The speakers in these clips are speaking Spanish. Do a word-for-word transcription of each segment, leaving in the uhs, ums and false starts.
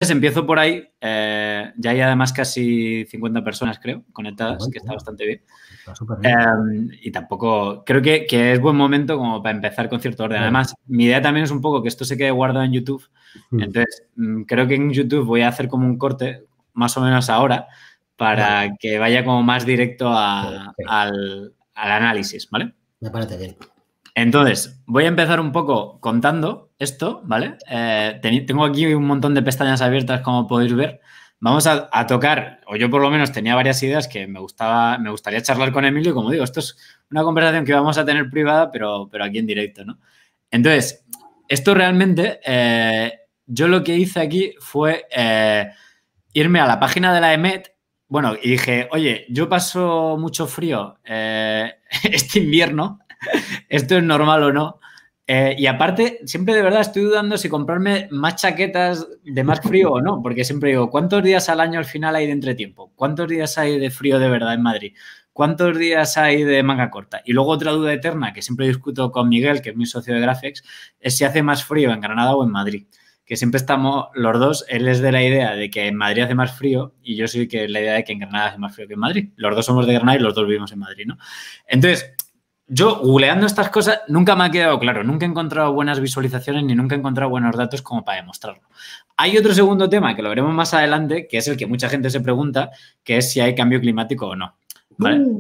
empiezo por ahí. Eh, ya hay además casi cincuenta personas, creo, conectadas, bueno, que está bastante bien. Está súper bien. Eh, y tampoco... Creo que, que es buen momento como para empezar con cierto orden. Además, mi idea también es un poco que esto se quede guardado en YouTube. Entonces, creo que en YouTube voy a hacer como un corte, más o menos ahora, para vale. que vaya como más directo a, sí, sí. Al, al análisis, ¿vale? Me parece bien. Entonces, voy a empezar un poco contando esto, ¿vale? Eh, ten, tengo aquí un montón de pestañas abiertas, como podéis ver. Vamos a, a tocar, o yo por lo menos tenía varias ideas que me gustaba, me gustaría charlar con Emilio. Y como digo, esto es una conversación que vamos a tener privada, pero, pero aquí en directo, ¿no? Entonces, esto realmente, eh, yo lo que hice aquí fue eh, irme a la página de la EMET. Bueno, y dije, oye, yo paso mucho frío eh, este invierno. ¿Esto es normal o no? Eh, y aparte, siempre de verdad estoy dudando si comprarme más chaquetas de más frío o no, porque siempre digo, ¿cuántos días al año al final hay de entretiempo? ¿Cuántos días hay de frío de verdad en Madrid? ¿Cuántos días hay de manga corta? Y luego otra duda eterna que siempre discuto con Miguel, que es mi socio de Graphics, es si hace más frío en Granada o en Madrid. Que siempre estamos los dos, él es de la idea de que en Madrid hace más frío y yo soy de la idea de que en Granada hace más frío que en Madrid. Los dos somos de Granada y los dos vivimos en Madrid, ¿no? Entonces, yo, googleando estas cosas, nunca me ha quedado claro. Nunca he encontrado buenas visualizaciones ni nunca he encontrado buenos datos como para demostrarlo. Hay otro segundo tema que lo veremos más adelante, que es el que mucha gente se pregunta, que es si hay cambio climático o no. ¿Vale? Uh.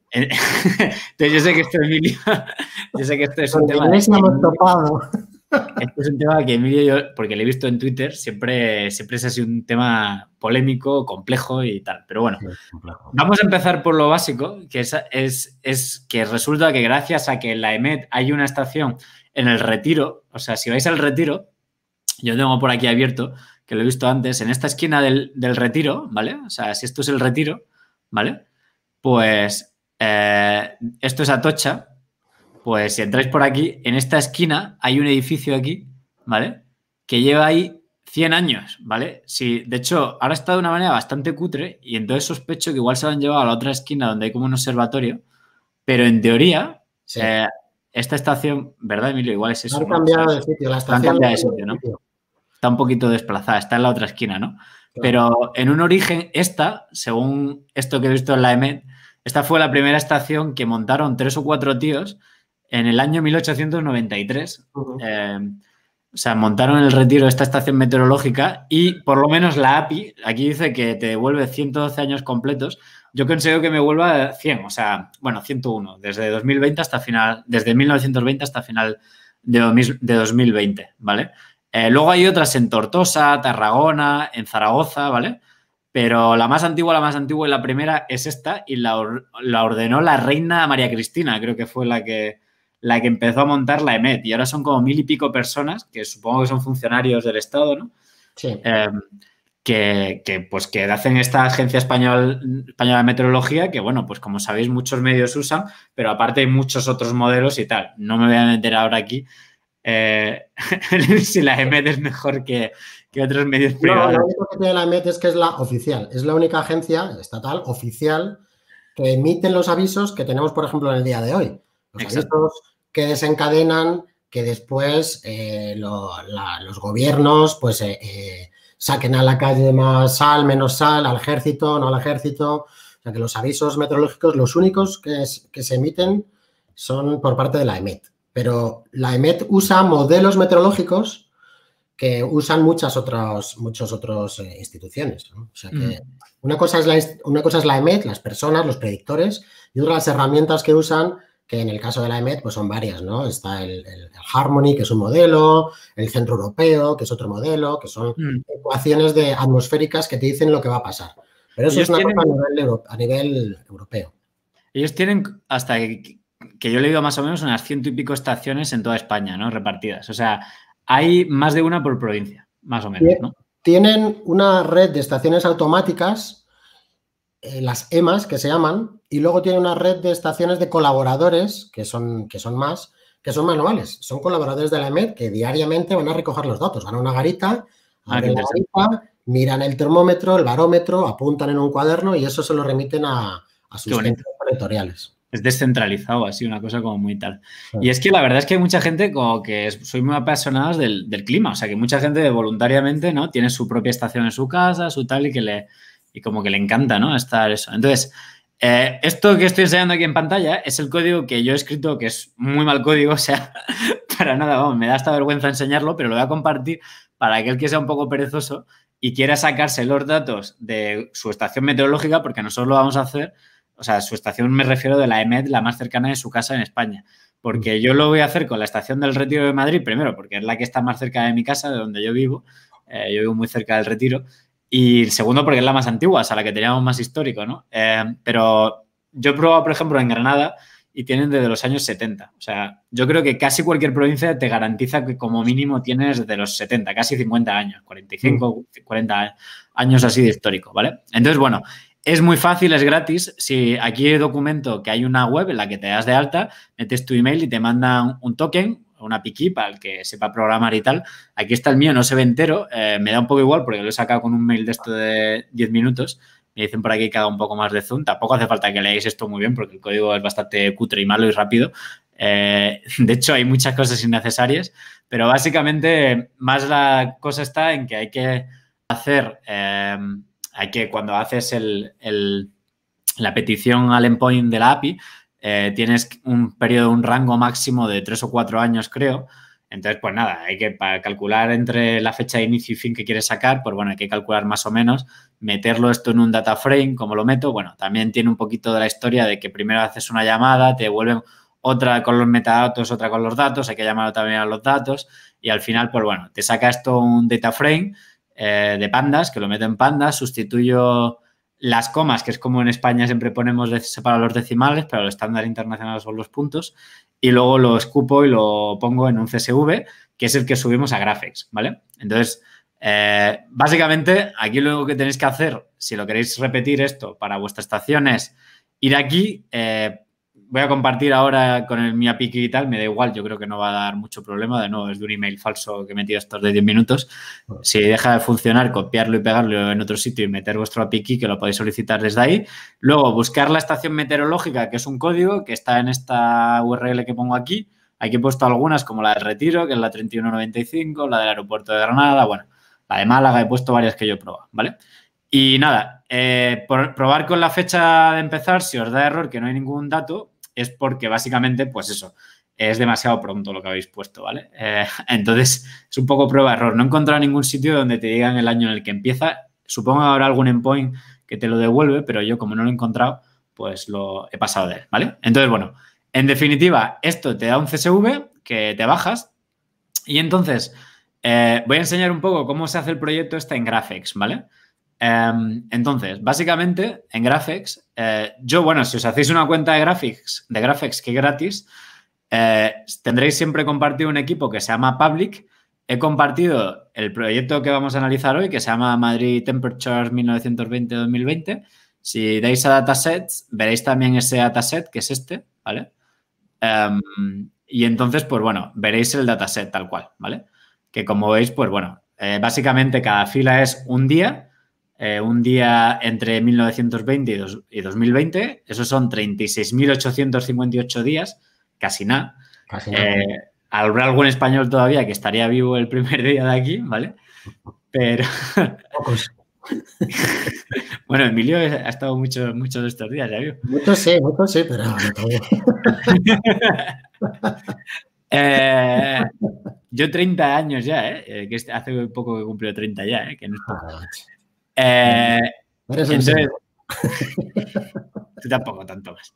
Entonces, yo sé que esto, Emilio, yo sé que esto es un porque tema... No hemos topado. Este es un tema que Emilio, yo, porque lo he visto en Twitter, siempre, siempre es así un tema polémico, complejo y tal. Pero bueno, sí, vamos a empezar por lo básico, que es, es, es que resulta que gracias a que en la EMET hay una estación en el Retiro, o sea, si vais al Retiro, yo tengo por aquí abierto, que lo he visto antes, en esta esquina del, del Retiro, ¿vale? O sea, si esto es el Retiro, ¿vale? Pues eh, esto es Atocha. Pues si entráis por aquí, en esta esquina hay un edificio aquí, ¿vale? Que lleva ahí cien años, ¿vale? Sí, de hecho, ahora está de una manera bastante cutre y entonces sospecho que igual se lo han llevado a la otra esquina donde hay como un observatorio, pero en teoría, sí. eh, esta estación, ¿verdad, Emilio? Igual es eso, Han ¿no? cambiado O sea, de sitio, la han estación... cambiado de sitio, ¿no? Está un poquito desplazada, está en la otra esquina, ¿no? Claro. Pero en un origen, esta, según esto que he visto en la EMET, esta fue la primera estación que montaron tres o cuatro tíos en el año mil ochocientos noventa y tres. Uh-huh. eh, o sea, montaron el Retiro esta estación meteorológica y por lo menos la A P I, aquí dice que te devuelve ciento doce años completos. Yo consigo que me vuelva cien, o sea, bueno, ciento uno, desde dos mil veinte hasta final, desde mil novecientos veinte hasta final de, de dos mil veinte, ¿vale? Eh, luego hay otras en Tortosa, Tarragona, en Zaragoza, ¿vale? Pero la más antigua, la más antigua y la primera es esta y la, or la ordenó la reina María Cristina, creo que fue la que, la que empezó a montar la EMET y ahora son como mil y pico personas, que supongo que son funcionarios del Estado, ¿no? Sí. Eh, que, que, pues, que hacen esta agencia española, española de meteorología que, bueno, pues como sabéis, muchos medios usan, pero aparte hay muchos otros modelos y tal. No me voy a meter ahora aquí eh, si la EMET es mejor que, que otros medios privados. No, lo único que tiene la EMET es que es la oficial. Es la única agencia estatal oficial que emiten los avisos que tenemos, por ejemplo, en el día de hoy. Los Exacto. avisos que desencadenan que después eh, lo, la, los gobiernos pues eh, eh, saquen a la calle más sal, menos sal, al ejército, no al ejército. O sea que los avisos meteorológicos, los únicos que, es, que se emiten son por parte de la EMET. Pero la EMET usa modelos meteorológicos que usan muchas otras muchas otras eh, instituciones, ¿no? O sea que mm. una, cosa es la, una cosa es la EMET, las personas, los predictores, y otra las herramientas que usan, que en el caso de la EMET pues son varias, ¿no? Está el, el, el Harmony, que es un modelo, el Centro Europeo, que es otro modelo, que son mm. ecuaciones de atmosféricas que te dicen lo que va a pasar. Pero eso es una tienen, cosa a nivel, euro, a nivel europeo. Ellos tienen hasta que, que yo he leído más o menos unas ciento y pico estaciones en toda España, ¿no? Repartidas. O sea, hay más de una por provincia, más o menos, ¿no? Tienen una red de estaciones automáticas, eh, las EMAs, que se llaman, y luego tienen una red de estaciones de colaboradores, que son, que son más, que son manuales. Son colaboradores de la EMET que diariamente van a recoger los datos. Van a una garita, abren ah, la garita, miran el termómetro, el barómetro, apuntan en un cuaderno y eso se lo remiten a, a sus centros territoriales. es descentralizado, así, una cosa como muy tal. Sí. Y es que la verdad es que hay mucha gente como que es- soy muy apasionados del, del clima, o sea, que mucha gente voluntariamente, ¿no? Tiene su propia estación en su casa, su tal, y que le, y como que le encanta, ¿no? Estar eso. Entonces, eh, esto que estoy enseñando aquí en pantalla es el código que yo he escrito, que es muy mal código, o sea, para nada, vamos, me da hasta vergüenza enseñarlo, pero lo voy a compartir para aquel que sea un poco perezoso y quiera sacarse los datos de su estación meteorológica, porque nosotros lo vamos a hacer. O sea, su estación me refiero de la E M E D, la más cercana de su casa en España. Porque yo lo voy a hacer con la estación del Retiro de Madrid, primero, porque es la que está más cerca de mi casa, de donde yo vivo. Eh, yo vivo muy cerca del Retiro. Y segundo, porque es la más antigua, o sea, la que teníamos más histórico, ¿no? Eh, pero yo he probado, por ejemplo, en Granada y tienen desde los años setenta. O sea, yo creo que casi cualquier provincia te garantiza que como mínimo tienes desde los setenta, casi cincuenta años, cuarenta y cinco, cuarenta años así de histórico, ¿vale? Entonces, bueno, es muy fácil, es gratis. Si aquí documento que hay una web en la que te das de alta, metes tu email y te mandan un token, una piqui para el que sepa programar y tal. Aquí está el mío, no se ve entero. Eh, me da un poco igual porque lo he sacado con un mail de esto de diez minutos. Me dicen por aquí que haga un poco más de zoom. Tampoco hace falta que leáis esto muy bien porque el código es bastante cutre y malo y rápido. Eh, de hecho, hay muchas cosas innecesarias, pero básicamente más la cosa está en que hay que hacer... Eh, hay que, cuando haces el, el, la petición al endpoint de la A P I, eh, tienes un periodo, un rango máximo de tres o cuatro años, creo. Entonces, pues nada, hay que para calcular entre la fecha de inicio y fin que quieres sacar, pues bueno, hay que calcular más o menos, meterlo esto en un data frame, como lo meto. Bueno, también tiene un poquito de la historia de que primero haces una llamada, te devuelven otra con los metadatos, otra con los datos, hay que llamarlo también a los datos y al final, pues bueno, te saca esto un data frame eh, de pandas, que lo meto en pandas, sustituyo las comas, que es como en España siempre ponemos para los decimales, pero el estándar internacional son los puntos, y luego lo escupo y lo pongo en un C S V, que es el que subimos a Graphex, ¿vale? Entonces, eh, básicamente, aquí lo que tenéis que hacer, si lo queréis repetir esto para vuestra estación, es ir aquí, eh, voy a compartir ahora con el mi A P I y tal, me da igual, yo creo que no va a dar mucho problema, de nuevo, es de un email falso que he metido estos de diez minutos. Si deja de funcionar, copiarlo y pegarlo en otro sitio y meter vuestro A P I key, que lo podéis solicitar desde ahí. Luego, buscar la estación meteorológica, que es un código que está en esta U R L que pongo aquí. Aquí he puesto algunas, como la del Retiro, que es la treinta y uno noventa y cinco, la del aeropuerto de Granada, bueno, la de Málaga, he puesto varias que yo he probado, ¿vale? Y nada, eh, por probar con la fecha de empezar, si os da error que no hay ningún dato, es porque básicamente, pues eso, es demasiado pronto lo que habéis puesto, ¿vale? Eh, entonces, es un poco prueba-error. No he encontrado ningún sitio donde te digan el año en el que empieza. Supongo que habrá algún endpoint que te lo devuelve, pero yo, como no lo he encontrado, pues lo he pasado de él, ¿vale? Entonces, bueno, en definitiva, esto te da un C S V que te bajas y entonces eh, voy a enseñar un poco cómo se hace el proyecto este en Graphex, ¿vale? Um, entonces, básicamente, en Graphex, eh, yo, bueno, si os hacéis una cuenta de Graphex, de Graphex que es gratis, eh, tendréis siempre compartido un equipo que se llama Public. He compartido el proyecto que vamos a analizar hoy, que se llama Madrid Temperatures mil novecientos veinte dos mil veinte. Si dais a datasets, veréis también ese dataset, que es este, ¿vale? Um, y entonces, pues bueno, veréis el dataset tal cual, ¿vale? Que como veis, pues bueno, eh, básicamente cada fila es un día. Eh, un día entre mil novecientos veinte y, dos, y dos mil veinte, esos son treinta y seis mil ochocientos cincuenta y ocho días, casi nada. Casi nada. Eh, habrá algún español todavía que estaría vivo el primer día de aquí, ¿vale? Pero... Pocos. Bueno, Emilio ha estado muchos muchos de estos días, ¿ya vio? Muchos sí, muchos sí, pero no todo. eh, yo treinta años ya, ¿eh? Que hace poco que cumplió treinta ya, ¿eh? Que no es poco. Eh, entonces, tú tampoco tanto más.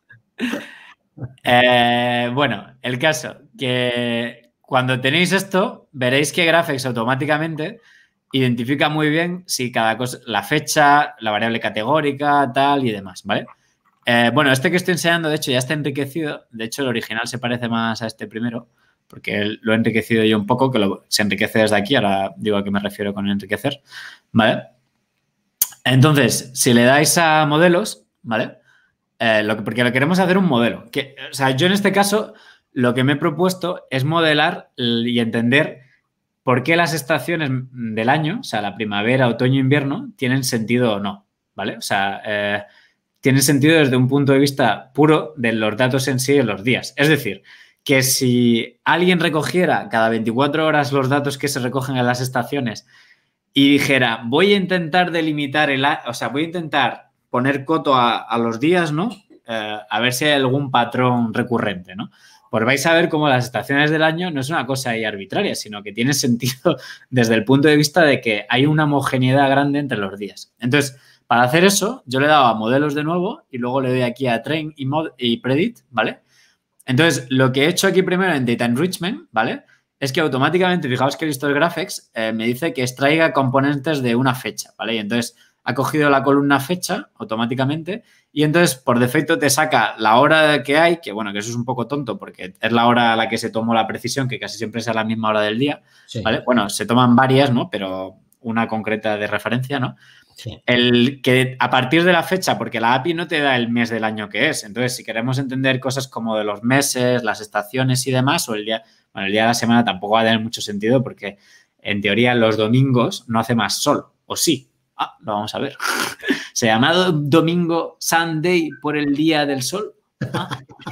Eh, bueno, el caso, que cuando tenéis esto, veréis que Graphex automáticamente identifica muy bien si cada cosa, la fecha, la variable categórica, tal y demás, ¿vale? Eh, bueno, este que estoy enseñando, de hecho, ya está enriquecido. De hecho, el original se parece más a este primero, porque lo he enriquecido yo un poco, que lo, se enriquece desde aquí. Ahora digo a qué me refiero con enriquecer, ¿vale? Entonces, si le dais a modelos, ¿vale? Eh, lo que, porque lo queremos hacer un modelo. Que, o sea, yo en este caso lo que me he propuesto es modelar y entender por qué las estaciones del año, o sea, la primavera, otoño, invierno, tienen sentido o no, ¿vale? O sea, eh, tiene sentido desde un punto de vista puro de los datos en sí de los días. Es decir, que si alguien recogiera cada veinticuatro horas los datos que se recogen en las estaciones y dijera, voy a intentar delimitar el... O sea, voy a intentar poner coto a, a los días, ¿no? Eh, a ver si hay algún patrón recurrente, ¿no? Pues vais a ver cómo las estaciones del año no es una cosa ahí arbitraria, sino que tiene sentido desde el punto de vista de que hay una homogeneidad grande entre los días. Entonces, para hacer eso, yo le he dado a modelos de nuevo y luego le doy aquí a train y, mod y predict, ¿vale? Entonces, lo que he hecho aquí primero en Data Enrichment, ¿vale? Es que automáticamente, fijaos que he visto el graphics, eh, me dice que extraiga componentes de una fecha, ¿vale? Y entonces ha cogido la columna fecha automáticamente y entonces por defecto te saca la hora que hay, que bueno, que eso es un poco tonto porque es la hora a la que se tomó la precisión, que casi siempre es a la misma hora del día, sí. ¿Vale? Bueno, se toman varias, ¿no? Pero una concreta de referencia, ¿no? Sí. El que a partir de la fecha, porque la A P I no te da el mes del año que es, entonces si queremos entender cosas como de los meses, las estaciones y demás, o el día, bueno, el día de la semana tampoco va a tener mucho sentido porque en teoría los domingos no hace más sol, ¿o sí? Ah, lo vamos a ver. ¿Se llama domingo Sunday por el día del sol? Ah.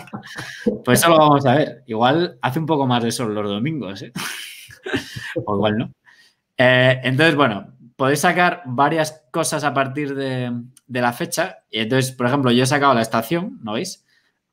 Pues eso lo vamos a ver. Igual hace un poco más de sol los domingos, ¿eh? O igual no. Eh, entonces, bueno, podéis sacar varias cosas a partir de, de la fecha. Y entonces, por ejemplo, yo he sacado la estación, ¿no veis?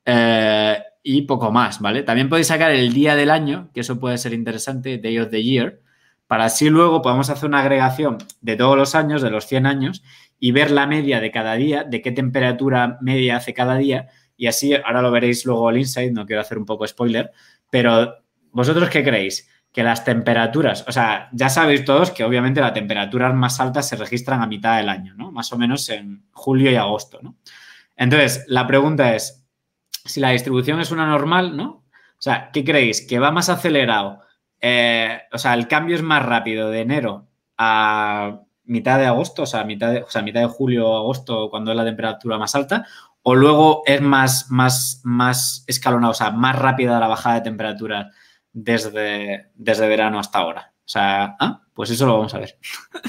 Eh, y poco más, ¿vale? También podéis sacar el día del año, que eso puede ser interesante, Day of the Year, para así luego podemos hacer una agregación de todos los años, de los cien años, y ver la media de cada día, de qué temperatura media hace cada día, y así, ahora lo veréis luego el insight, no quiero hacer un poco spoiler, pero ¿vosotros qué creéis? Que las temperaturas, o sea, ya sabéis todos que obviamente las temperaturas más altas se registran a mitad del año, ¿no? Más o menos en julio y agosto, ¿no? Entonces, la pregunta es, si la distribución es una normal, ¿no? O sea, ¿qué creéis? ¿Que va más acelerado? Eh, o sea, el cambio es más rápido de enero a mitad de agosto, o sea, mitad de, o sea, mitad de julio o agosto, cuando es la temperatura más alta, o luego es más, más, más escalonado, o sea, más rápida la bajada de temperatura desde, desde verano hasta ahora. O sea, ah, pues eso lo vamos a ver.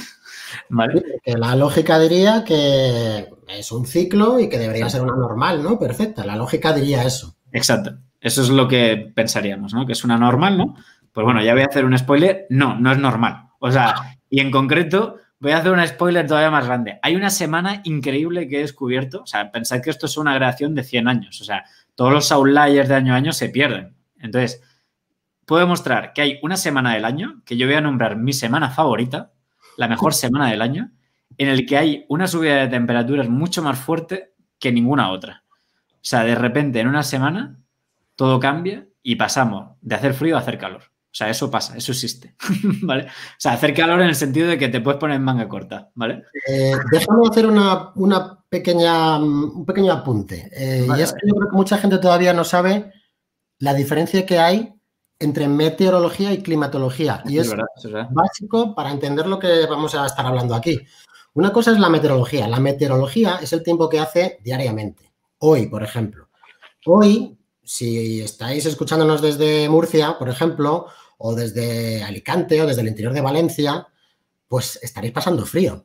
¿Vale? Que la lógica diría que es un ciclo y que debería ser una normal, ¿no? Perfecta. La lógica diría eso. Exacto. Eso es lo que pensaríamos, ¿no? Que es una normal, ¿no? Pues bueno, ya voy a hacer un spoiler. No, no es normal. O sea, y en concreto voy a hacer un spoiler todavía más grande. Hay una semana increíble que he descubierto. O sea, pensad que esto es una creación de cien años. O sea, todos los outliers de año a año se pierden. Entonces, puedo demostrar que hay una semana del año que yo voy a nombrar mi semana favorita, la mejor semana del año, en el que hay una subida de temperaturas mucho más fuerte que ninguna otra. O sea, de repente en una semana todo cambia y pasamos de hacer frío a hacer calor. O sea, eso pasa, eso existe, ¿vale? O sea, hacer calor en el sentido de que te puedes poner en manga corta, ¿vale? Eh, déjame hacer una, una pequeña, un pequeño apunte. Eh, vale, y es que yo creo que mucha gente todavía no sabe la diferencia que hay entre meteorología y climatología. Y es, es, verdad, es verdad. básico para entender lo que vamos a estar hablando aquí. Una cosa es la meteorología. La meteorología es el tiempo que hace diariamente. Hoy, por ejemplo. Hoy, si estáis escuchándonos desde Murcia, por ejemplo, o desde Alicante o desde el interior de Valencia, pues estaréis pasando frío.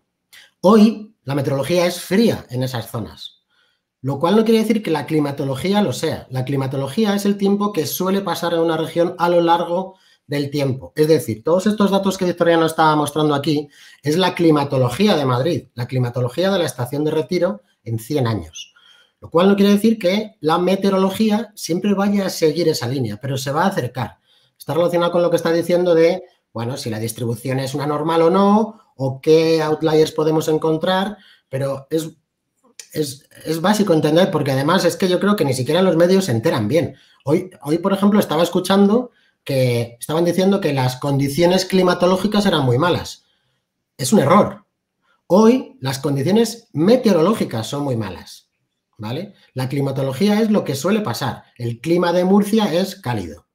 Hoy la meteorología es fría en esas zonas, lo cual no quiere decir que la climatología lo sea. La climatología es el tiempo que suele pasar en una región a lo largo del tiempo. Es decir, todos estos datos que Victoriano estaba mostrando aquí es la climatología de Madrid, la climatología de la estación de Retiro en cien años. Lo cual no quiere decir que la meteorología siempre vaya a seguir esa línea, pero se va a acercar. Está relacionado con lo que está diciendo de, bueno, si la distribución es una normal o no, o qué outliers podemos encontrar, pero es, es, es básico entender, porque además es que yo creo que ni siquiera los medios se enteran bien. Hoy, hoy, por ejemplo, estaba escuchando que estaban diciendo que las condiciones climatológicas eran muy malas. Es un error. Hoy las condiciones meteorológicas son muy malas. ¿Vale? La climatología es lo que suele pasar. El clima de Murcia es cálido.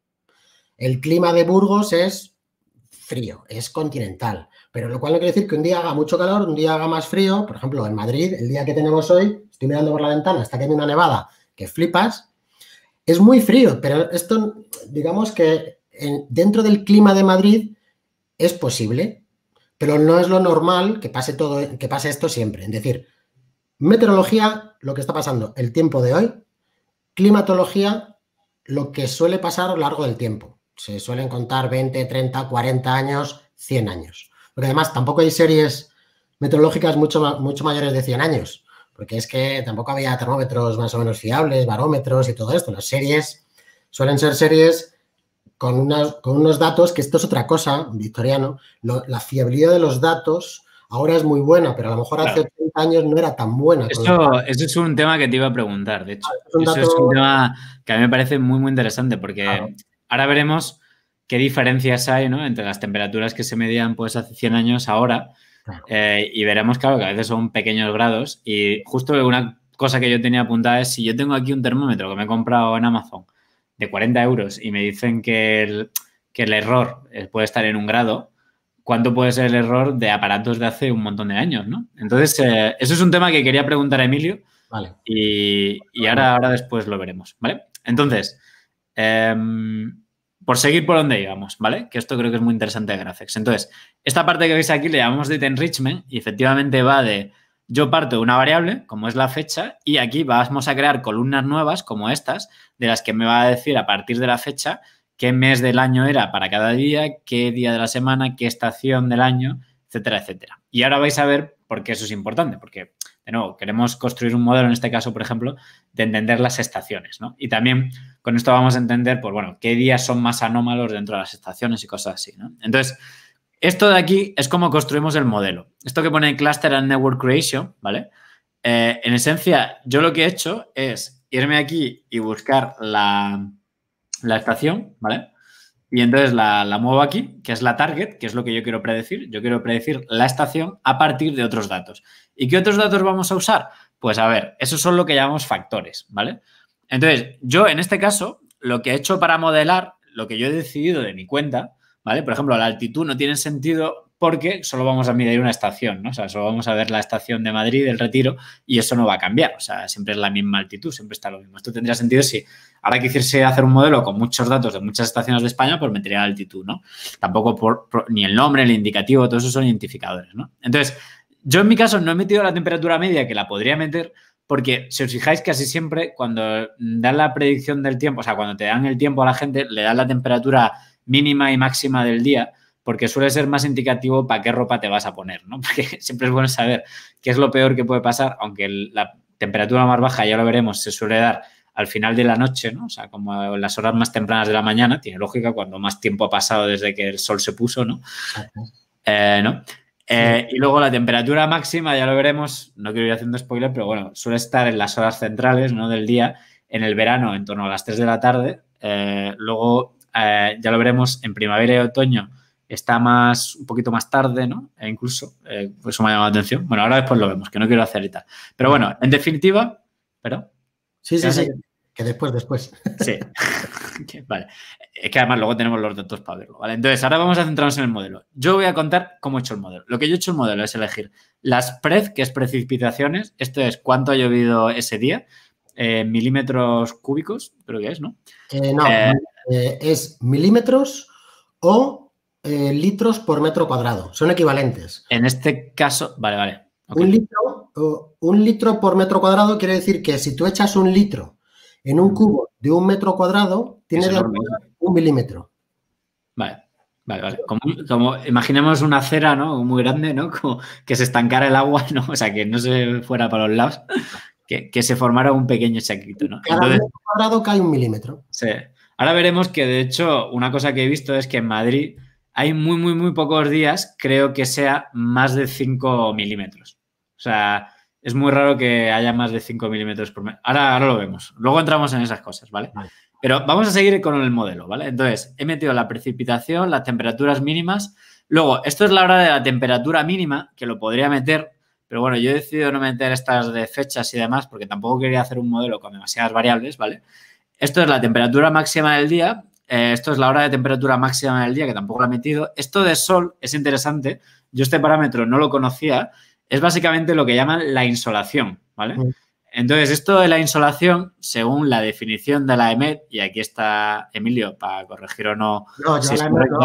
El clima de Burgos es frío, es continental. Pero lo cual no quiere decir que un día haga mucho calor, un día haga más frío. Por ejemplo, en Madrid, el día que tenemos hoy, estoy mirando por la ventana, está cayendo una nevada que flipas. Es muy frío, pero esto, digamos que en, dentro del clima de Madrid es posible, pero no es lo normal que pase todo, que pase esto siempre. Es decir, Meteorología, lo que está pasando el tiempo de hoy. Climatología, lo que suele pasar a lo largo del tiempo. Se suelen contar veinte, treinta, cuarenta años, cien años. Porque además tampoco hay series meteorológicas mucho, mucho mayores de cien años. Porque es que tampoco había termómetros más o menos fiables, barómetros y todo esto. Las series suelen ser series con, unas, con unos datos, que esto es otra cosa, Victoriano. Lo, la fiabilidad de los datos ahora es muy buena, pero a lo mejor hace Claro. ochenta años no era tan buena. Eso, eso es un tema que te iba a preguntar, de hecho. Es un Eso dato... es un tema que a mí me parece muy, muy interesante porque Claro. ahora veremos qué diferencias hay, ¿no?, entre las temperaturas que se medían pues hace cien años ahora. Claro. Eh, y veremos, claro, que a veces son pequeños grados. Y justo una cosa que yo tenía apuntada es, si yo tengo aquí un termómetro que me he comprado en Amazon de cuarenta euros y me dicen que el, que el error puede estar en un grado, ¿cuánto puede ser el error de aparatos de hace un montón de años, ¿no? Entonces, eh, eso es un tema que quería preguntar a Emilio. Vale. Y, y ahora, ahora después lo veremos, ¿vale? Entonces, eh, por seguir por donde íbamos, ¿vale? Que esto creo que es muy interesante de Graphex. Entonces, esta parte que veis aquí le llamamos data enrichment y efectivamente va de, yo parto de una variable, como es la fecha, y aquí vamos a crear columnas nuevas como estas, de las que me va a decir a partir de la fecha qué mes del año era para cada día, qué día de la semana, qué estación del año, etcétera, etcétera. Y ahora vais a ver por qué eso es importante, porque, de nuevo, queremos construir un modelo, en este caso, por ejemplo, de entender las estaciones, ¿no? Y también con esto vamos a entender, pues bueno, qué días son más anómalos dentro de las estaciones y cosas así, ¿no? Entonces, esto de aquí es cómo construimos el modelo. Esto que pone Cluster and Network Creation, ¿vale? Eh, en esencia, yo lo que he hecho es irme aquí y buscar la, la estación, ¿vale? Y entonces la, la muevo aquí, que es la target, que es lo que yo quiero predecir. Yo quiero predecir la estación a partir de otros datos. ¿Y qué otros datos vamos a usar? Pues a ver, esos son lo que llamamos factores, ¿vale? Entonces, yo en este caso, lo que he hecho para modelar, lo que yo he decidido de mi cuenta, ¿vale? Por ejemplo, la altitud no tiene sentido porque solo vamos a medir una estación, ¿no? O sea, solo vamos a ver la estación de Madrid, el Retiro, y eso no va a cambiar. O sea, siempre es la misma altitud, siempre está lo mismo. Esto tendría sentido si ahora quisiese hacer un modelo con muchos datos de muchas estaciones de España, pues metería la altitud, ¿no? Tampoco por, por, ni el nombre, el indicativo, todo eso son identificadores, ¿no? Entonces, yo en mi caso no he metido la temperatura media, que la podría meter, porque si os fijáis, casi siempre cuando dan la predicción del tiempo, o sea, cuando te dan el tiempo a la gente, le dan la temperatura mínima y máxima del día, porque suele ser más indicativo para qué ropa te vas a poner, ¿no? Porque siempre es bueno saber qué es lo peor que puede pasar, aunque la temperatura más baja, ya lo veremos, se suele dar al final de la noche, ¿no? O sea, como en las horas más tempranas de la mañana, tiene lógica cuando más tiempo ha pasado desde que el sol se puso, ¿no? Eh, ¿no? Eh, y luego la temperatura máxima, ya lo veremos, no quiero ir haciendo spoiler, pero bueno, suele estar en las horas centrales, ¿no?, del día, en el verano en torno a las tres de la tarde, eh, luego eh, ya lo veremos en primavera y otoño, está más, un poquito más tarde, ¿no? E incluso, eh, pues eso me ha llamado la atención. Bueno, ahora después lo vemos, que no quiero hacer y tal. Pero bueno, en definitiva, ¿pero? Sí, sí, sí, que después, después. Sí, vale. Es que además luego tenemos los datos para verlo, ¿vale? Entonces, ahora vamos a centrarnos en el modelo. Yo voy a contar cómo he hecho el modelo. Lo que yo he hecho el modelo es elegir las P R E D, que es precipitaciones. Esto es cuánto ha llovido ese día. Eh, milímetros cúbicos, creo que es, ¿no? Eh, no, eh, eh, es milímetros o eh, litros por metro cuadrado. Son equivalentes. En este caso, vale, vale. Okay. Un litro, uh, un litro por metro cuadrado quiere decir que si tú echas un litro en un cubo de un metro cuadrado, tiene de un milímetro. Vale, vale, vale. Como, como imaginemos una cera, ¿no? Muy grande, ¿no? Como que se estancara el agua, ¿no? O sea, que no se fuera para los lados, que, que se formara un pequeño chaquito, ¿no? Cada Entonces, metro cuadrado cae un milímetro. Sí. Ahora veremos que, de hecho, una cosa que he visto es que en Madrid hay muy, muy, muy pocos días, creo que sea más de cinco milímetros. O sea, es muy raro que haya más de cinco milímetros por metro. Ahora, ahora lo vemos. Luego entramos en esas cosas, ¿vale? Vale. Pero vamos a seguir con el modelo, ¿vale? Entonces, he metido la precipitación, las temperaturas mínimas. Luego, esto es la hora de la temperatura mínima, que lo podría meter, pero bueno, yo he decidido no meter estas de fechas y demás, porque tampoco quería hacer un modelo con demasiadas variables, ¿vale? Esto es la temperatura máxima del día. Eh, esto es la hora de temperatura máxima del día, que tampoco lo he metido. Esto de sol es interesante. Yo este parámetro no lo conocía. Es básicamente lo que llaman la insolación, ¿vale? Mm. Entonces, esto de la insolación, según la definición de la E M E T, y aquí está Emilio para corregir o no. No, yo si la E M E T no.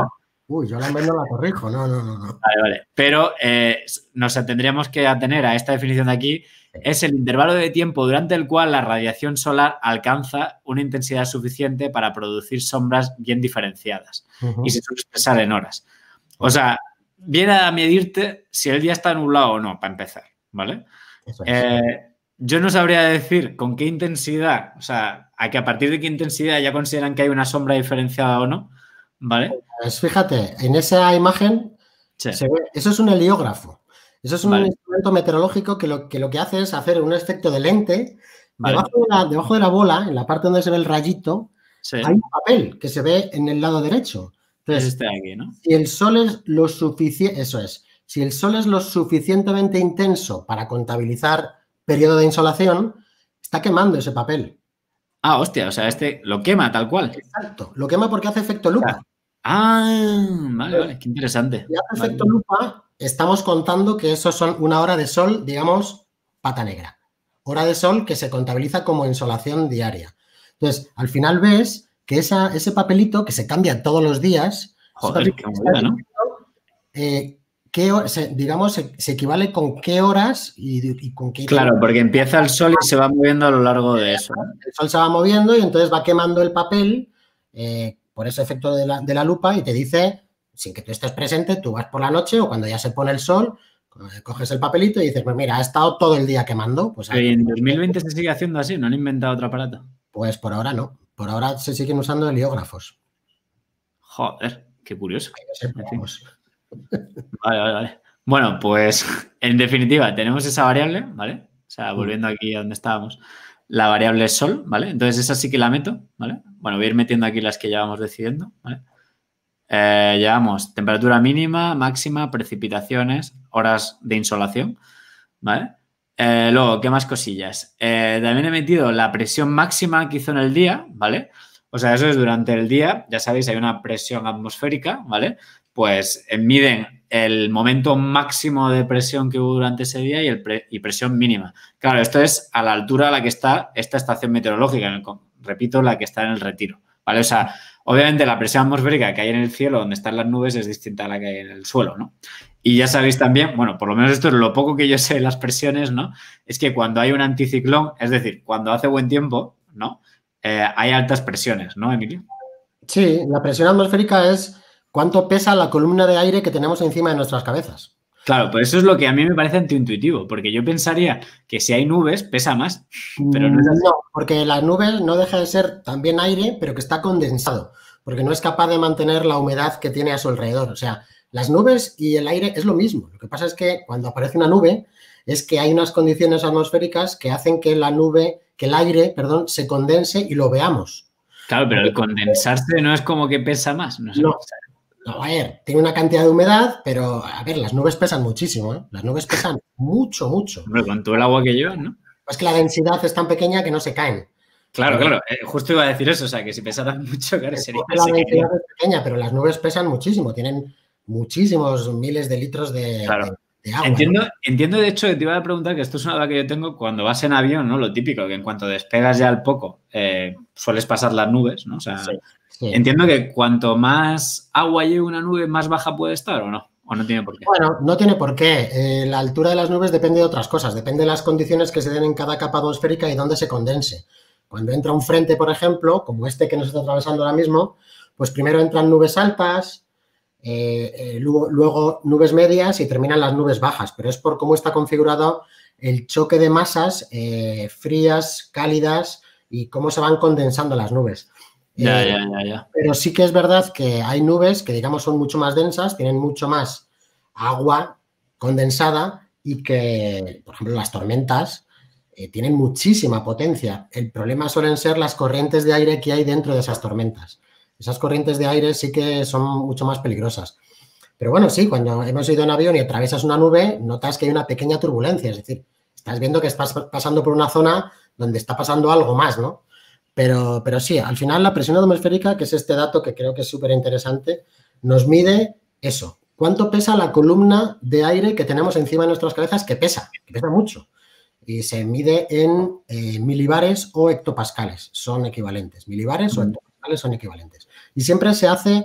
Uy, yo la no la corrijo, no, no, no. no. Vale, vale. Pero eh, nos tendríamos que atener a esta definición de aquí. Es el intervalo de tiempo durante el cual la radiación solar alcanza una intensidad suficiente para producir sombras bien diferenciadas. Uh-huh. Y se suele expresar en horas. O sea, viene a medirte si el día está nublado o no, para empezar, ¿vale? Eso es. Eh, yo no sabría decir con qué intensidad, o sea, a que a partir de qué intensidad ya consideran que hay una sombra diferenciada o no, ¿vale? Pues fíjate, en esa imagen sí. se ve, eso es un heliógrafo. Eso es un vale. instrumento meteorológico que lo, que lo que hace es hacer un efecto de lente. Vale. Debajo, de la, debajo de la bola, en la parte donde se ve el rayito, sí. hay un papel que se ve en el lado derecho. Entonces, es este de aquí, ¿no? Si el sol es lo suficiente, eso es, si el sol es lo suficientemente intenso para contabilizar periodo de insolación, está quemando ese papel. Ah, hostia, o sea, este lo quema tal cual. Exacto, lo quema porque hace efecto lupa. Ah, vale, vale, qué interesante. Si hace vale. efecto lupa, estamos contando que eso son una hora de sol, digamos, pata negra. Hora de sol que se contabiliza como insolación diaria. Entonces, al final ves que esa, ese papelito que se cambia todos los días, joder, qué movida, ¿no? Eh, qué, se, digamos, se, se equivale con qué horas y, y con qué... Claro, porque empieza el sol y se va moviendo a lo largo de eso. El sol se va moviendo y entonces va quemando el papel eh, por ese efecto de la, de la lupa y te dice, sin que tú estés presente, tú vas por la noche o cuando ya se pone el sol, coges el papelito y dices, pues mira, ha estado todo el día quemando. Pues ¿y en dos mil veinte se sigue haciendo así? ¿No han inventado otro aparato? Pues por ahora no. Por ahora se siguen usando heliógrafos. Joder, qué curioso. En fin. Vale, vale, vale. Bueno, pues en definitiva tenemos esa variable, ¿vale? O sea, volviendo aquí a donde estábamos, la variable sol, ¿vale? Entonces esa sí que la meto, ¿vale? Bueno, voy a ir metiendo aquí las que ya vamos decidiendo, ¿vale? Eh, llevamos temperatura mínima, máxima, precipitaciones, horas de insolación, ¿vale? Eh, luego, ¿qué más cosillas? Eh, también he metido la presión máxima que hizo en el día, ¿vale? O sea, eso es durante el día, ya sabéis, hay una presión atmosférica, ¿vale? Pues eh, miden el momento máximo de presión que hubo durante ese día y, el pre y presión mínima. Claro, esto es a la altura a la que está esta estación meteorológica, en el, repito, la que está en el Retiro, ¿vale? O sea, obviamente la presión atmosférica que hay en el cielo, donde están las nubes, es distinta a la que hay en el suelo, ¿no? Y ya sabéis también, bueno, por lo menos esto es lo poco que yo sé de las presiones, ¿no? Es que cuando hay un anticiclón, es decir, cuando hace buen tiempo, ¿no? Eh, hay altas presiones, ¿no, Emilio? Sí, la presión atmosférica es cuánto pesa la columna de aire que tenemos encima de nuestras cabezas. Claro, pues eso es lo que a mí me parece antiintuitivo, porque yo pensaría que si hay nubes pesa más, pero no es así. No, porque las nubes no deja de ser también aire, pero que está condensado, porque no es capaz de mantener la humedad que tiene a su alrededor. O sea, las nubes y el aire es lo mismo. Lo que pasa es que cuando aparece una nube es que hay unas condiciones atmosféricas que hacen que la nube, que el aire, perdón, se condense y lo veamos. Claro, pero el condensarse no es como que pesa más. No sé. No. No, a ver, tiene una cantidad de humedad, pero, a ver, las nubes pesan muchísimo, ¿eh? Las nubes pesan mucho, mucho. Hombre, con todo el agua que llevan, ¿no? Es que la densidad es tan pequeña que no se caen. Claro, claro. Eh, justo iba a decir eso, o sea, que si pesaran mucho, claro, sería... La densidad es pequeña, pero las nubes pesan muchísimo, tienen muchísimos miles de litros de, claro. de, de agua. Entiendo, ¿no? entiendo, de hecho, que te iba a preguntar que esto es una duda que yo tengo cuando vas en avión, ¿no? Lo típico, que en cuanto despegas ya al poco, eh, sueles pasar las nubes, ¿no? O sea... Sí. Sí. Entiendo que cuanto más agua lleve una nube, más baja puede estar, ¿o no? ¿O no tiene por qué? Bueno, no tiene por qué. Eh, la altura de las nubes depende de otras cosas. Depende de las condiciones que se den en cada capa atmosférica y dónde se condense. Cuando entra un frente, por ejemplo, como este que nos está atravesando ahora mismo, pues primero entran nubes altas, eh, eh, luego, luego nubes medias y terminan las nubes bajas. Pero es por cómo está configurado el choque de masas eh, frías, cálidas y cómo se van condensando las nubes. Ya, eh, ya, ya, ya. Pero sí que es verdad que hay nubes que, digamos, son mucho más densas, tienen mucho más agua condensada y que, por ejemplo, las tormentas eh, tienen muchísima potencia. El problema suelen ser las corrientes de aire que hay dentro de esas tormentas. Esas corrientes de aire sí que son mucho más peligrosas. Pero bueno, sí, cuando hemos ido en avión y atraviesas una nube, notas que hay una pequeña turbulencia. Es decir, estás viendo que estás pasando por una zona donde está pasando algo más, ¿no? Pero, pero sí, al final la presión atmosférica, que es este dato que creo que es súper interesante, nos mide eso. ¿Cuánto pesa la columna de aire que tenemos encima de nuestras cabezas? Que pesa, que pesa mucho. Y se mide en eh, milibares o hectopascales. Son equivalentes. Milibares mm. o hectopascales son equivalentes. Y siempre se hace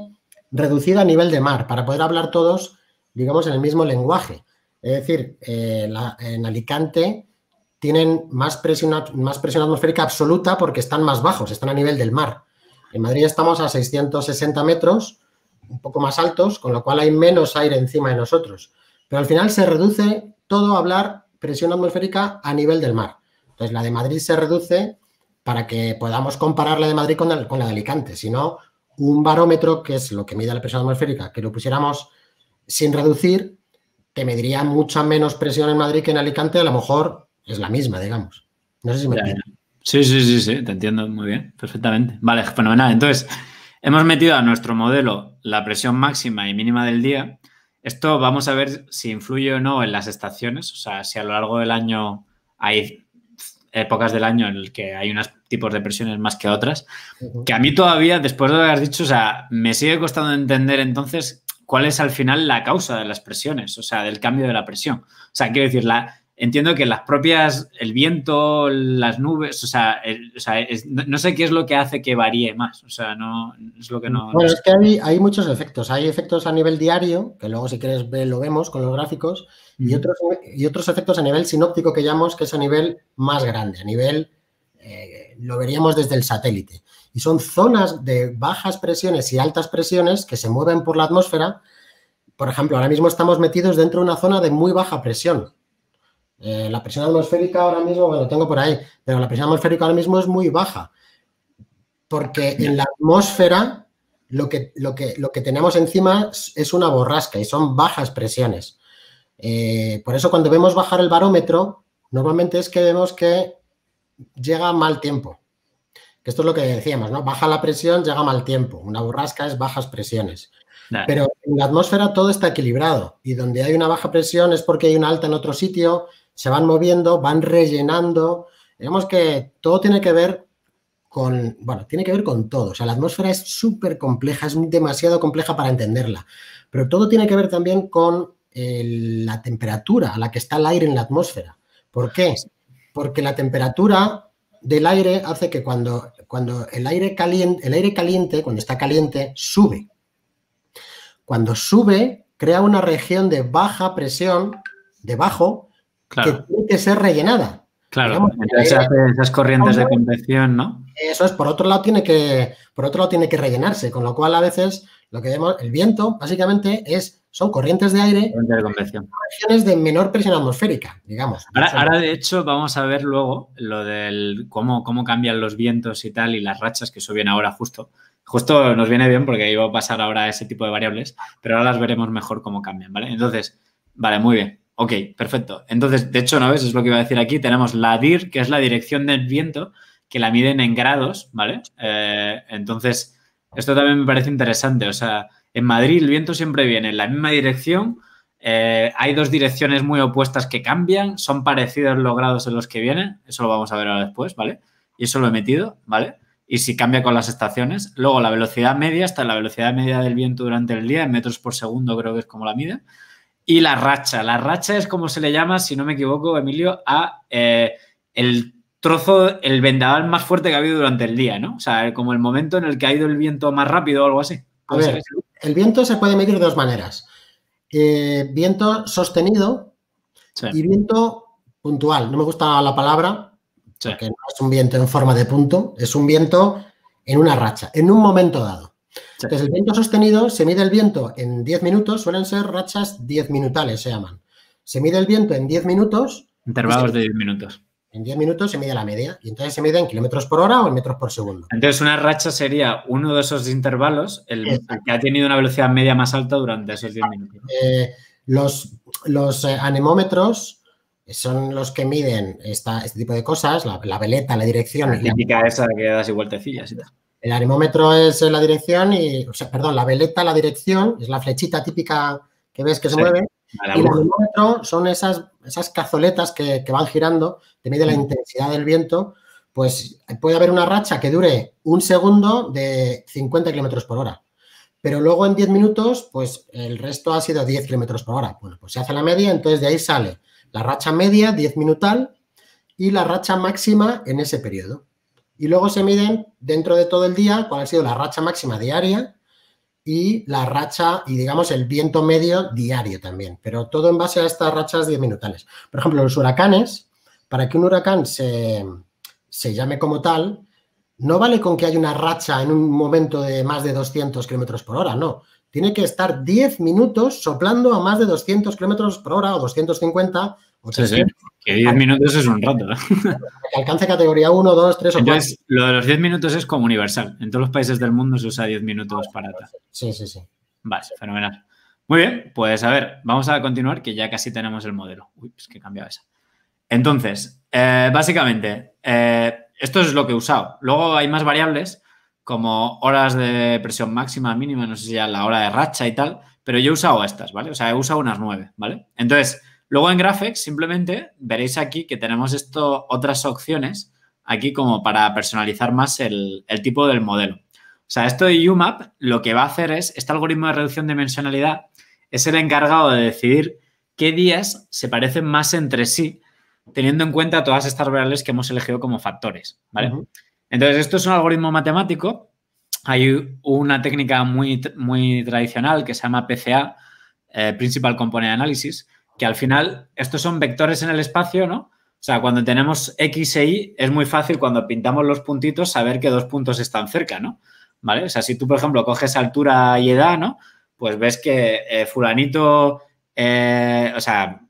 reducida a nivel de mar, para poder hablar todos, digamos, en el mismo lenguaje. Es decir, eh, la, en Alicante tienen más presión, más presión atmosférica absoluta porque están más bajos, están a nivel del mar. En Madrid estamos a seiscientos sesenta metros, un poco más altos, con lo cual hay menos aire encima de nosotros. Pero al final se reduce todo a hablar presión atmosférica a nivel del mar. Entonces, la de Madrid se reduce para que podamos comparar la de Madrid con la, con la de Alicante. Si no, un barómetro, que es lo que mide la presión atmosférica, que lo pusiéramos sin reducir, te mediría mucha menos presión en Madrid que en Alicante, a lo mejor es la misma, digamos. No sé si me Ya, entiendes. ya. Sí, sí, sí, sí, te entiendo muy bien, perfectamente. Vale, fenomenal. Entonces, hemos metido a nuestro modelo la presión máxima y mínima del día. Esto vamos a ver si influye o no en las estaciones, o sea, si a lo largo del año hay épocas del año en el que hay unos tipos de presiones más que otras, Uh-huh. que a mí todavía, después de lo que has dicho, o sea, me sigue costando entender entonces cuál es al final la causa de las presiones, o sea, del cambio de la presión. O sea, quiero decir, la, entiendo que las propias, el viento, las nubes, o sea, el, o sea es, no, no sé qué es lo que hace que varíe más, o sea, no es lo que no... Bueno, no sé. es que hay, hay muchos efectos. Hay efectos a nivel diario, que luego si quieres ver, lo vemos con los gráficos, y otros, y otros efectos a nivel sinóptico que llamamos, que es a nivel más grande, a nivel, eh, lo veríamos desde el satélite. Y son zonas de bajas presiones y altas presiones que se mueven por la atmósfera. Por ejemplo, ahora mismo estamos metidos dentro de una zona de muy baja presión. Eh, la presión atmosférica ahora mismo, bueno, lo tengo por ahí, pero la presión atmosférica ahora mismo es muy baja, porque en la atmósfera lo que, lo que, lo que tenemos encima es una borrasca y son bajas presiones. Eh, por eso cuando vemos bajar el barómetro, normalmente es que vemos que llega mal tiempo. Que esto es lo que decíamos, ¿no? Baja la presión, llega mal tiempo. Una borrasca es bajas presiones. Nah. Pero en la atmósfera todo está equilibrado y donde hay una baja presión es porque hay una alta en otro sitio, se van moviendo, van rellenando. Digamos que todo tiene que ver con, bueno, tiene que ver con todo. O sea, la atmósfera es súper compleja, es demasiado compleja para entenderla. Pero todo tiene que ver también con el, la temperatura a la que está el aire en la atmósfera. ¿Por qué? Porque la temperatura del aire hace que cuando, cuando el, aire caliente, el aire caliente, cuando está caliente, sube. Cuando sube, crea una región de baja presión, debajo, claro, que tiene que ser rellenada. Claro, Digamos, entonces se hacen esas corrientes de convección, ¿no? Eso es, por otro lado tiene que, por otro lado tiene que rellenarse, con lo cual a veces lo que vemos, el viento, básicamente, es, son corrientes de aire, corrientes de convección, regiones de menor presión atmosférica, digamos. Ahora, ahora, de hecho, vamos a ver luego lo del cómo, cómo cambian los vientos y tal, y las rachas, que eso viene ahora justo. Justo nos viene bien porque iba a pasar ahora ese tipo de variables, pero ahora las veremos mejor cómo cambian, ¿vale? Entonces, vale, muy bien. Ok, perfecto. Entonces, de hecho, ¿no ves? Es lo que iba a decir aquí. Tenemos la D I R, que es la dirección del viento, que la miden en grados, ¿vale? Eh, entonces, esto también me parece interesante. O sea, en Madrid el viento siempre viene en la misma dirección. Eh, hay dos direcciones muy opuestas que cambian. Son parecidos los grados en los que vienen. Eso lo vamos a ver ahora después, ¿vale? Y eso lo he metido, ¿vale? Y si cambia con las estaciones. Luego, la velocidad media, hasta la velocidad media del viento durante el día, en metros por segundo creo que es como la mide. Y la racha. La racha es como se le llama, si no me equivoco, Emilio, a eh, el trozo, el vendaval más fuerte que ha habido durante el día, ¿no? O sea, como el momento en el que ha ido el viento más rápido o algo así. A ver, el viento se puede medir de dos maneras. Eh, viento sostenido sí. y viento puntual. No me gusta la palabra, sí. porque no es un viento en forma de punto, es un viento en una racha, en un momento dado. Sí. Entonces, el viento sostenido, se mide el viento en diez minutos, suelen ser rachas diez minutales, se llaman. Se mide el viento en diez minutos. Intervalos de diez minutos. En diez minutos se mide la media y entonces se mide en kilómetros por hora o en metros por segundo. Entonces, una racha sería uno de esos intervalos, el, el que ha tenido una velocidad media más alta durante esos diez minutos. Eh, los los eh, anemómetros son los que miden esta, este tipo de cosas, la, la veleta, la dirección. La típica esa que das y vueltecillas y tal. El anemómetro es la dirección y, o sea, perdón, la veleta, la dirección, es la flechita típica que ves que se sí, mueve. Y el anemómetro son esas, esas cazoletas que, que van girando, te mide la intensidad del viento. Pues puede haber una racha que dure un segundo de cincuenta kilómetros por hora. Pero luego en diez minutos, pues el resto ha sido diez kilómetros por hora. Bueno, pues se hace la media, entonces de ahí sale la racha media, diez minutal, y la racha máxima en ese periodo. Y luego se miden dentro de todo el día cuál ha sido la racha máxima diaria y la racha y, digamos, el viento medio diario también, pero todo en base a estas rachas diez minutales. Por ejemplo, los huracanes, para que un huracán se, se llame como tal, no vale con que haya una racha en un momento de más de doscientos kilómetros por hora, no. Tiene que estar diez minutos soplando a más de doscientos kilómetros por hora o doscientos cincuenta. O sí, sí, que diez minutos es un rato, ¿no? Que alcance categoría uno, dos, tres o cuatro. Entonces, lo de los diez minutos es como universal. En todos los países del mundo se usa diez minutos para tal. Sí, sí, sí. Vale, fenomenal. Muy bien, pues a ver, vamos a continuar que ya casi tenemos el modelo. Uy, es que he cambiado esa. Entonces, eh, básicamente, eh, esto es lo que he usado. Luego hay más variables como horas de presión máxima, mínima, no sé si ya la hora de racha y tal, pero yo he usado estas, ¿vale? O sea, he usado unas nueve, ¿vale? Entonces, luego en Graphex simplemente veréis aquí que tenemos esto, otras opciones aquí como para personalizar más el, el tipo del modelo. O sea, esto de U MAP lo que va a hacer es, este algoritmo de reducción de dimensionalidad es el encargado de decidir qué días se parecen más entre sí, teniendo en cuenta todas estas variables que hemos elegido como factores, ¿vale? Uh-huh. Entonces, esto es un algoritmo matemático. Hay una técnica muy, muy tradicional que se llama P C A, eh, Principal Component Analysis, que al final estos son vectores en el espacio, ¿no? O sea, cuando tenemos X e Y es muy fácil cuando pintamos los puntitos saber que dos puntos están cerca, ¿no? ¿Vale? O sea, si tú, por ejemplo, coges altura y edad, ¿no? Pues ves que eh, fulanito, eh, o sea,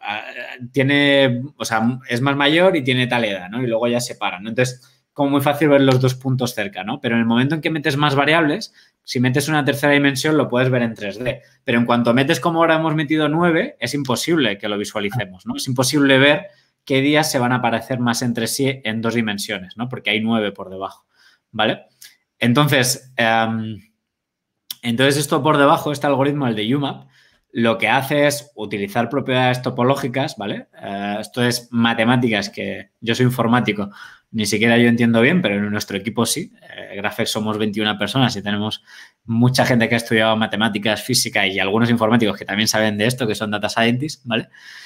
tiene, o sea, es más mayor y tiene tal edad, ¿no? Y luego ya se paran, ¿no? Entonces, como muy fácil ver los dos puntos cerca, ¿no? Pero en el momento en que metes más variables, si metes una tercera dimensión lo puedes ver en tres D. Pero en cuanto metes como ahora hemos metido nueve, es imposible que lo visualicemos, ¿no? Es imposible ver qué días se van a parecer más entre sí en dos dimensiones, ¿no? Porque hay nueve por debajo, ¿vale? Entonces, um, entonces esto por debajo, este algoritmo, el de U MAP, lo que hace es utilizar propiedades topológicas, ¿vale? Uh, esto es matemáticas que yo soy informático, ni siquiera yo entiendo bien, pero en nuestro equipo sí. Eh, Graphex somos veintiuna personas y tenemos mucha gente que ha estudiado matemáticas, física y algunos informáticos que también saben de esto, que son data scientists, ¿vale?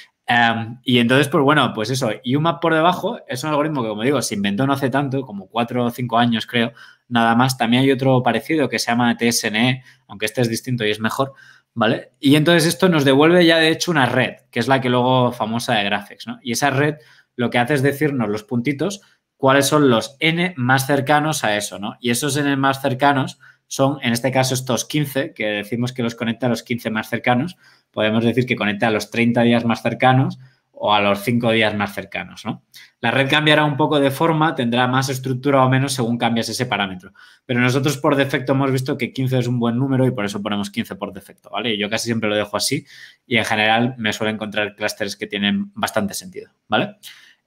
Um, y entonces, pues bueno, pues eso, U MAP por debajo es un algoritmo que, como digo, se inventó no hace tanto, como cuatro o cinco años creo, nada más. También hay otro parecido que se llama T S N E, aunque este es distinto y es mejor, ¿vale? Y entonces esto nos devuelve ya de hecho una red, que es la que luego famosa de Graphex, ¿no? Y esa red lo que hace es decirnos los puntitos cuáles son los n más cercanos a eso, ¿no? Y esos n más cercanos son, en este caso, estos quince, que decimos que los conecta a los quince más cercanos. Podemos decir que conecta a los treinta días más cercanos o a los cinco días más cercanos, ¿no? La red cambiará un poco de forma, tendrá más estructura o menos según cambias ese parámetro. Pero nosotros por defecto hemos visto que quince es un buen número y por eso ponemos quince por defecto, ¿vale? Y yo casi siempre lo dejo así y en general me suelo encontrar clústeres que tienen bastante sentido, ¿vale?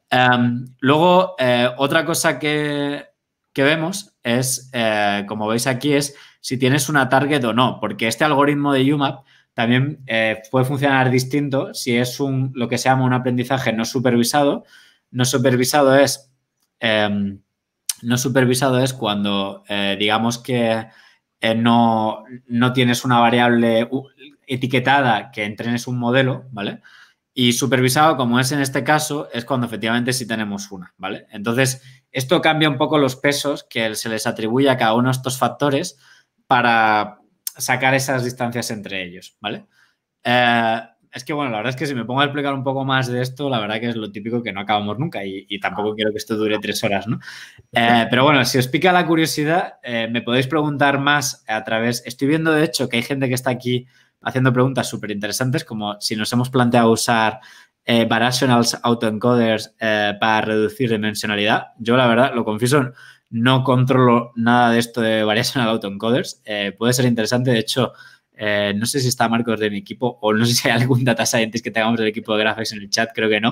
Um, luego, eh, otra cosa que, que vemos es, eh, como veis aquí, es si tienes una target o no, porque este algoritmo de U MAP también eh, puede funcionar distinto si es un, lo que se llama un aprendizaje no supervisado. No supervisado es, eh, no supervisado es cuando, eh, digamos que eh, no, no tienes una variable etiquetada que entrenes un modelo, ¿vale? Y supervisado, como es en este caso, es cuando efectivamente sí tenemos una, ¿vale? Entonces, esto cambia un poco los pesos que se les atribuye a cada uno de estos factores para sacar esas distancias entre ellos, ¿vale? Eh, es que, bueno, la verdad es que si me pongo a explicar un poco más de esto, la verdad que es lo típico que no acabamos nunca y, y tampoco quiero que esto dure tres horas, ¿no? Eh, pero bueno, si os pica la curiosidad, eh, me podéis preguntar más a través... Estoy viendo, de hecho, que hay gente que está aquí haciendo preguntas súper interesantes, como si nos hemos planteado usar eh, variationals autoencoders eh, para reducir dimensionalidad. Yo, la verdad, lo confieso, no controlo nada de esto de variational autoencoders. Eh, puede ser interesante, de hecho, eh, no sé si está Marcos de mi equipo o no sé si hay algún data scientist que tengamos del equipo de Graphex en el chat, creo que no.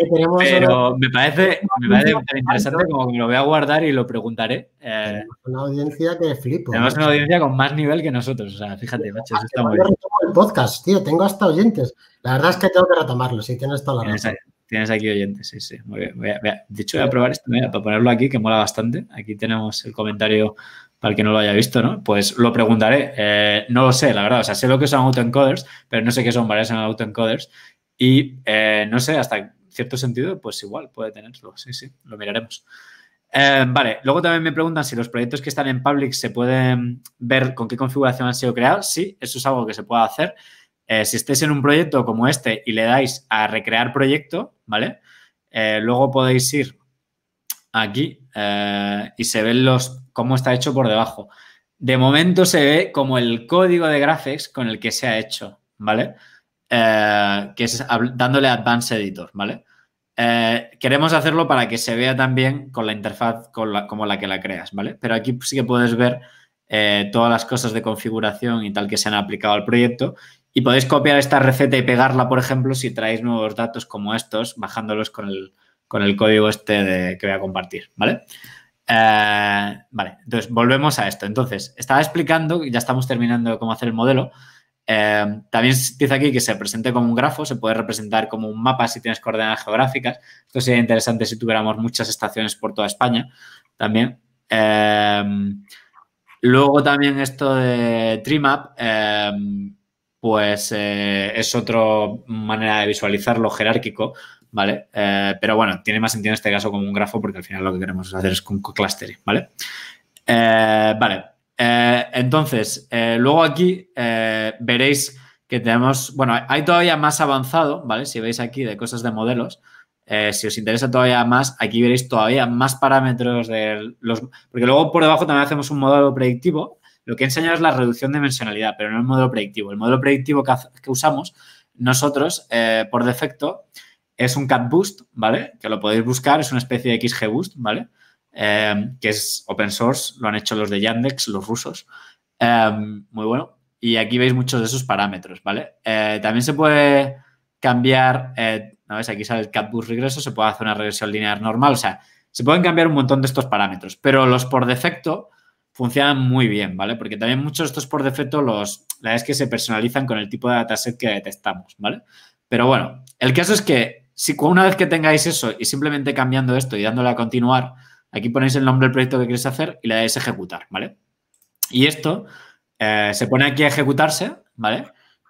Pero una... me parece, me parece interesante, como que me lo voy a guardar y lo preguntaré. Eh, tenemos una audiencia que flipo. Tenemos una audiencia con más nivel que nosotros, o sea, fíjate, macho, eso está muy bien. Yo retomo el podcast, tío, tengo hasta oyentes. La verdad es que tengo que retomarlo, sí, tienes toda la razón. Tienes aquí oyentes, sí, sí. Muy bien. Voy a, voy a, de hecho, voy a probar esto, mira, para ponerlo aquí, que mola bastante. Aquí tenemos el comentario para el que no lo haya visto, ¿no? Pues lo preguntaré. Eh, no lo sé, la verdad. O sea, sé lo que son autoencoders, pero no sé qué son variational autoencoders. Y eh, no sé, hasta cierto sentido, pues igual puede tenerlo. Sí, sí, lo miraremos. Eh, vale, luego también me preguntan si los proyectos que están en public se pueden ver con qué configuración han sido creados. Sí, eso es algo que se puede hacer. Eh, si estáis en un proyecto como este y le dais a recrear proyecto, ¿vale? Eh, luego podéis ir aquí eh, y se ven los cómo está hecho por debajo. De momento se ve como el código de graphics con el que se ha hecho, ¿vale? Eh, que es dándole Advanced Editor, ¿vale? Eh, queremos hacerlo para que se vea también con la interfaz con la, como la que la creas, ¿vale? Pero aquí sí que puedes ver eh, todas las cosas de configuración y tal que se han aplicado al proyecto y podéis copiar esta receta y pegarla, por ejemplo, si traéis nuevos datos como estos, bajándolos con el, con el código este de, que voy a compartir, ¿vale? Eh, vale, entonces volvemos a esto. Entonces, estaba explicando, y ya estamos terminando cómo hacer el modelo. Eh, también dice aquí que se presente como un grafo, se puede representar como un mapa si tienes coordenadas geográficas. Esto sería interesante si tuviéramos muchas estaciones por toda España también. Eh, luego también esto de Tree Map, eh, pues eh, es otra manera de visualizarlo jerárquico, ¿vale? Eh, pero bueno, tiene más sentido en este caso como un grafo porque al final lo que queremos hacer es con clustering, ¿vale? Eh, vale. Eh, entonces, eh, luego aquí eh, veréis que tenemos, bueno, hay todavía más avanzado, ¿vale? Si veis aquí de cosas de modelos, eh, si os interesa todavía más, aquí veréis todavía más parámetros de los, porque luego por debajo también hacemos un modelo predictivo. Lo que he enseñado es la reducción de dimensionalidad, pero no el modelo predictivo. El modelo predictivo que, que usamos nosotros, eh, por defecto, es un CatBoost, ¿vale? Que lo podéis buscar, es una especie de X G Boost, ¿vale? Eh, que es open source, lo han hecho los de Yandex, los rusos. Eh, muy bueno. Y aquí veis muchos de esos parámetros, ¿vale? Eh, también se puede cambiar, eh, ¿no ves? Aquí sale el CatBoost regreso, se puede hacer una regresión lineal normal, o sea, se pueden cambiar un montón de estos parámetros, pero los por defecto funcionan muy bien, ¿vale? Porque también muchos de estos por defecto, los, la verdad es que se personalizan con el tipo de dataset que detectamos, ¿vale? Pero bueno, el caso es que si una vez que tengáis eso y simplemente cambiando esto y dándole a continuar, aquí ponéis el nombre del proyecto que queréis hacer y le dais a ejecutar, ¿vale? Y esto eh, se pone aquí a ejecutarse, ¿vale?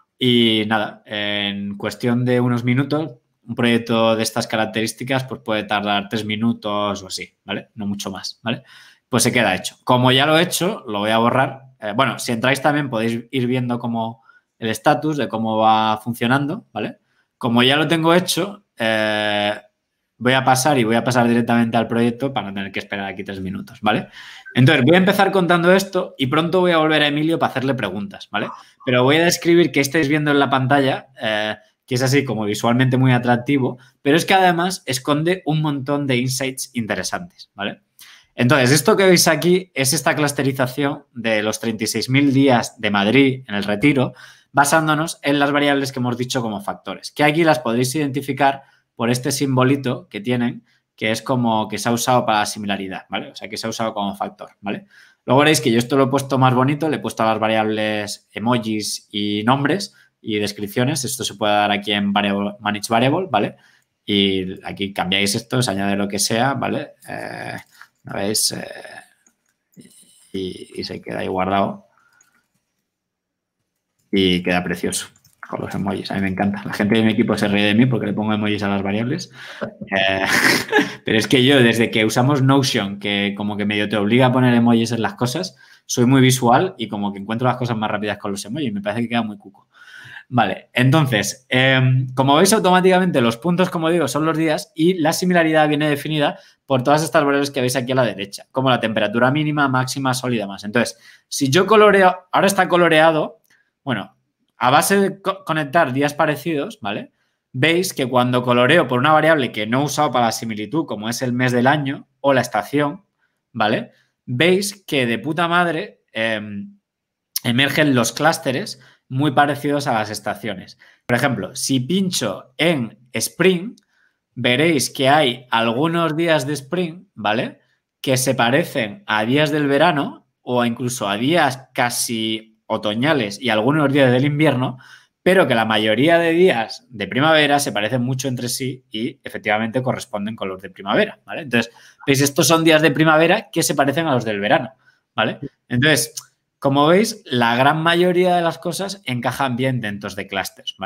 Y nada, en cuestión de unos minutos, un proyecto de estas características pues puede tardar tres minutos o así, ¿vale? No mucho más, ¿vale? Pues se queda hecho. Como ya lo he hecho, lo voy a borrar. Eh, bueno, si entráis también podéis ir viendo cómo el estatus de cómo va funcionando, ¿vale? Como ya lo tengo hecho, eh, voy a pasar y voy a pasar directamente al proyecto para no tener que esperar aquí tres minutos, ¿vale? Entonces, voy a empezar contando esto y pronto voy a volver a Emilio para hacerle preguntas, ¿vale? Pero voy a describir que estáis viendo en la pantalla, eh, que es así como visualmente muy atractivo, pero es que además esconde un montón de insights interesantes, ¿vale? Entonces, esto que veis aquí es esta clusterización de los treinta y seis mil días de Madrid en el Retiro, basándonos en las variables que hemos dicho como factores, que aquí las podréis identificar por este simbolito que tienen, que es como que se ha usado para la similaridad, ¿vale? O sea, que se ha usado como factor, ¿vale? Luego veréis que yo esto lo he puesto más bonito, le he puesto a las variables emojis y nombres y descripciones. Esto se puede dar aquí en variable, manage variable, ¿vale? Y aquí cambiáis esto, se añade lo que sea, ¿vale? Eh, ¿no veis? Eh, y, y se queda ahí guardado. Y queda precioso con los emojis. A mí me encanta. La gente de mi equipo se ríe de mí porque le pongo emojis a las variables. Eh, pero es que yo, desde que usamos Notion, que como que medio te obliga a poner emojis en las cosas, soy muy visual y como que encuentro las cosas más rápidas con los emojis. Me parece que queda muy cuco. Vale, entonces, eh, como veis automáticamente los puntos, como digo, son los días y la similaridad viene definida por todas estas variables que veis aquí a la derecha, como la temperatura mínima, máxima, sol y demás. Entonces, si yo coloreo, ahora está coloreado, bueno, a base de co conectar días parecidos, ¿vale? Veis que cuando coloreo por una variable que no he usado para la similitud, como es el mes del año o la estación, ¿vale? Veis que de puta madre eh, emergen los clústeres muy parecidos a las estaciones. Por ejemplo, si pincho en Spring, veréis que hay algunos días de Spring, ¿vale? Que se parecen a días del verano o incluso a días casi otoñales y algunos días del invierno, pero que la mayoría de días de primavera se parecen mucho entre sí y efectivamente corresponden con los de primavera, ¿vale? Entonces, veis, estos son días de primavera que se parecen a los del verano, ¿vale? Entonces, como veis, la gran mayoría de las cosas encajan bien dentro de clústeres, ¿vale?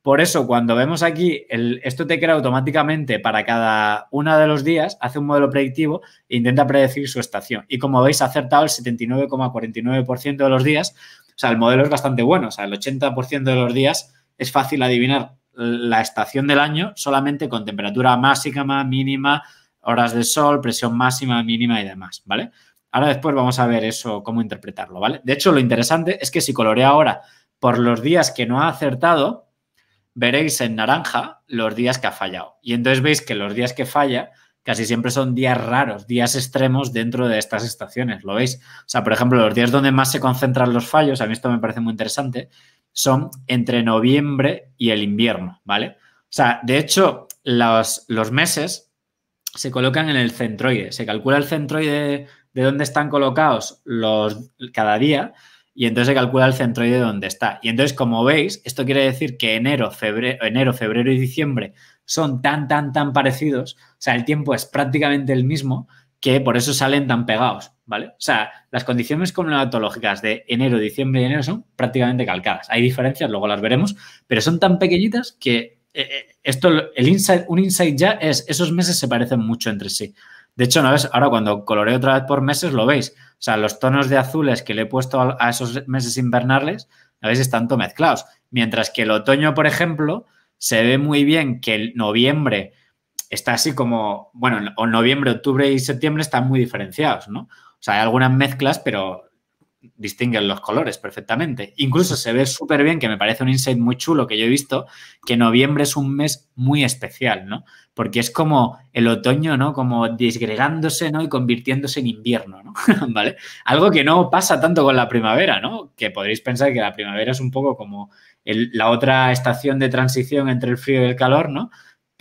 Por eso, cuando vemos aquí, el, esto te crea automáticamente para cada uno de los días, hace un modelo predictivo e intenta predecir su estación. Y como veis, ha acertado el setenta y nueve coma cuarenta y nueve por ciento de los días. O sea, el modelo es bastante bueno. O sea, el ochenta por ciento de los días es fácil adivinar la estación del año solamente con temperatura máxima, mínima, horas de sol, presión máxima, mínima y demás, ¿vale? Ahora después vamos a ver eso, cómo interpretarlo, ¿vale? De hecho, lo interesante es que si coloreo ahora por los días que no ha acertado, veréis en naranja los días que ha fallado. Y entonces veis que los días que falla casi siempre son días raros, días extremos dentro de estas estaciones, ¿lo veis? O sea, por ejemplo, los días donde más se concentran los fallos, a mí esto me parece muy interesante, son entre noviembre y el invierno, ¿vale? O sea, de hecho, los, los meses se colocan en el centroide. Se calcula el centroide de dónde están colocados los, cada día y entonces se calcula el centroide de dónde está. Y entonces, como veis, esto quiere decir que enero, febrero, enero, febrero y diciembre son tan, tan, tan parecidos. O sea, el tiempo es prácticamente el mismo, que por eso salen tan pegados, ¿vale? O sea, las condiciones climatológicas de enero, diciembre y enero son prácticamente calcadas. Hay diferencias, luego las veremos, pero son tan pequeñitas que eh, esto, el insight, un insight ya es, esos meses se parecen mucho entre sí. De hecho, ¿no ves? Ahora cuando coloreo otra vez por meses lo veis. O sea, los tonos de azules que le he puesto a esos meses invernales, a veces están todo mezclados. Mientras que el otoño, por ejemplo, se ve muy bien que el noviembre está así como, bueno, o noviembre, octubre y septiembre están muy diferenciados, ¿no? O sea, hay algunas mezclas, pero distinguen los colores perfectamente. Incluso se ve súper bien, que me parece un insight muy chulo que yo he visto, que noviembre es un mes muy especial, ¿no? Porque es como el otoño, ¿no? Como disgregándose, ¿no? Y convirtiéndose en invierno, ¿no? ¿Vale? Algo que no pasa tanto con la primavera, ¿no? Que podréis pensar que la primavera es un poco como el, la otra estación de transición entre el frío y el calor, ¿no?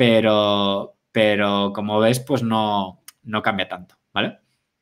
Pero, pero como ves, pues no, no cambia tanto, ¿vale?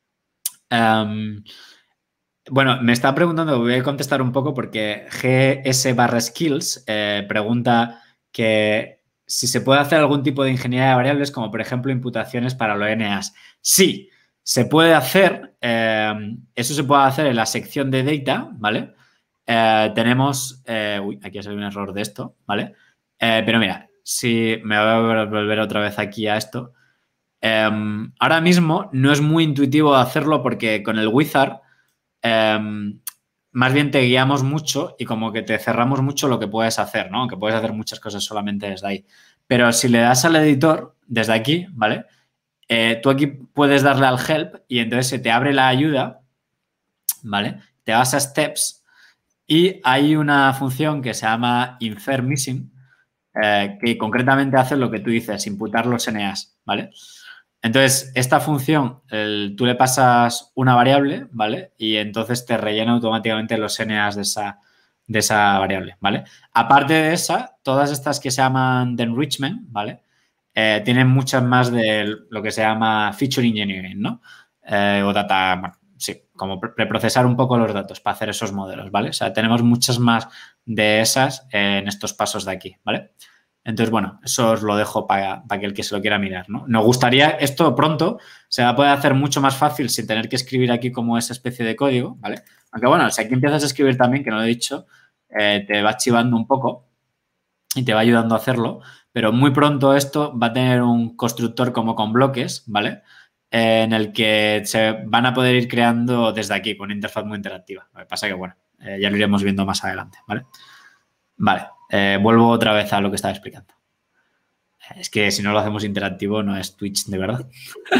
Um, Bueno, me está preguntando, voy a contestar un poco porque G S barra skills eh, pregunta que si se puede hacer algún tipo de ingeniería de variables, como por ejemplo imputaciones para los N As. Sí, se puede hacer. Eh, eso se puede hacer en la sección de data, ¿vale? Eh, tenemos... Eh, uy, aquí ha salido un error de esto, ¿vale? Eh, pero mira, si me voy a volver otra vez aquí a esto. Eh, ahora mismo no es muy intuitivo hacerlo porque con el wizard... Um, más bien te guiamos mucho y como que te cerramos mucho lo que puedes hacer, ¿no? Aunque puedes hacer muchas cosas solamente desde ahí. Pero si le das al editor desde aquí, ¿vale? Eh, tú aquí puedes darle al help y entonces se te abre la ayuda, ¿vale? Te vas a steps y hay una función que se llama infer missing eh, que concretamente hace lo que tú dices, imputar los N As, ¿vale? Entonces, esta función, el, tú le pasas una variable, ¿vale? Y entonces te rellena automáticamente los N As de esa, de esa variable, ¿vale? Aparte de esa, todas estas que se llaman de enrichment, ¿vale? Eh, tienen muchas más de lo que se llama feature engineering, ¿no? Eh, o data, bueno, sí, como preprocesar un poco los datos para hacer esos modelos, ¿vale? O sea, tenemos muchas más de esas en estos pasos de aquí, ¿vale? Entonces, bueno, eso os lo dejo para, para que el que se lo quiera mirar, ¿no? Nos gustaría, esto pronto se va a poder hacer mucho más fácil sin tener que escribir aquí como esa especie de código, ¿vale? Aunque, bueno, si aquí empiezas a escribir también, que no lo he dicho, eh, te va chivando un poco y te va ayudando a hacerlo, pero muy pronto esto va a tener un constructor como con bloques, ¿vale? Eh, en el que se van a poder ir creando desde aquí con una interfaz muy interactiva. Lo que pasa que, bueno, eh, ya lo iremos viendo más adelante, ¿vale? Vale. Eh, vuelvo otra vez a lo que estaba explicando. Es que si no lo hacemos interactivo no es Twitch de verdad.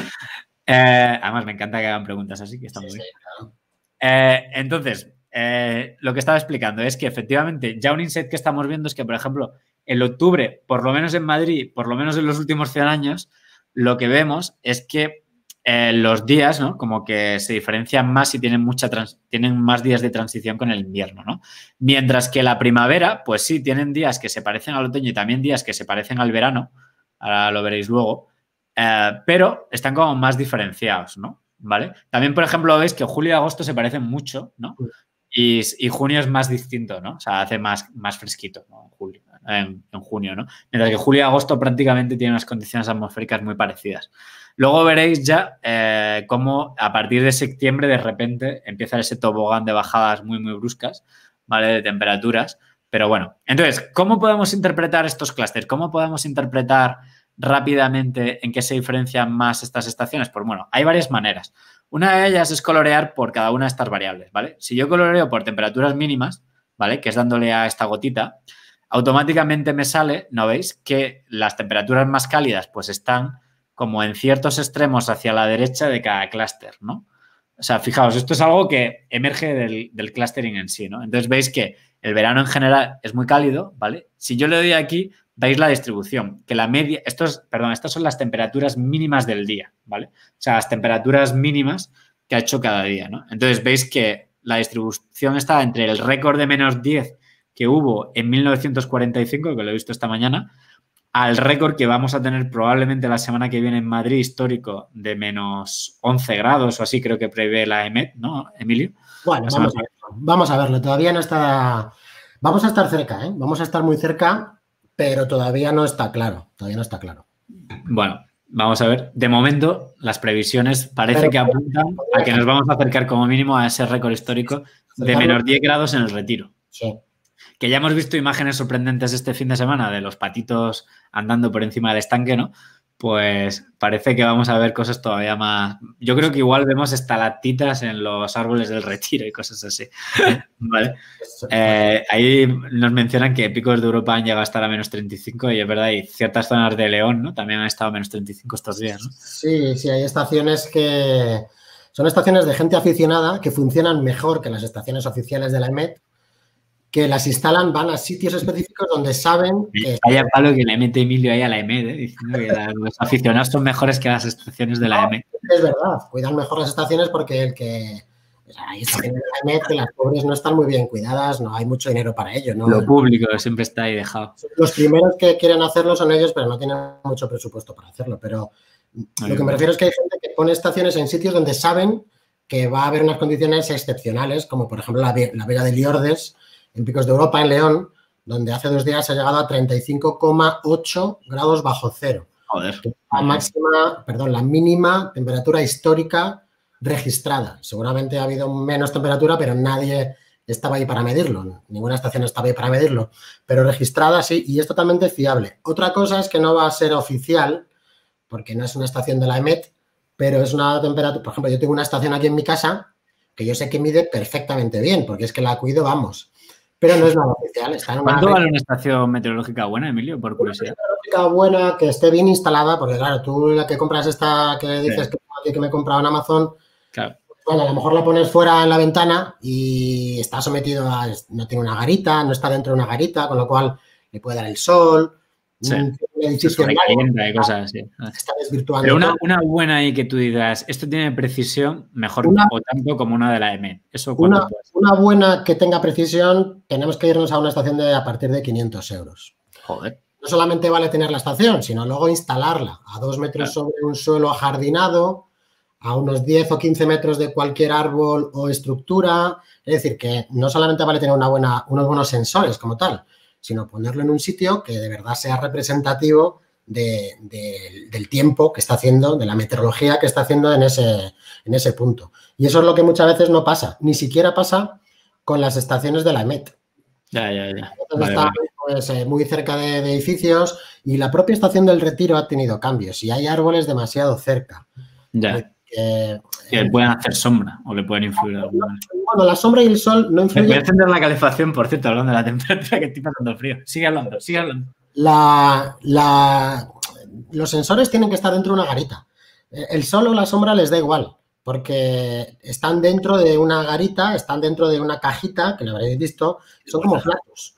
eh, además, me encanta que hagan preguntas así, que está muy bien. Sí, claro. eh, entonces, eh, lo que estaba explicando es que efectivamente ya un insight que estamos viendo es que, por ejemplo, en octubre, por lo menos en Madrid, por lo menos en los últimos cien años, lo que vemos es que eh, los días, ¿no? Como que se diferencian más y tienen, mucha trans tienen más días de transición con el invierno, ¿no? Mientras que la primavera, pues sí, tienen días que se parecen al otoño y también días que se parecen al verano, ahora lo veréis luego, eh, pero están como más diferenciados, ¿no? ¿Vale? También, por ejemplo, veis que julio y agosto se parecen mucho, ¿no? Y, y junio es más distinto, ¿no? O sea, hace más, más fresquito, ¿no? En, julio, en, en junio, ¿no? Mientras que julio y agosto prácticamente tienen unas condiciones atmosféricas muy parecidas. Luego veréis ya eh, cómo a partir de septiembre de repente empieza ese tobogán de bajadas muy, muy bruscas, ¿vale? De temperaturas, Pero bueno, entonces, ¿cómo podemos interpretar estos clústeres? ¿Cómo podemos interpretar rápidamente en qué se diferencian más estas estaciones? Pues bueno, hay varias maneras. Una de ellas es colorear por cada una de estas variables, ¿vale? Si yo coloreo por temperaturas mínimas, ¿vale? Que es dándole a esta gotita, automáticamente me sale, ¿no veis? Que las temperaturas más cálidas pues están como en ciertos extremos hacia la derecha de cada clúster, ¿no? O sea, fijaos, esto es algo que emerge del, del clustering en sí, ¿no? Entonces veis que el verano en general es muy cálido, ¿vale? Si yo le doy aquí, veis la distribución, que la media, estos, perdón, estas son las temperaturas mínimas del día, ¿vale? O sea, las temperaturas mínimas que ha hecho cada día, ¿no? Entonces veis que la distribución está entre el récord de menos diez que hubo en mil novecientos cuarenta y cinco, que lo he visto esta mañana, al récord que vamos a tener probablemente la semana que viene en Madrid, histórico, de menos once grados o así, creo que prevé la E M E T, ¿no, Emilio? Bueno, vamos a, verlo. vamos a verlo. Todavía no está... Vamos a estar cerca, ¿eh? Vamos a estar muy cerca, pero todavía no está claro. Todavía no está claro. Bueno, vamos a ver. De momento, las previsiones parece pero, que apuntan a que nos vamos a acercar como mínimo a ese récord histórico de menos diez grados en el Retiro. Sí. Que ya hemos visto imágenes sorprendentes este fin de semana de los patitos andando por encima del estanque, ¿no? Pues parece que vamos a ver cosas todavía más... Yo creo que igual vemos estalactitas en los árboles del Retiro y cosas así. ¿Vale? Eh, ahí nos mencionan que picos de Europa han llegado a estar a menos treinta y cinco y es verdad, y ciertas zonas de León, ¿no? También han estado a menos treinta y cinco estos días, ¿no? Sí, sí, hay estaciones que... Son estaciones de gente aficionada que funcionan mejor que las estaciones oficiales de la E M E T, que las instalan, van a sitios específicos donde saben que... Vaya palo que le mete Emilio ahí a la E M E T, ¿eh? Diciendo que los aficionados son mejores que las estaciones de la no, E M E T. Es verdad, cuidan mejor las estaciones porque el que... O sea, hay estaciones de la E M E T que las pobres no están muy bien cuidadas, no hay mucho dinero para ello, ¿no? Lo público siempre está ahí dejado. Los primeros que quieren hacerlo son ellos, pero no tienen mucho presupuesto para hacerlo. Pero lo que me refiero es que hay gente que pone estaciones en sitios donde saben que va a haber unas condiciones excepcionales, como por ejemplo la, la Vega de Liordes, en Picos de Europa, en León, donde hace dos días ha llegado a treinta y cinco coma ocho grados bajo cero. Joder. La máxima, perdón, la mínima temperatura histórica registrada. Seguramente ha habido menos temperatura, pero nadie estaba ahí para medirlo. Ninguna estación estaba ahí para medirlo. Pero registrada sí, y es totalmente fiable. Otra cosa es que no va a ser oficial, porque no es una estación de la E M E T, pero es una temperatura... Por ejemplo, yo tengo una estación aquí en mi casa que yo sé que mide perfectamente bien, porque es que la cuido, vamos. Pero no es nada oficial. Está en una ¿Cuánto red... vale una estación meteorológica buena, Emilio, por curiosidad? Una meteorológica buena, que esté bien instalada, porque claro, tú la que compras esta, que dices sí. que, que me he comprado en Amazon, claro. Bueno, a lo mejor la pones fuera en la ventana y está sometido a... No tiene una garita, no está dentro de una garita, con lo cual le puede dar el sol. Sí. Un edificio Se calienta y cosas así. Está desvirtuando. Pero una, una buena ahí que tú digas, esto tiene precisión mejor una, o tanto como una de la E M E T. ¿Eso una, una buena que tenga precisión, tenemos que irnos a una estación de a partir de quinientos euros. Joder. No solamente vale tener la estación, sino luego instalarla a dos metros claro. sobre un suelo ajardinado, a unos diez o quince metros de cualquier árbol o estructura. Es decir, que no solamente vale tener una buena, unos buenos sensores como tal, sino ponerlo en un sitio que de verdad sea representativo de, de, del tiempo que está haciendo, de la meteorología que está haciendo en ese, en ese punto. Y eso es lo que muchas veces no pasa. Ni siquiera pasa con las estaciones de la E M E T. Ya, ya, ya. Vale, está vale. Pues, eh, muy cerca de, de edificios y la propia estación del Retiro ha tenido cambios y hay árboles demasiado cerca. Ya. Que, que le pueden hacer sombra o le pueden influir. No, bueno, la sombra y el sol no influyen. Voy a encender la calefacción, por cierto, hablando de la temperatura, que estoy pasando frío. Sigue hablando, sigue hablando. La, la, los sensores tienen que estar dentro de una garita. El sol o la sombra les da igual, porque están dentro de una garita, están dentro de una cajita, que lo habréis visto, son como platos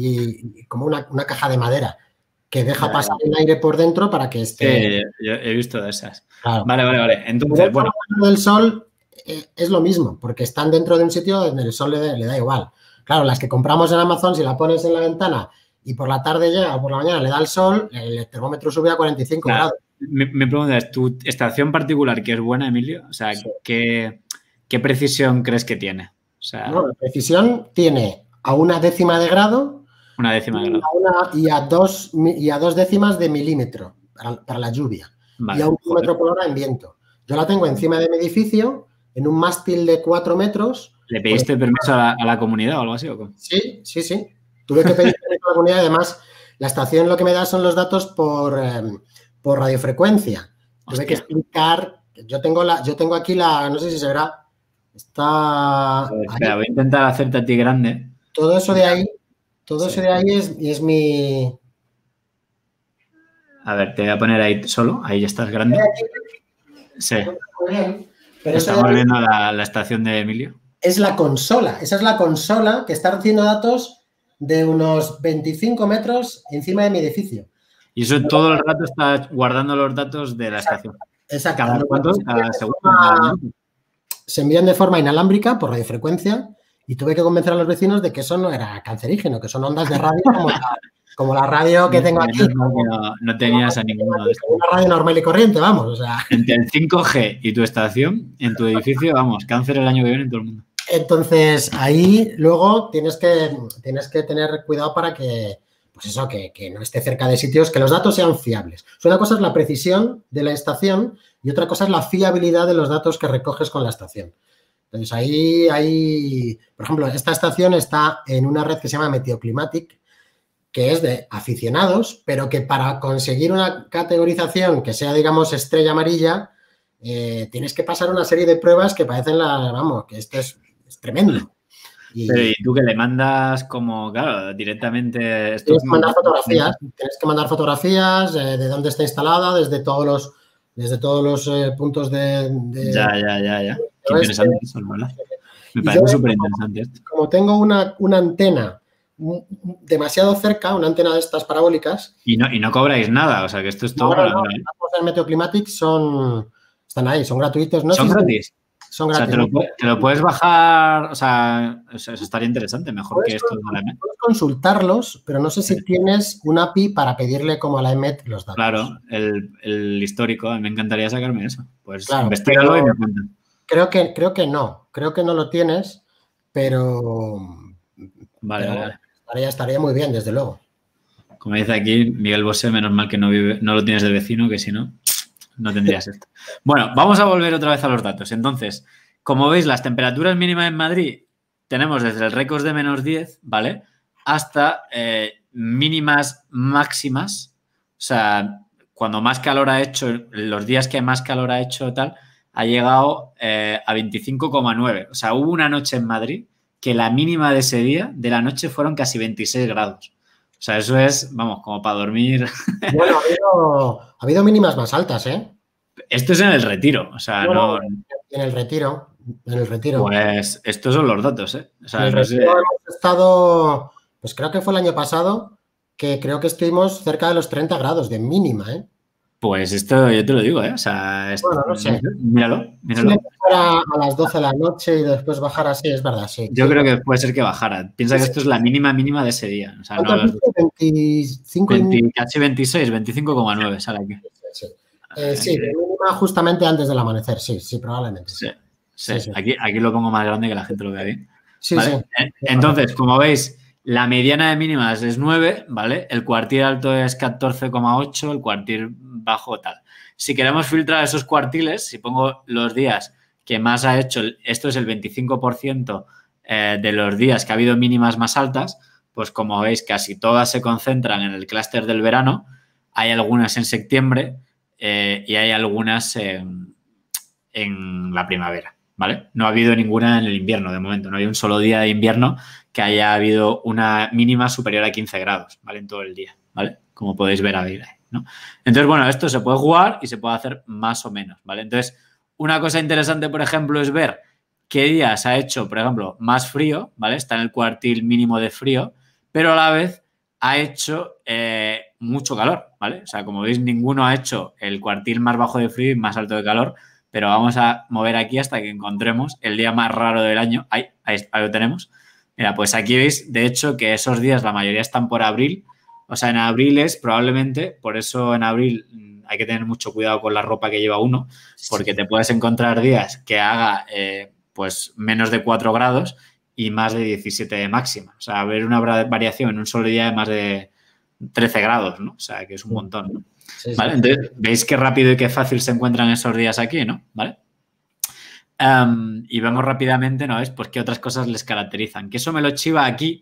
y, y como una, una caja de madera que deja pasar el aire por dentro para que esté... Sí, yo he visto de esas. Claro. Vale, vale, vale. Entonces, bueno... El sol eh, es lo mismo, porque están dentro de un sitio donde el sol le, le da igual. Claro, las que compramos en Amazon, si la pones en la ventana y por la tarde llega o por la mañana le da el sol, el termómetro sube a cuarenta y cinco claro. grados. Mi, mi pregunta es, ¿tu estación particular que es buena, Emilio? O sea, sí. ¿qué, ¿qué precisión crees que tiene? O sea... No, la precisión tiene a una décima de grado... Una décima de grado. Y a, una, y a, dos, y a dos décimas de milímetro para, para la lluvia. Vale, y a un kilómetro por hora en viento. Yo la tengo encima de mi edificio, en un mástil de cuatro metros. ¿Le pediste pues, permiso a la, a la comunidad o algo así? ¿o cómo? Sí, sí, sí. Tuve que pedir permiso a la comunidad y además la estación lo que me da son los datos por, eh, por radiofrecuencia. Tuve Hostia. que explicar, yo tengo, la, yo tengo aquí la, no sé si se verá, está... A ver, espera, voy a intentar hacerte a ti grande. Todo eso de ahí, todo Sí. eso de ahí es, es mi... A ver, te voy a poner ahí solo, ahí ya estás grande. Sí, Muy bien, pero eso de estamos ahí viendo la, la estación de Emilio. es la consola, esa es la consola que está recibiendo datos de unos veinticinco metros encima de mi edificio. Y eso todo el rato está guardando los datos de la estación. Exacto. ¿Cada Lo- cuánto? se envían ¿Cada de segundo? forma- ¿Cada minuto? Se envían de forma inalámbrica por radiofrecuencia y tuve que convencer a los vecinos de que eso no era cancerígeno, que son ondas de radio como la, como la radio que tengo aquí. Menos mal que no, no tenías a ninguno de estos. Una radio normal y corriente, vamos. O sea. Entre el cinco G y tu estación, en tu edificio, vamos, cáncer el año que viene en todo el mundo. Entonces, ahí luego tienes que, tienes que tener cuidado para que, pues eso, que, que no esté cerca de sitios, que los datos sean fiables. O sea, una cosa es la precisión de la estación y otra cosa es la fiabilidad de los datos que recoges con la estación. Entonces, ahí, ahí, por ejemplo, esta estación está en una red que se llama Meteoclimatic, que es de aficionados, pero que para conseguir una categorización que sea, digamos, estrella amarilla, eh, tienes que pasar una serie de pruebas que parecen la, vamos, que esto es, es tremendo. Y Pero ¿y tú que le mandas como, claro, directamente? Esto tienes que mandar fotografías, tienes que mandar fotografías eh, de dónde está instalada, desde todos los, desde todos los eh, puntos de, de... Ya, ya, ya, ya. Qué Pero interesante es eso, ¿verdad? Me y parece yo, súper interesante esto. Como tengo una, una antena demasiado cerca, una antena de estas parabólicas. Y no, y no cobráis nada, o sea que esto es todo. No, para no, mí, ¿eh? las cosas en Meteoclimatic son, están ahí, son gratuitos. No ¿Son sé si- gratis? Son O sea, gratis. te lo, pu- te lo puedes bajar, o sea, eso eso estaría interesante, mejor que Puedes, esto de la E M E T. puedes consultarlos, pero no sé si tienes un A P I para pedirle como a la E M E T los datos. Claro, el, el histórico, a mí me encantaría sacarme eso. Pues Claro, investigalo pero- y me cuentas. Creo que, creo que no, creo que no lo tienes, pero, Vale, pero vale, vale. estaría, estaría muy bien, desde luego. Como dice aquí Miguel Bosé, menos mal que no, vive, no lo tienes de vecino, que si no, no tendrías esto. Bueno, vamos a volver otra vez a los datos. Entonces, como veis, las temperaturas mínimas en Madrid tenemos desde el récord de menos diez, ¿vale? Hasta eh, mínimas máximas. O sea, cuando más calor ha hecho, los días que más calor ha hecho tal, ha llegado eh, a veinticinco coma nueve. O sea, hubo una noche en Madrid que la mínima de ese día, de la noche, fueron casi veintiséis grados. O sea, eso es, vamos, como para dormir. Bueno, ha habido, ha habido mínimas más altas, ¿eh? Esto es en el Retiro, o sea, Bueno, no... En el retiro, en el retiro. Pues estos son los datos, ¿eh? O En sea, el no sé... retiro hemos estado, pues creo que fue el año pasado, que creo que estuvimos cerca de los treinta grados de mínima, ¿eh? Pues esto yo te lo digo, ¿eh? O sea, esto- Bueno, no sé. míralo, míralo. Si fuera a las doce de la noche y después bajar así, es verdad, sí. Yo sí. creo que puede ser que bajara. Piensa que esto es la mínima mínima de ese día. O sea, ¿Cuánto no has los dicho? veinticinco y- veinte, casi veintiséis, veinticinco coma nueve sale aquí. Sí, eh, sí, de mínima justamente antes del amanecer, sí, sí, probablemente. Sí, sí. Sí, sí. Aquí, aquí lo pongo más grande que la gente lo vea bien. Sí, ¿Vale? sí. Eh, Entonces, como veis, la mediana de mínimas es nueve, ¿vale? El cuartil alto es catorce coma ocho, el cuartil bajo tal. Si queremos filtrar esos cuartiles, si pongo los días que más ha hecho, esto es el veinticinco por ciento eh, de los días que ha habido mínimas más altas, pues como veis, casi todas se concentran en el clúster del verano. Hay algunas en septiembre eh, y hay algunas en, en la primavera, ¿vale? No ha habido ninguna en el invierno de momento, no hay un solo día de invierno que haya habido una mínima superior a quince grados, ¿vale? En todo el día, ¿vale? Como podéis ver ahí, ¿no? Entonces, bueno, esto se puede jugar y se puede hacer más o menos, ¿vale? Entonces, una cosa interesante, por ejemplo, es ver qué días ha hecho, por ejemplo, más frío, ¿vale? Está en el cuartil mínimo de frío, pero a la vez ha hecho eh, mucho calor, ¿vale? O sea, como veis, ninguno ha hecho el cuartil más bajo de frío y más alto de calor, pero vamos a mover aquí hasta que encontremos el día más raro del año. Ahí, ahí, ahí lo tenemos. Mira, pues aquí veis, de hecho, que esos días la mayoría están por abril. O sea, en abril es probablemente, por eso en abril hay que tener mucho cuidado con la ropa que lleva uno, porque te puedes encontrar días que haga eh, pues menos de cuatro grados y más de diecisiete de máxima. O sea, haber una variación en un solo día de más de trece grados, ¿no? O sea, que es un montón, ¿no? Sí, sí. ¿Vale? Entonces, veis qué rápido y qué fácil se encuentran esos días aquí, ¿no? ¿Vale? Um, y vemos rápidamente, ¿no? ¿Ves? Pues qué otras cosas les caracterizan. Que eso me lo chiva aquí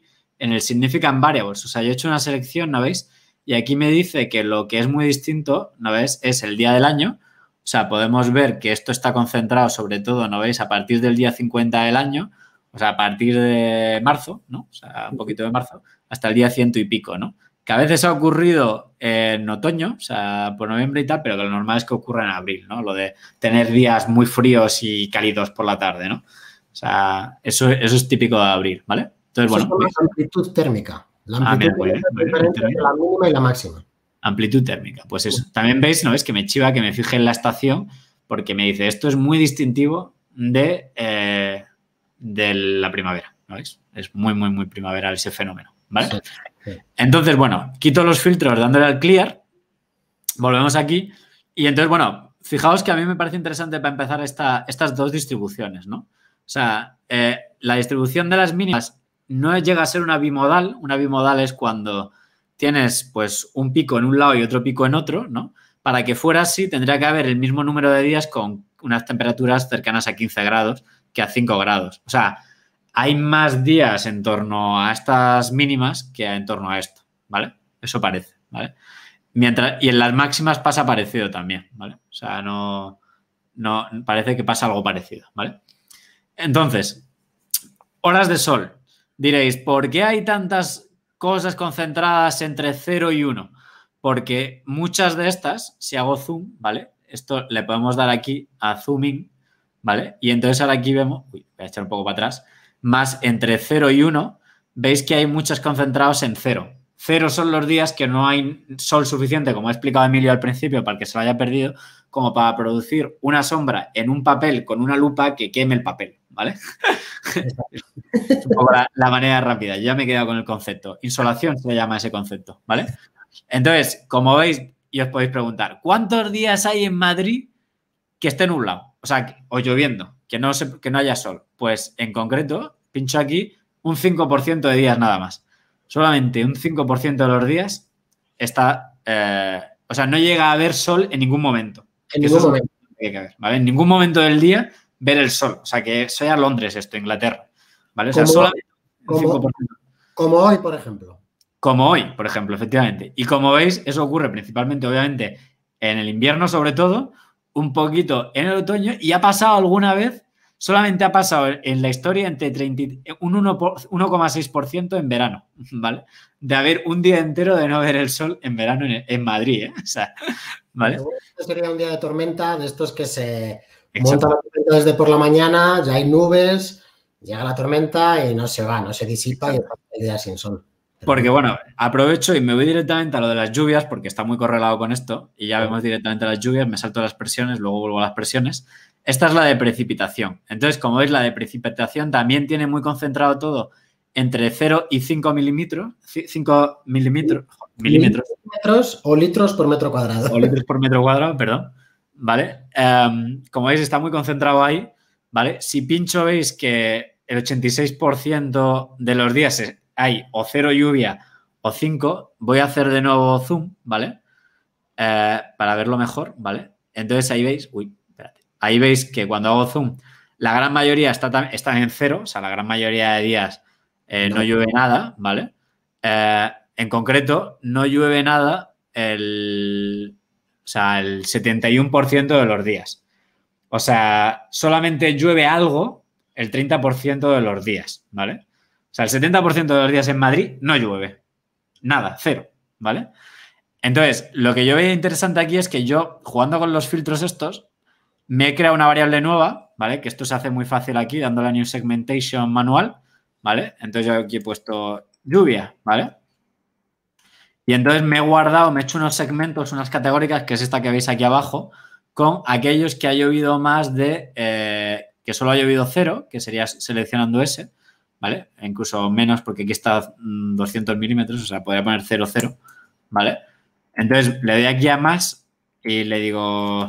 en el Significant Variables. O sea, yo he hecho una selección, ¿no veis? Y aquí me dice que lo que es muy distinto, ¿no ves? Es el día del año. O sea, podemos ver que esto está concentrado sobre todo, ¿no veis? A partir del día cincuenta del año, o sea, a partir de marzo, ¿no? O sea, un poquito de marzo, hasta el día ciento y pico, ¿no? Que a veces ha ocurrido en otoño, o sea, por noviembre y tal, pero que lo normal es que ocurra en abril, ¿no? Lo de tener días muy fríos y cálidos por la tarde, ¿no? O sea, eso, eso es típico de abril, ¿vale? Entonces, eso bueno. es la amplitud térmica. La amplitud ah, mira, muy térmica bien, es diferente entre la mínima y la máxima. Amplitud térmica, pues eso. También veis, ¿no? Es que me chiva que me fije en la estación porque me dice, esto es muy distintivo de, eh, de la primavera, ¿no veis? Es muy, muy, muy primaveral ese fenómeno, ¿vale? Sí, sí. Entonces, bueno, quito los filtros dándole al clear, volvemos aquí y entonces, bueno, fijaos que a mí me parece interesante para empezar esta, estas dos distribuciones, ¿no? O sea, eh, la distribución de las mínimas no llega a ser una bimodal. Una bimodal es cuando tienes pues un pico en un lado y otro pico en otro, ¿no? Para que fuera así tendría que haber el mismo número de días con unas temperaturas cercanas a quince grados que a cinco grados. O sea, hay más días en torno a estas mínimas que en torno a esto, ¿vale? Eso parece, ¿vale? Mientras, y en las máximas pasa parecido también, ¿vale? O sea, no, no parece que pasa algo parecido, ¿vale? Entonces, horas de sol. Diréis, ¿por qué hay tantas cosas concentradas entre cero y uno? Porque muchas de estas, si hago zoom, ¿vale? Esto le podemos dar aquí a zooming, ¿vale? Y entonces ahora aquí vemos, uy, voy a echar un poco para atrás, más entre cero y uno, veis que hay muchas concentradas en cero. Cero son los días que no hay sol suficiente, como ha explicado Emilio al principio, para que se lo haya perdido, como para producir una sombra en un papel con una lupa que queme el papel, ¿vale? Es un poco la, la manera rápida. Yo ya me he quedado con el concepto. Insolación se le llama ese concepto, ¿vale? Entonces, como veis, y os podéis preguntar, ¿cuántos días hay en Madrid que esté nublado? O sea, o lloviendo, que no, se, que no haya sol. Pues, en concreto, pincho aquí, un cinco por ciento de días nada más. Solamente un cinco por ciento de los días está... Eh, o sea, no llega a haber sol en ningún momento. En ningún eso momento. Es lo que hay que ver, ¿vale? En ningún momento del día ver el sol. O sea, que sea Londres esto, Inglaterra. ¿Vale? O sea, como, solamente un como, cinco por ciento. Como hoy, por ejemplo. Como hoy, por ejemplo, efectivamente. Y como veis, eso ocurre principalmente, obviamente, en el invierno sobre todo, un poquito en el otoño y ha pasado alguna vez, solamente ha pasado en la historia entre treinta, un uno coma seis por ciento en verano, ¿vale? De haber un día entero de no ver el sol en verano en, en Madrid, ¿eh? O sea, ¿vale? Este sería un día de tormenta, de estos que se monta la tormenta desde por la mañana, ya hay nubes, llega la tormenta y no se va, no se disipa. Exacto. Y el día sin sol. Porque, bueno, aprovecho y me voy directamente a lo de las lluvias porque está muy correlado con esto y ya vemos directamente las lluvias, me salto las presiones, luego vuelvo a las presiones. Esta es la de precipitación. Entonces, como veis, la de precipitación también tiene muy concentrado todo entre cero y cinco milímetros, cinco milímetros, milímetros. Milímetros o litros por metro cuadrado. O litros por metro cuadrado, perdón. ¿Vale? Um, como veis, está muy concentrado ahí, ¿vale? Si pincho, veis que el ochenta y seis por ciento de los días es hay o cero lluvia o cinco, voy a hacer de nuevo zoom, ¿vale? Eh, para verlo mejor, ¿vale? Entonces ahí veis, uy, espérate, ahí veis que cuando hago zoom, la gran mayoría está, está en cero, o sea, la gran mayoría de días eh, no. no llueve nada, ¿vale? Eh, en concreto, no llueve nada el, o sea, el setenta y uno por ciento de los días. O sea, solamente llueve algo el treinta por ciento de los días, ¿vale? O sea, el setenta por ciento de los días en Madrid no llueve. Nada, cero, ¿vale? Entonces, lo que yo veo interesante aquí es que yo, jugando con los filtros estos, me he creado una variable nueva, ¿vale? Que esto se hace muy fácil aquí, dándole a New Segmentation manual, ¿vale? Entonces yo aquí he puesto lluvia, ¿vale? Y entonces me he guardado, me he hecho unos segmentos, unas categóricas, que es esta que veis aquí abajo, con aquellos que ha llovido más de, eh, que solo ha llovido cero, que sería seleccionando ese, ¿vale? E incluso menos porque aquí está doscientos milímetros, o sea, podría poner cero, cero, ¿vale? Entonces le doy aquí a más y le digo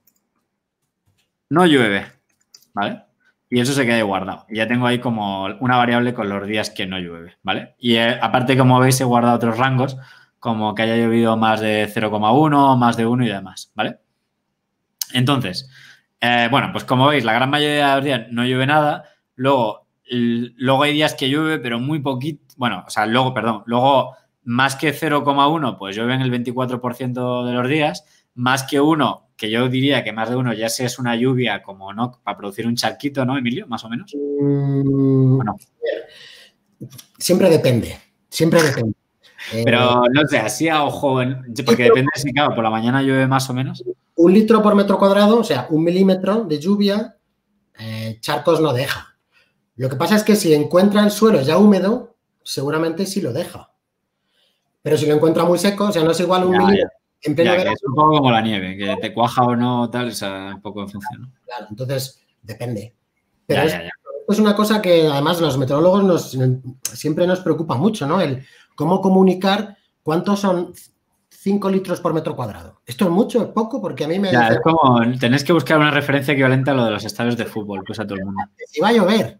no llueve, ¿vale? Y eso se queda guardado. Y ya tengo ahí como una variable con los días que no llueve, ¿vale? Y eh, aparte, como veis, he guardado otros rangos, como que haya llovido más de cero coma uno, más de uno y demás, ¿vale? Entonces, eh, bueno, pues como veis, la gran mayoría de los días no llueve nada. Luego, luego hay días que llueve, pero muy poquito. Bueno, o sea, luego, perdón, luego más que cero coma uno, pues llueve en el veinticuatro por ciento de los días. Más que uno, que yo diría que más de uno ya si es una lluvia como, ¿no? Para producir un charquito, ¿no, Emilio? Más o menos. Mm, bueno. Siempre depende, siempre depende. Pero no sé, así a ojo, porque depende si, claro, por la mañana llueve más o menos. Un litro por metro cuadrado, o sea, un milímetro de lluvia, eh, charcos no deja. Lo que pasa es que si encuentra el suelo ya húmedo, seguramente sí lo deja. Pero si lo encuentra muy seco, o sea, no es igual un ya, milímetro ya. en pleno ya, verano. que es un poco como la nieve, que te cuaja o no, tal, o sea, un poco en función. Claro, entonces depende. Pero ya, es, ya, ya. es una cosa que además los meteorólogos nos, siempre nos preocupa mucho, ¿no? El cómo comunicar cuántos son cinco litros por metro cuadrado. ¿Esto es mucho, es poco? Porque a mí me ya, dice, es como, tenés que buscar una referencia equivalente a lo de los estadios de fútbol, pues a todo el mundo. si va a llover,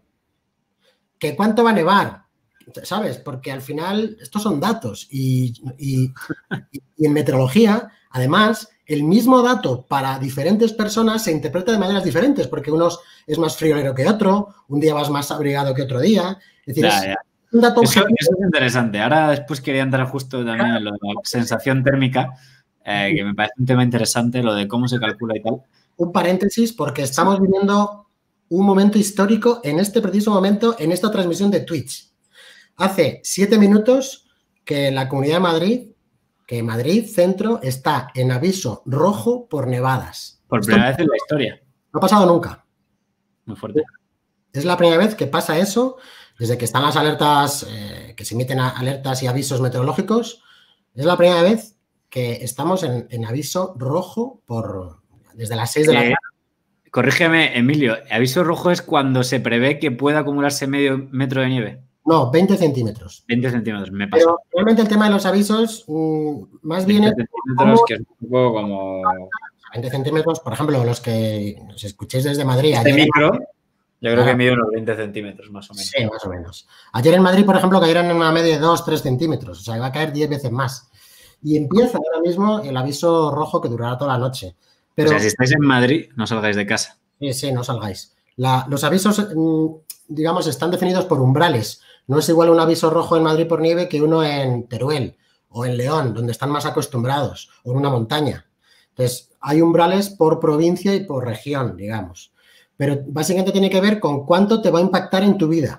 que cuánto va a nevar, ¿sabes? Porque al final estos son datos y, y, y en meteorología, además, el mismo dato para diferentes personas se interpreta de maneras diferentes, porque unos es más friolero que otro, un día vas más abrigado que otro día. Es decir, ya, es ya. un dato eso, objetivo. eso es interesante. Ahora después quería entrar justo también en lo de la sensación térmica, eh, que me parece un tema interesante, lo de cómo se calcula y tal. Un paréntesis, porque estamos viviendo un momento histórico en este preciso momento, en esta transmisión de Twitch. Hace siete minutos que la Comunidad de Madrid, que Madrid Centro está en aviso rojo por nevadas. Por Esto primera vez en la historia. No ha pasado nunca. Muy fuerte. Es la primera vez que pasa eso, desde que están las alertas, eh, que se emiten alertas y avisos meteorológicos. Es la primera vez que estamos en, en aviso rojo por desde las seis de la tarde. Eh, corrígeme, Emilio, aviso rojo es cuando se prevé que pueda acumularse medio metro de nieve. No, veinte centímetros. veinte centímetros, me pasa. Pero realmente el tema de los avisos, mmm, más bien veinte centímetros, que es un poco como... veinte centímetros, por ejemplo, los que os escuchéis desde Madrid. Este ayer micro, yo creo ah, que mide unos veinte centímetros, más o menos. Sí, más o menos. Ayer en Madrid, por ejemplo, cayeron en una media de dos, tres centímetros. O sea, va a caer diez veces más. Y empieza ahora mismo el aviso rojo que durará toda la noche. Pero, o sea, si estáis en Madrid, no salgáis de casa. Sí, sí, no salgáis. La, los avisos, digamos, están definidos por umbrales. No es igual un aviso rojo en Madrid por nieve que uno en Teruel o en León, donde están más acostumbrados, o en una montaña. Entonces, hay umbrales por provincia y por región, digamos. Pero básicamente tiene que ver con cuánto te va a impactar en tu vida.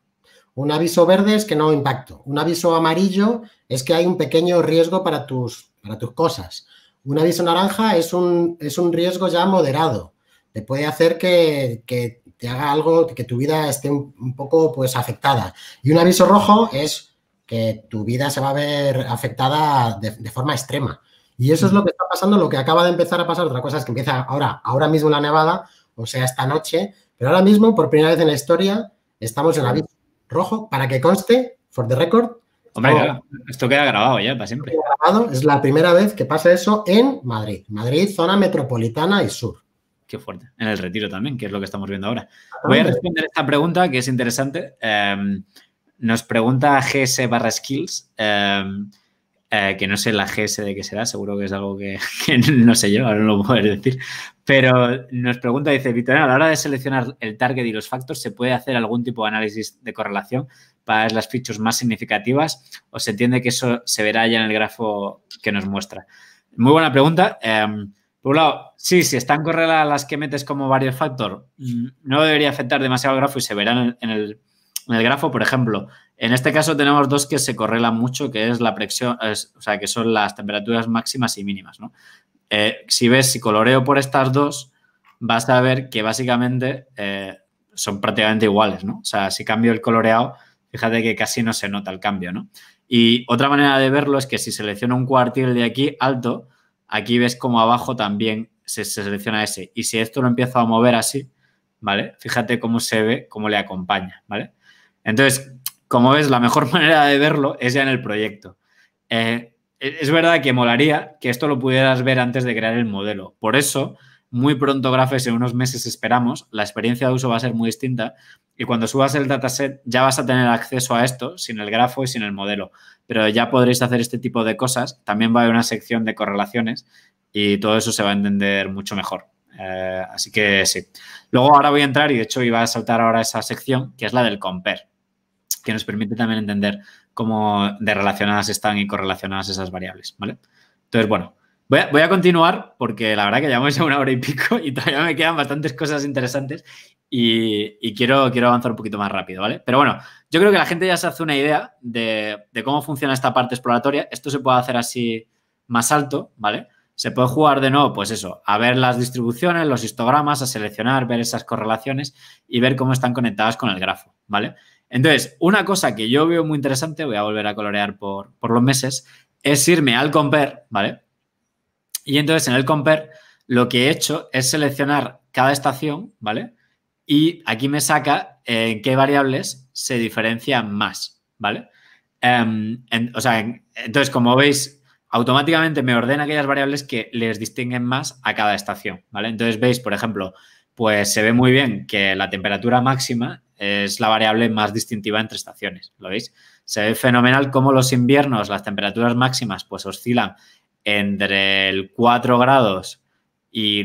Un aviso verde es que no impacto. Un aviso amarillo es que hay un pequeño riesgo para tus, para tus cosas. Un aviso naranja es un, es un riesgo ya moderado. Te puede hacer que, que te haga algo, que tu vida esté un, un poco pues afectada. Y un aviso rojo es que tu vida se va a ver afectada de, de forma extrema. Y eso es lo que está pasando, lo que acaba de empezar a pasar. Otra cosa es que empieza ahora, ahora mismo la nevada, o sea, esta noche, pero ahora mismo, por primera vez en la historia, estamos en aviso rojo, para que conste, for the record. Hombre, claro, esto queda grabado ya para siempre. Grabado, es la primera vez que pasa eso en Madrid. Madrid, zona metropolitana y sur. Qué fuerte. En el Retiro también, que es lo que estamos viendo ahora. Voy a responder esta pregunta, que es interesante. Eh, nos pregunta G S barra skills, eh, eh, que no sé la G S de qué será, seguro que es algo que, que no sé yo, ahora no lo puedo decir. Pero nos pregunta, dice, Victoriano, a la hora de seleccionar el target y los factors, ¿se puede hacer algún tipo de análisis de correlación para las features más significativas o se entiende que eso se verá ya en el grafo que nos muestra? Muy buena pregunta. Eh, por un lado, sí, si están correladas las que metes como varios factor, no debería afectar demasiado el grafo y se verán en el, en el grafo. Por ejemplo, en este caso tenemos dos que se correlan mucho, que es la presión, es, o sea, que son las temperaturas máximas y mínimas, ¿no? Eh, si ves, si coloreo por estas dos, vas a ver que básicamente eh, son prácticamente iguales, ¿no? O sea, si cambio el coloreado, fíjate que casi no se nota el cambio, ¿no? Y otra manera de verlo es que si selecciono un cuartil de aquí alto, aquí ves como abajo también se, se selecciona ese. Y si esto lo empiezo a mover así, ¿vale? Fíjate cómo se ve, cómo le acompaña, ¿vale? Entonces, como ves, la mejor manera de verlo es ya en el proyecto. Eh, es verdad que molaría que esto lo pudieras ver antes de crear el modelo. Por eso, muy pronto, Grafes, en unos meses esperamos, la experiencia de uso va a ser muy distinta y cuando subas el dataset ya vas a tener acceso a esto sin el grafo y sin el modelo. Pero ya podréis hacer este tipo de cosas. También va a haber una sección de correlaciones y todo eso se va a entender mucho mejor. Eh, así que sí. Luego ahora voy a entrar y de hecho iba a saltar ahora esa sección que es la del compare, que nos permite también entender cómo de relacionadas están y correlacionadas esas variables, ¿vale? Entonces, bueno, voy a, voy a continuar porque la verdad que llevamos ya una hora y pico y todavía me quedan bastantes cosas interesantes y, y quiero, quiero avanzar un poquito más rápido, ¿vale? Pero bueno, yo creo que la gente ya se hace una idea de, de cómo funciona esta parte exploratoria. Esto se puede hacer así más alto, ¿vale? Se puede jugar de nuevo, pues eso, a ver las distribuciones, los histogramas, a seleccionar, ver esas correlaciones y ver cómo están conectadas con el grafo, ¿vale? Entonces, una cosa que yo veo muy interesante, voy a volver a colorear por, por los meses, es irme al compare, ¿vale? Y entonces en el compare lo que he hecho es seleccionar cada estación, ¿vale? Y aquí me saca en eh, qué variables se diferencian más, ¿vale? Um, en, o sea, en, entonces, como veis, automáticamente me ordena aquellas variables que les distinguen más a cada estación, ¿vale? Entonces, veis, por ejemplo, pues se ve muy bien que la temperatura máxima es la variable más distintiva entre estaciones, ¿lo veis? Se ve fenomenal cómo los inviernos, las temperaturas máximas, pues oscilan entre el cuatro grados y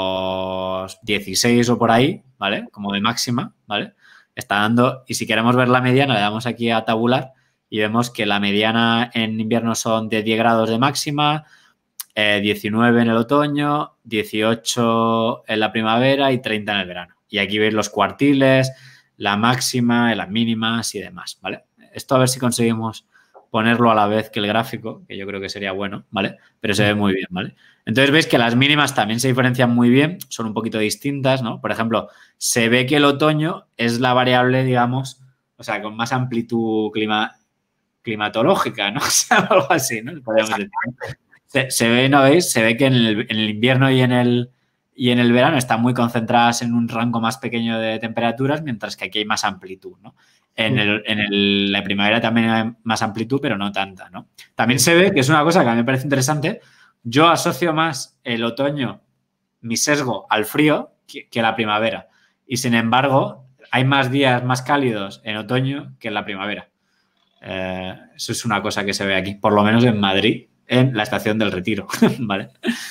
los dieciséis o por ahí, ¿vale? Como de máxima, ¿vale? Está dando, y si queremos ver la mediana, le damos aquí a tabular y vemos que la mediana en invierno son de diez grados de máxima, eh, diecinueve en el otoño, dieciocho en la primavera y treinta en el verano. Y aquí veis los cuartiles, la máxima, las mínimas y demás, ¿vale? Esto a ver si conseguimos ponerlo a la vez que el gráfico, que yo creo que sería bueno, ¿vale? Pero se ve muy bien, ¿vale? Entonces veis que las mínimas también se diferencian muy bien, son un poquito distintas, ¿no? Por ejemplo, se ve que el otoño es la variable, digamos, o sea, con más amplitud clima, climatológica, ¿no? O sea, algo así, ¿no? Podríamos decir. Se, se ve, ¿no veis? Se ve que en el, en el invierno y en el, y en el verano están muy concentradas en un rango más pequeño de temperaturas, mientras que aquí hay más amplitud, ¿no? En, el, en el, la primavera también hay más amplitud, pero no tanta, ¿no? También se ve que es una cosa que a mí me parece interesante. Yo asocio más el otoño, mi sesgo, al frío que, que la primavera. Y, sin embargo, hay más días más cálidos en otoño que en la primavera. Eh, eso es una cosa que se ve aquí, por lo menos en Madrid, en la estación del Retiro, ¿vale?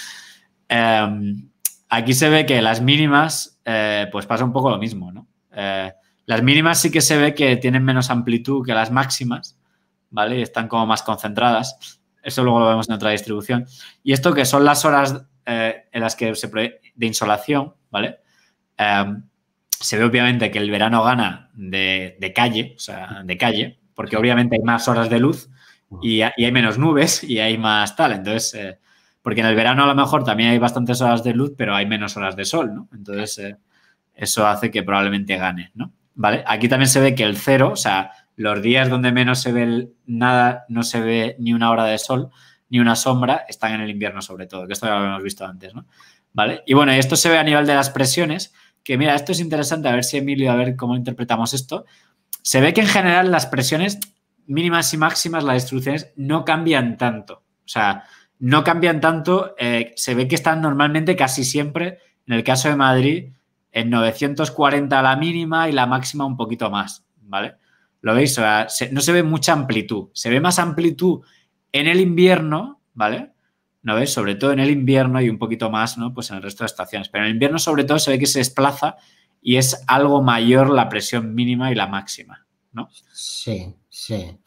Eh, aquí se ve que las mínimas, eh, pues pasa un poco lo mismo, ¿no? Eh, Las mínimas sí que se ve que tienen menos amplitud que las máximas, ¿vale? Y están como más concentradas. Eso luego lo vemos en otra distribución. Y esto que son las horas eh, en las que se de insolación, ¿vale? Eh, se ve obviamente que el verano gana de, de calle, o sea, de calle, porque obviamente hay más horas de luz y, y hay menos nubes y hay más tal. Entonces, eh, porque en el verano a lo mejor también hay bastantes horas de luz, pero hay menos horas de sol, ¿no? Entonces, eh, eso hace que probablemente gane, ¿no? ¿Vale? Aquí también se ve que el cero, o sea, los días donde menos se ve el, nada, no se ve ni una hora de sol, ni una sombra, están en el invierno sobre todo, que esto ya lo hemos visto antes, ¿no? ¿Vale? Y bueno, esto se ve a nivel de las presiones, que mira, esto es interesante, a ver si Emilio, a ver cómo interpretamos esto. Se ve que en general las presiones mínimas y máximas, las distribuciones, no cambian tanto. O sea, no cambian tanto, eh, se ve que están normalmente casi siempre, en el caso de Madrid, en novecientos cuarenta la mínima y la máxima un poquito más, ¿vale? ¿Lo veis? O sea, se, no se ve mucha amplitud. Se ve más amplitud en el invierno, ¿vale? ¿No veis? Sobre todo en el invierno y un poquito más, ¿no? Pues en el resto de estaciones. Pero en el invierno, sobre todo, se ve que se desplaza y es algo mayor la presión mínima y la máxima, ¿no? Sí, sí.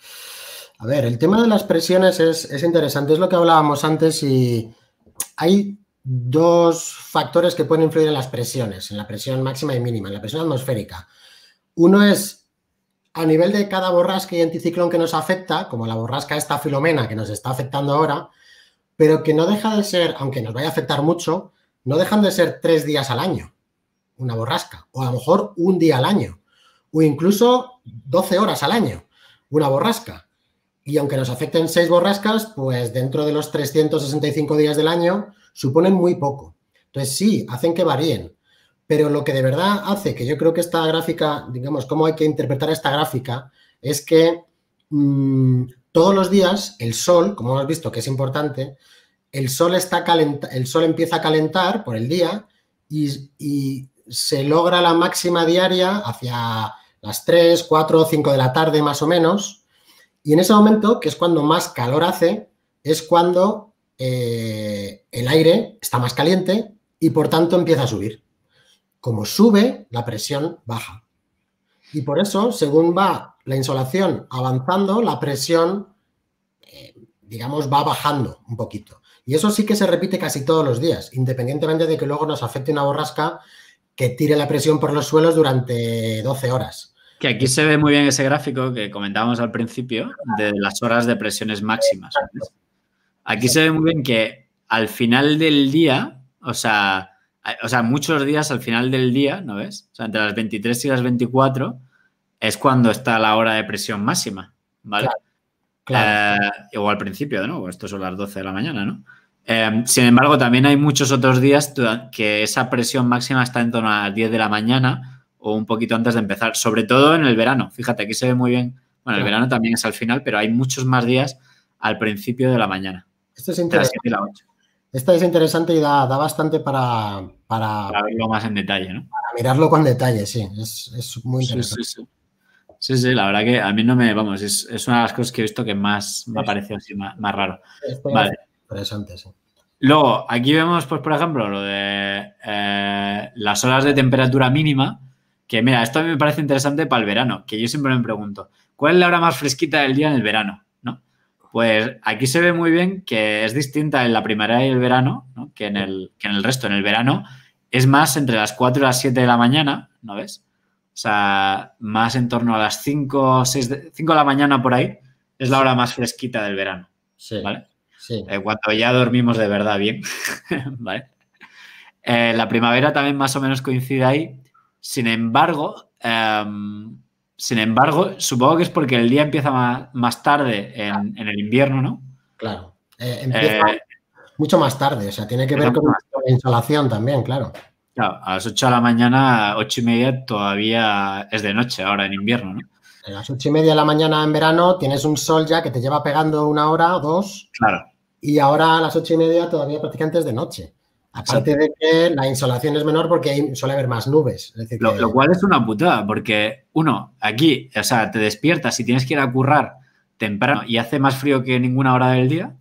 A ver, el tema de las presiones es, es interesante. Es lo que hablábamos antes y hay dos factores que pueden influir en las presiones, en la presión máxima y mínima, en la presión atmosférica. Uno es a nivel de cada borrasca y anticiclón que nos afecta, como la borrasca esta Filomena que nos está afectando ahora, pero que no deja de ser, aunque nos vaya a afectar mucho, no dejan de ser tres días al año una borrasca, o a lo mejor un día al año, o incluso doce horas al año una borrasca. Y aunque nos afecten seis borrascas, pues dentro de los trescientos sesenta y cinco días del año suponen muy poco. Entonces sí, hacen que varíen, pero lo que de verdad hace que yo creo que esta gráfica, digamos, cómo hay que interpretar esta gráfica, es que mmm, todos los días el sol, como hemos visto que es importante, el sol, está calent- el sol empieza a calentar por el día y, y se logra la máxima diaria hacia las tres, cuatro o cinco de la tarde más o menos, y en ese momento, que es cuando más calor hace, es cuando eh, el aire está más caliente y por tanto empieza a subir. Como sube, la presión baja. Y por eso, según va la insolación avanzando, la presión, eh, digamos, va bajando un poquito. Y eso sí que se repite casi todos los días, independientemente de que luego nos afecte una borrasca que tire la presión por los suelos durante doce horas. Que aquí se ve muy bien ese gráfico que comentábamos al principio de las horas de presiones máximas, ¿sabes? Aquí se ve muy bien que al final del día, o sea, o sea, muchos días al final del día, ¿no ves? O sea, entre las veintitrés y las veinticuatro es cuando está la hora de presión máxima, ¿vale? Claro, claro. Eh, o al principio, ¿no? Esto son las doce de la mañana, ¿no? Eh, sin embargo, también hay muchos otros días que esa presión máxima está en torno a las diez de la mañana o un poquito antes de empezar, sobre todo en el verano. Fíjate, aquí se ve muy bien. Bueno, el verano también es al final, pero hay muchos más días al principio de la mañana. Esto es interesante. De las siete y la ocho. Esto es interesante y da, da bastante para, para... Para verlo más en detalle, ¿no? Para mirarlo con detalle, sí. Es, es muy interesante. Sí, sí, sí. Sí, sí, la verdad que a mí no me... Vamos, es, es una de las cosas que he visto que más me ha parecido así, más, más raro. Esto vale. Es interesante, sí. Luego, aquí vemos, pues, por ejemplo, lo de eh, las horas de temperatura mínima, que, mira, esto a mí me parece interesante para el verano, que yo siempre me pregunto, ¿cuál es la hora más fresquita del día en el verano? ¿No? Pues aquí se ve muy bien que es distinta en la primavera y el verano, ¿no? que, en el, que en el resto. En el verano es más entre las cuatro y las siete de la mañana, ¿no ves? O sea, más en torno a las cinco, seis de, cinco de la mañana por ahí, es la hora más fresquita del verano, sí. ¿vale? Sí. Eh, cuando ya dormimos de verdad bien, ¿vale? Eh, la primavera también más o menos coincide ahí. Sin embargo, eh, sin embargo, supongo que es porque el día empieza más, más tarde en, en el invierno, ¿no? Claro. Eh, empieza eh, mucho más tarde, o sea, tiene que ver con la insolación también, claro. Claro, a las ocho de la mañana, ocho y media todavía es de noche ahora en invierno, ¿no? A las ocho y media de la mañana en verano tienes un sol ya que te lleva pegando una hora o dos. Claro. Y ahora a las ocho y media todavía prácticamente es de noche. Aparte Exacto. de que la insolación es menor porque ahí suele haber más nubes. Es decir, lo, que... lo cual es una putada, porque uno, aquí, o sea, te despiertas y tienes que ir a currar temprano y hace más frío que ninguna hora del día.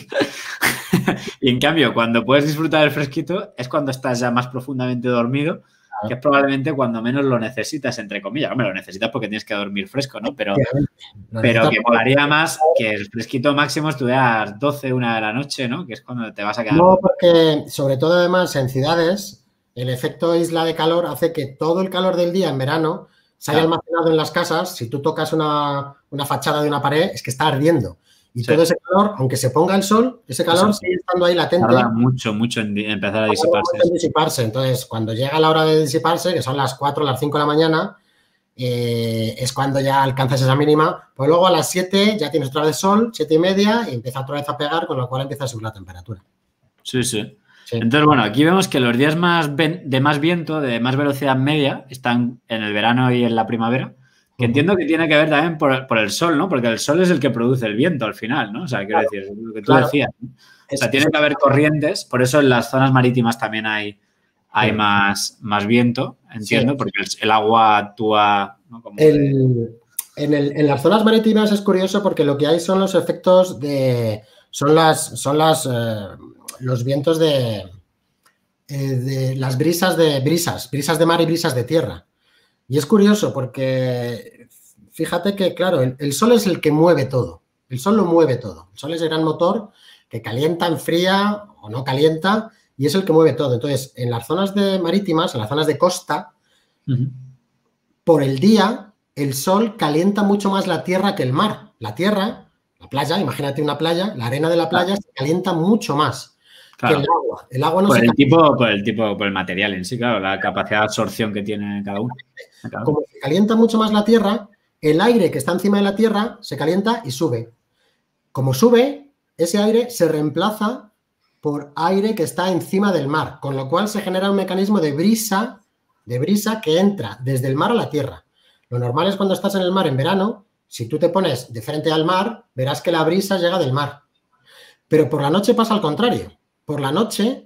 Y en cambio, cuando puedes disfrutar del fresquito es cuando estás ya más profundamente dormido, claro. Que es probablemente cuando menos lo necesitas, entre comillas. Hombre, lo necesitas porque tienes que dormir fresco, ¿no? Pero, pero que molaría más que el fresquito máximo estuviera a las doce, una de la noche, ¿no? Que es cuando te vas a quedar... No, porque sobre todo además en ciudades el efecto isla de calor hace que todo el calor del día en verano se haya claro. almacenado en las casas. Si tú tocas una, una fachada de una pared, es que está ardiendo. Y sí. todo ese calor, aunque se ponga el sol, ese calor Exacto. sigue estando ahí latente. Tarda mucho, mucho en empezar a disiparse. En disiparse. Entonces, cuando llega la hora de disiparse, que son las cuatro, las cinco de la mañana, eh, es cuando ya alcanzas esa mínima. Pues luego a las siete ya tienes otra vez sol, siete y media, y empieza otra vez a pegar, con lo cual empieza a subir la temperatura. Sí, sí. sí. Entonces, bueno, aquí vemos que los días más de más viento, de más velocidad media, están en el verano y en la primavera. Que entiendo que tiene que ver también por, por el sol, ¿no? Porque el sol es el que produce el viento al final, ¿no? O sea, quiero claro, decir, lo que tú claro. decías, ¿no? O sea, tiene que haber corrientes, por eso en las zonas marítimas también hay, hay sí. más, más viento, entiendo, sí. porque el, el agua actúa... ¿no? Como el, de... en, el, en las zonas marítimas es curioso porque lo que hay son los efectos de... Son las... Son las eh, los vientos de, eh, de... Las brisas de... Brisas, brisas de mar y brisas de tierra. Y es curioso porque fíjate que, claro, el, el sol es el que mueve todo. El sol lo mueve todo. El sol es el gran motor que calienta, enfría o no calienta y es el que mueve todo. Entonces, en las zonas de marítimas, en las zonas de costa, uh-huh. por el día, el sol calienta mucho más la tierra que el mar. La tierra, la playa, imagínate una playa, la arena de la playa se calienta mucho más. Claro. Que el agua. El agua no por, se el tipo, por el tipo, por el material en sí, claro, la capacidad de absorción que tiene cada uno. Cada uno. Como se calienta mucho más la tierra, el aire que está encima de la tierra se calienta y sube. Como sube, ese aire se reemplaza por aire que está encima del mar, con lo cual se genera un mecanismo de brisa, de brisa que entra desde el mar a la tierra. Lo normal es cuando estás en el mar en verano, si tú te pones de frente al mar, verás que la brisa llega del mar. Pero por la noche pasa al contrario. Por la noche,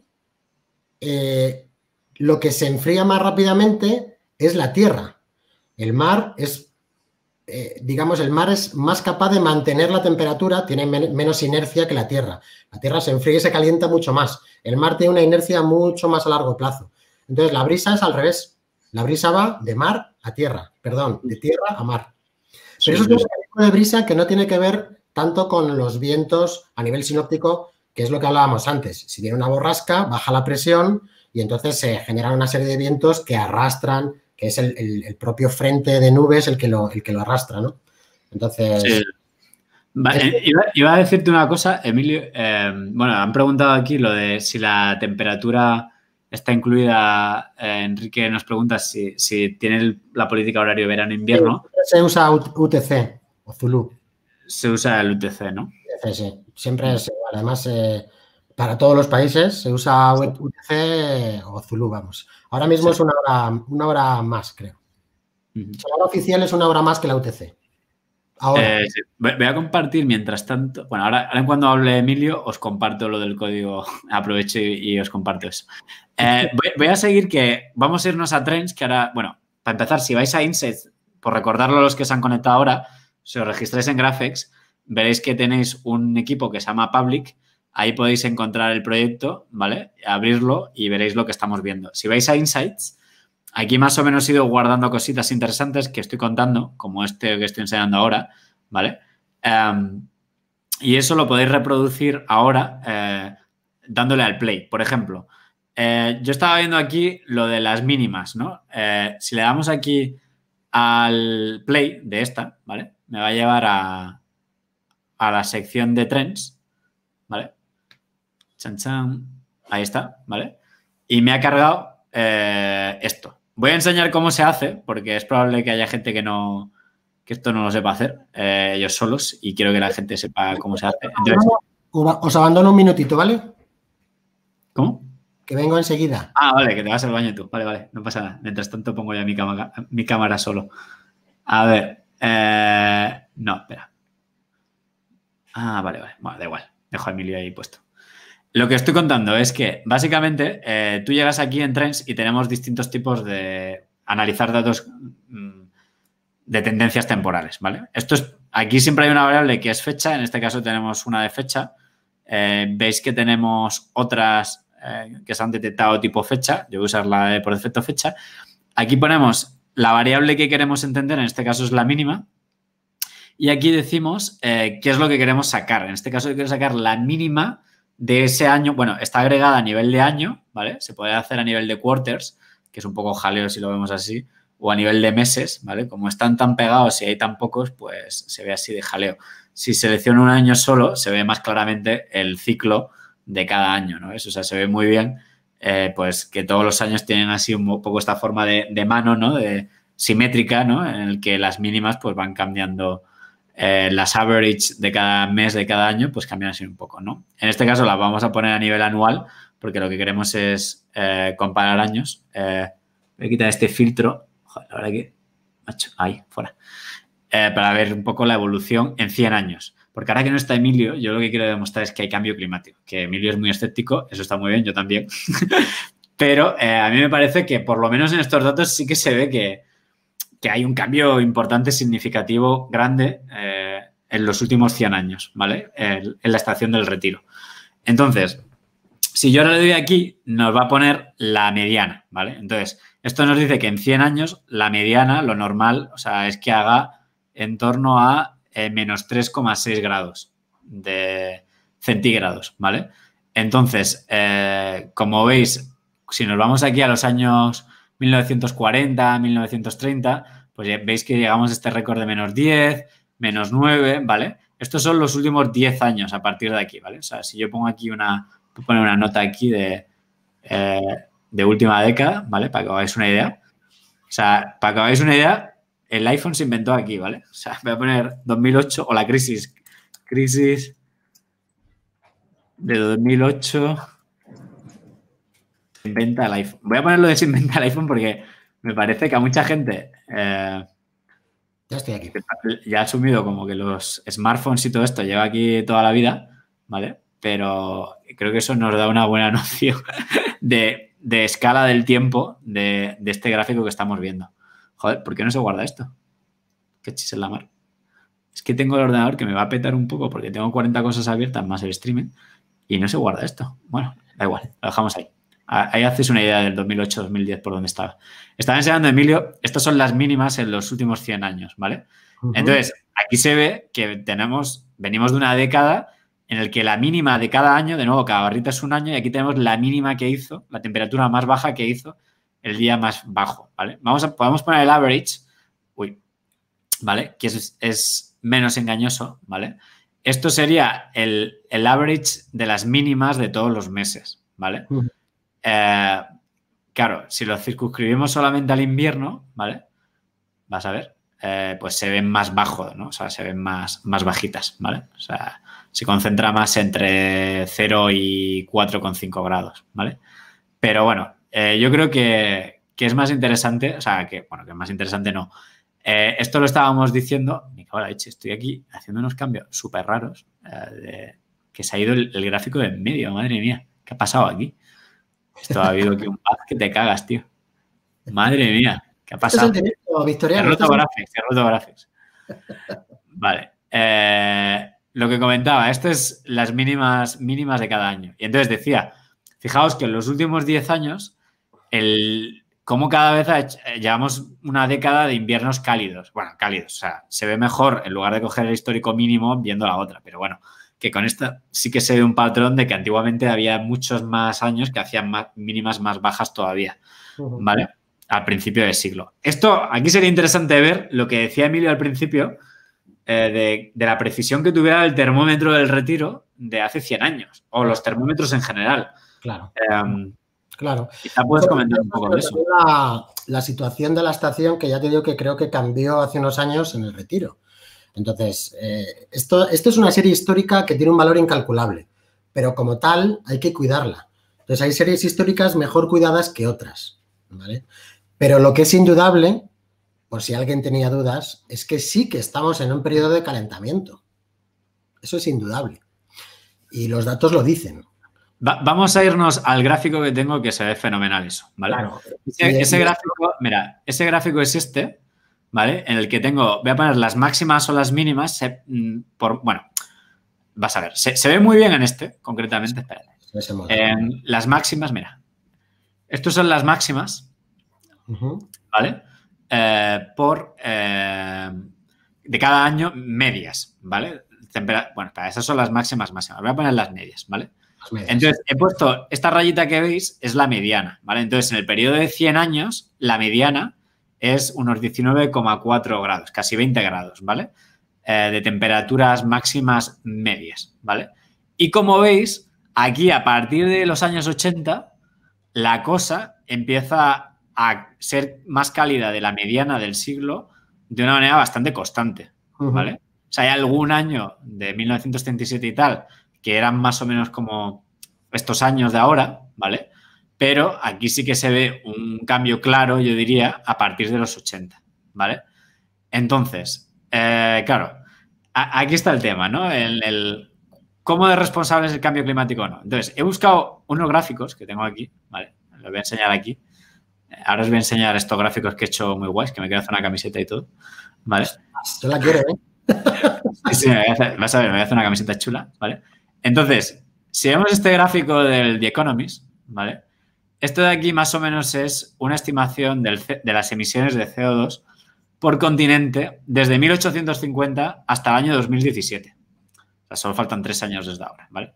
eh, lo que se enfría más rápidamente es la tierra. El mar es eh, digamos, el mar es más capaz de mantener la temperatura, tiene men menos inercia que la Tierra. La Tierra se enfría y se calienta mucho más. El mar tiene una inercia mucho más a largo plazo. Entonces, la brisa es al revés. La brisa va de mar a tierra, perdón, de tierra a mar. Pero sí, eso es un mecanismo de brisa que no tiene que ver tanto con los vientos a nivel sinóptico, que es lo que hablábamos antes. Si viene una borrasca, baja la presión y entonces se generan una serie de vientos que arrastran, que es el, el, el propio frente de nubes el que lo, el que lo arrastra, ¿no? Entonces... Sí. Va, eh, iba, iba a decirte una cosa, Emilio. Eh, bueno, han preguntado aquí lo de si la temperatura está incluida. Eh, Enrique nos pregunta si, si tiene el, la política horario verano-invierno. Sí, se usa U T C o Zulu. Se usa el U T C, ¿no? Sí, sí. Siempre es igual. Además, eh, para todos los países se usa U T C o Zulu, vamos. Ahora mismo sí. es una hora, una hora más, creo. Uh-huh. La hora oficial es una hora más que la U T C. Ahora. Eh, sí. Voy a compartir mientras tanto. Bueno, ahora, ahora cuando hable Emilio os comparto lo del código. Aprovecho y, y os comparto eso. Eh, voy, voy a seguir que vamos a irnos a Trends, que ahora, bueno, para empezar, si vais a Insights, por recordarlo a los que se han conectado ahora, si os registráis en Graphex, veréis que tenéis un equipo que se llama Public. Ahí podéis encontrar el proyecto, ¿vale? Abrirlo y veréis lo que estamos viendo. Si vais a Insights, aquí más o menos he ido guardando cositas interesantes que estoy contando, como este que estoy enseñando ahora, ¿vale? Um, y eso lo podéis reproducir ahora eh, dándole al play. Por ejemplo, eh, yo estaba viendo aquí lo de las mínimas, ¿no? Eh, si le damos aquí al play de esta, ¿vale? Me va a llevar a, a la sección de trends, ¿vale? Chan, chan. Ahí está, ¿vale? Y me ha cargado eh, esto. Voy a enseñar cómo se hace, porque es probable que haya gente que no, que esto no lo sepa hacer eh, ellos solos, y quiero que la gente sepa cómo se hace. Entonces, os abandono un minutito, ¿vale? ¿Cómo? Que vengo enseguida. Ah, vale, que te vas al baño tú. Vale, vale, no pasa nada. Mientras tanto pongo ya mi cámara, mi cámara solo. A ver. Eh, no, espera. Ah, vale, vale. Bueno, da igual. Dejo a Emilio ahí puesto. Lo que estoy contando es que, básicamente, eh, tú llegas aquí en Trends y tenemos distintos tipos de analizar datos mmm, de tendencias temporales, ¿vale? Esto es, aquí siempre hay una variable que es fecha. En este caso tenemos una de fecha. Eh, veis que tenemos otras eh, que se han detectado tipo fecha. Yo voy a usar la de por defecto fecha. Aquí ponemos la variable que queremos entender. En este caso es la mínima. Y aquí decimos eh, qué es lo que queremos sacar. En este caso yo quiero sacar la mínima de ese año. Bueno, está agregada a nivel de año, ¿vale? Se puede hacer a nivel de quarters, que es un poco jaleo si lo vemos así, o a nivel de meses, ¿vale? Como están tan pegados y hay tan pocos, pues se ve así de jaleo. Si selecciono un año solo, se ve más claramente el ciclo de cada año, ¿no? Eso, o sea, se ve muy bien, eh, pues que todos los años tienen así un poco esta forma de, de mano, ¿no? De simétrica, ¿no? En el que las mínimas pues van cambiando. Eh, las average de cada mes, de cada año, pues cambian así un poco, ¿no? En este caso las vamos a poner a nivel anual porque lo que queremos es eh, comparar años. Eh, voy a quitar este filtro. Joder, la verdad que... Macho, ahí, fuera. Eh, para ver un poco la evolución en cien años. Porque ahora que no está Emilio, yo lo que quiero demostrar es que hay cambio climático. Que Emilio es muy escéptico, eso está muy bien, yo también. Pero eh, a mí me parece que por lo menos en estos datos sí que se ve que que hay un cambio importante, significativo, grande eh, en los últimos cien años, ¿vale? En, en la estación del Retiro. Entonces, si yo ahora le doy aquí, nos va a poner la mediana, ¿vale? Entonces, esto nos dice que en cien años la mediana, lo normal, o sea, es que haga en torno a eh, menos tres coma seis grados de centígrados, ¿vale? Entonces, eh, como veis, si nos vamos aquí a los años mil novecientos cuarenta, mil novecientos treinta, pues ya veis que llegamos a este récord de menos diez, menos nueve, ¿vale? Estos son los últimos diez años a partir de aquí, ¿vale? O sea, si yo pongo aquí una, poner una nota aquí de, eh, de última década, ¿vale? Para que os hagáis una idea. O sea, para que os hagáis una idea, el iPhone se inventó aquí, ¿vale? O sea, voy a poner dos mil ocho o la crisis. Crisis de dos mil ocho... inventa el iPhone. Voy a ponerlo de se inventa el iPhone porque me parece que a mucha gente eh, ya estoy aquí. Ya ha asumido como que los smartphones y todo esto lleva aquí toda la vida, ¿vale? Pero creo que eso nos da una buena noción de, de escala del tiempo de, de este gráfico que estamos viendo. Joder, ¿por qué no se guarda esto? que chis en la mar. Es que tengo el ordenador que me va a petar un poco porque tengo cuarenta cosas abiertas más el streaming y no se guarda esto. Bueno, da igual, lo dejamos ahí. Ahí haces una idea del dos mil ocho dos mil diez por dónde estaba. Estaba enseñando, Emilio, estas son las mínimas en los últimos cien años, ¿vale? Uh-huh. Entonces, aquí se ve que tenemos, venimos de una década en el que la mínima de cada año, de nuevo, cada barrita es un año y aquí tenemos la mínima que hizo, la temperatura más baja que hizo el día más bajo, ¿vale? Vamos a, podemos poner el average, uy, ¿vale? Que es, es menos engañoso, ¿vale? Esto sería el, el average de las mínimas de todos los meses, ¿vale? Uh-huh. Eh, claro, si lo circunscribimos solamente al invierno, ¿vale? Vas a ver, eh, pues se ven más bajos, ¿no? O sea, se ven más, más bajitas, ¿vale? O sea, se concentra más entre cero y cuatro coma cinco grados, ¿vale? Pero bueno, eh, yo creo que, que es más interesante, o sea, que, bueno, que más interesante no. Eh, esto lo estábamos diciendo, me cago en la leche, estoy aquí haciendo unos cambios súper raros, eh, de, que se ha ido el, el gráfico de en medio, madre mía, ¿qué ha pasado aquí? Esto ha habido aquí un paz que te cagas, tío. Madre mía, ¿qué ha pasado? Este es el directo, Victoriano. He roto graphics, he roto graphics. Vale. Eh, lo que comentaba, esto es las mínimas, mínimas de cada año. Y entonces decía, fijaos que en los últimos diez años, el, cómo cada vez ha hecho, llevamos una década de inviernos cálidos. Bueno, cálidos, o sea, se ve mejor en lugar de coger el histórico mínimo viendo la otra. Pero bueno, que con esta sí que se ve un patrón de que antiguamente había muchos más años que hacían más, mínimas más bajas todavía, ¿vale? Al principio del siglo. Esto, aquí sería interesante ver lo que decía Emilio al principio eh, de, de la precisión que tuviera el termómetro del Retiro de hace cien años, o los termómetros en general. Claro. Eh, claro. Quizá puedes comentar un poco de eso. La, la situación de la estación, que ya te digo que creo que cambió hace unos años en el Retiro. Entonces, eh, esto, esto es una serie histórica que tiene un valor incalculable, pero como tal hay que cuidarla. Entonces, hay series históricas mejor cuidadas que otras, ¿vale? Pero lo que es indudable, por si alguien tenía dudas, es que sí que estamos en un periodo de calentamiento. Eso es indudable. Y los datos lo dicen. Va, vamos a irnos al gráfico que tengo que se ve fenomenal eso, ¿vale? Claro. Ese, ese gráfico, mira, ese gráfico es este, ¿vale? En el que tengo, voy a poner las máximas o las mínimas, se, por, bueno, vas a ver, se, se ve muy bien en este, concretamente, espérate. En las máximas, mira, estos son las máximas, uh-huh. ¿vale? Eh, por, eh, de cada año, medias, ¿vale? Tempera bueno, para esas son las máximas máximas, voy a poner las medias, ¿vale? Las medias. Entonces, he puesto, esta rayita que veis es la mediana, ¿vale? Entonces, en el periodo de cien años, la mediana es unos diecinueve coma cuatro grados, casi veinte grados, ¿vale? Eh, de temperaturas máximas medias, ¿vale? Y como veis, aquí a partir de los años ochenta, la cosa empieza a ser más cálida de la mediana del siglo de una manera bastante constante, ¿vale? Uh-huh. O sea, hay algún año de mil novecientos treinta y siete y tal que eran más o menos como estos años de ahora, ¿vale? Pero aquí sí que se ve un cambio claro, yo diría, a partir de los ochenta, ¿vale? Entonces, eh, claro, a, aquí está el tema, ¿no? El, el, ¿Cómo de responsable es el cambio climático o no? Entonces, he buscado unos gráficos que tengo aquí, ¿vale? Los voy a enseñar aquí. Ahora os voy a enseñar estos gráficos que he hecho muy guays, que me quiero hacer una camiseta y todo, ¿vale? Yo la quiero, ¿eh? Sí, sí, me voy a hacer, vas a ver, me voy a hacer una camiseta chula, ¿vale? Entonces, si vemos este gráfico del The Economist, ¿vale? Esto de aquí más o menos es una estimación del, de las emisiones de C O dos por continente desde mil ochocientos cincuenta hasta el año dos mil diecisiete. O sea, solo faltan tres años desde ahora, ¿vale?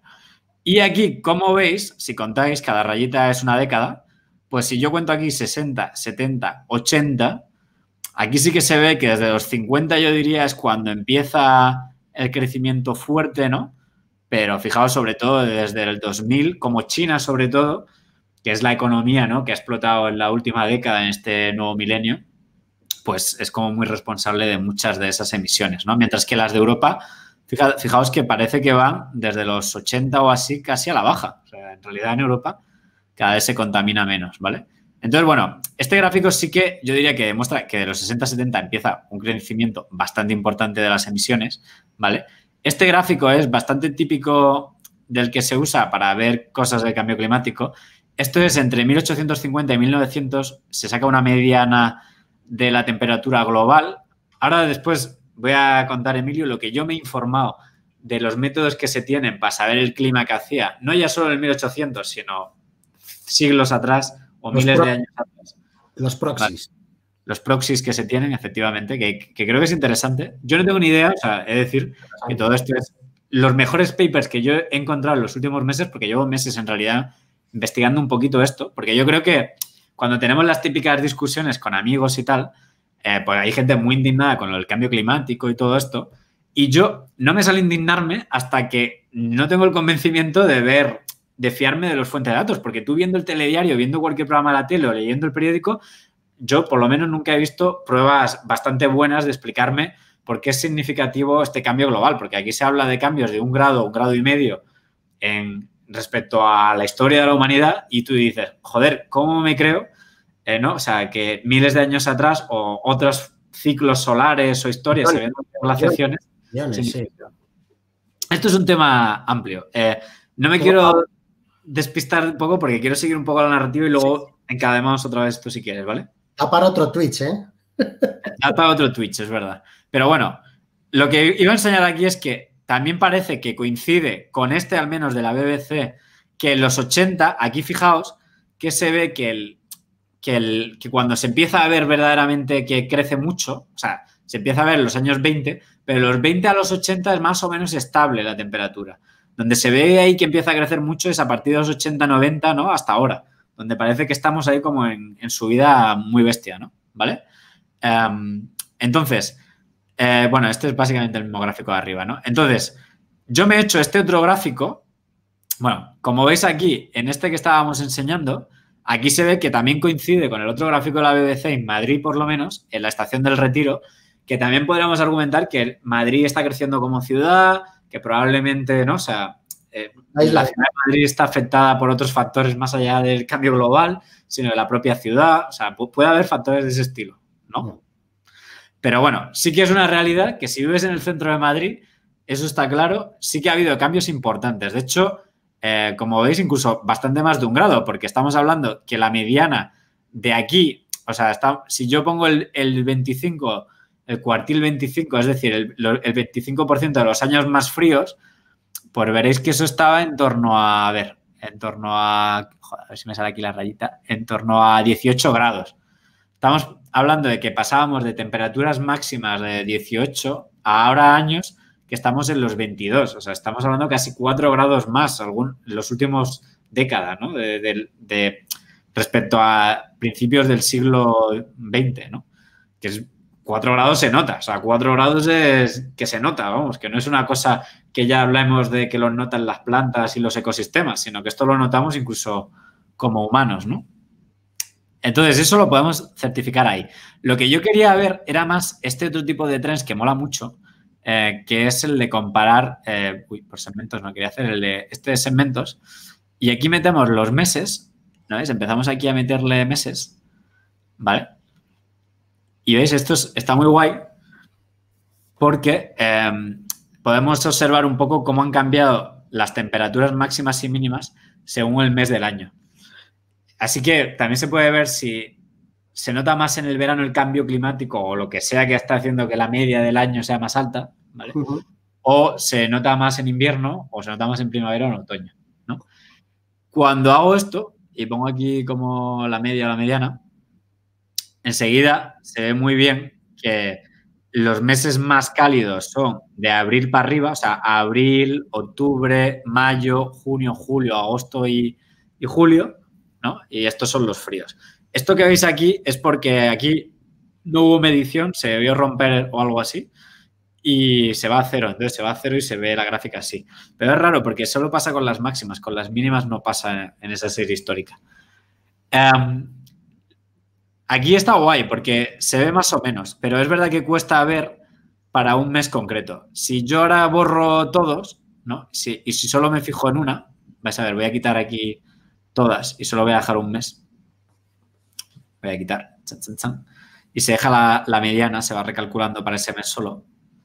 Y aquí, como veis, si contáis, cada rayita es una década, pues si yo cuento aquí sesenta, setenta, ochenta, aquí sí que se ve que desde los cincuenta yo diría es cuando empieza el crecimiento fuerte, ¿no? Pero fijaos sobre todo desde el dos mil, como China sobre todo, que es la economía, ¿no?, que ha explotado en la última década en este nuevo milenio, pues es como muy responsable de muchas de esas emisiones, ¿no? Mientras que las de Europa, fija, fijaos que parece que van desde los ochenta o así casi a la baja. O sea, en realidad en Europa cada vez se contamina menos, ¿vale? Entonces, bueno, este gráfico sí que yo diría que demuestra que de los sesenta a setenta empieza un crecimiento bastante importante de las emisiones, ¿vale? Este gráfico es bastante típico del que se usa para ver cosas del cambio climático. Esto es entre mil ochocientos cincuenta y mil novecientos, se saca una mediana de la temperatura global ahora después voy a contar, Emilio, lo que yo me he informado de los métodos que se tienen para saber el clima que hacía, no ya solo en el mil ochocientos, sino siglos atrás o Los miles pro- de años atrás. Los proxies. Vale. Los proxies que se tienen, efectivamente, que, que creo que es interesante. Yo no tengo ni idea, o sea, es decir, que todo esto es los mejores papers que yo he encontrado en los últimos meses, porque llevo meses en realidad investigando un poquito esto, porque yo creo que cuando tenemos las típicas discusiones con amigos y tal, eh, pues hay gente muy indignada con el cambio climático y todo esto, y yo no me sale indignarme hasta que no tengo el convencimiento de ver, de fiarme de los fuentes de datos, porque tú viendo el telediario, viendo cualquier programa de la tele o leyendo el periódico, yo por lo menos nunca he visto pruebas bastante buenas de explicarme por qué es significativo este cambio global, porque aquí se habla de cambios de un grado, un grado y medio en, respecto a la historia de la humanidad y tú dices, joder, ¿cómo me creo? Eh, ¿no? O sea, que miles de años atrás o otros ciclos solares o historias se ven glaciaciones. Sí. Esto es un tema amplio. Eh, no me quiero despistar un poco porque quiero seguir un poco la narrativa y luego sí. encadenamos otra vez esto si quieres, ¿vale? Da para otro Twitch, ¿eh? Da para otro Twitch, es verdad. Pero bueno, lo que iba a enseñar aquí es que también parece que coincide con este, al menos de la B B C, que en los ochenta, aquí fijaos, que se ve que, el, que, el, que cuando se empieza a ver verdaderamente que crece mucho, o sea, se empieza a ver en los años veinte, pero de los veinte a los ochenta es más o menos estable la temperatura. Donde se ve ahí que empieza a crecer mucho es a partir de los ochenta, noventa, ¿no? Hasta ahora, donde parece que estamos ahí como en, en subida muy bestia, ¿no? ¿Vale? Um, entonces, eh, bueno, este es básicamente el mismo gráfico de arriba, ¿no? Entonces, yo me he hecho este otro gráfico. Bueno, como veis aquí, en este que estábamos enseñando, aquí se ve que también coincide con el otro gráfico de la B B C, en Madrid por lo menos, en la Estación del Retiro, que también podríamos argumentar que Madrid está creciendo como ciudad, que probablemente, ¿no? O sea, eh, la ciudad de Madrid está afectada por otros factores más allá del cambio global, sino de la propia ciudad. O sea, puede haber factores de ese estilo, ¿no? Pero bueno, sí que es una realidad que si vives en el centro de Madrid, eso está claro, sí que ha habido cambios importantes. De hecho, eh, como veis, incluso bastante más de un grado, porque estamos hablando que la mediana de aquí, o sea, está, si yo pongo el, el veinticinco, el cuartil veinticinco, es decir, el, el veinticinco por ciento de los años más fríos, pues veréis que eso estaba en torno a, a ver, en torno a, joder, a ver si me sale aquí la rayita, en torno a dieciocho grados. Estamos hablando de que pasábamos de temperaturas máximas de dieciocho a ahora años que estamos en los veintidós. O sea, estamos hablando casi cuatro grados más algún, en los últimos décadas, ¿no? De, de, de, respecto a principios del siglo veinte, ¿no? Que es cuatro grados se nota. O sea, cuatro grados es que se nota, vamos, que no es una cosa que ya hablemos de que lo notan las plantas y los ecosistemas, sino que esto lo notamos incluso como humanos, ¿no? Entonces, eso lo podemos certificar ahí. Lo que yo quería ver era más este otro tipo de trends que mola mucho, eh, que es el de comparar, eh, uy, por segmentos no quería hacer, el de este de segmentos, y aquí metemos los meses, ¿no veis? Empezamos aquí a meterle meses, ¿vale? Y veis, esto es, está muy guay porque eh, podemos observar un poco cómo han cambiado las temperaturas máximas y mínimas según el mes del año. Así que también se puede ver si se nota más en el verano el cambio climático o lo que sea que está haciendo que la media del año sea más alta, ¿vale? Uh-huh. O se nota más en invierno o se nota más en primavera o en otoño, ¿no? Cuando hago esto y pongo aquí como la media o la mediana, enseguida se ve muy bien que los meses más cálidos son de abril para arriba, o sea, abril, octubre, mayo, junio, julio, agosto y, y julio, ¿no? Y estos son los fríos. Esto que veis aquí es porque aquí no hubo medición, se debió romper o algo así y se va a cero. Entonces se va a cero y se ve la gráfica así. Pero es raro porque solo pasa con las máximas, con las mínimas no pasa en esa serie histórica. Um, aquí está guay porque se ve más o menos, pero es verdad que cuesta ver para un mes concreto. Si yo ahora borro todos, ¿no? Si, y si solo me fijo en una, vais a ver, voy a quitar aquí todas y solo voy a dejar un mes. Voy a quitar. Chan, chan, chan. Y se deja la, la mediana, se va recalculando para ese mes solo.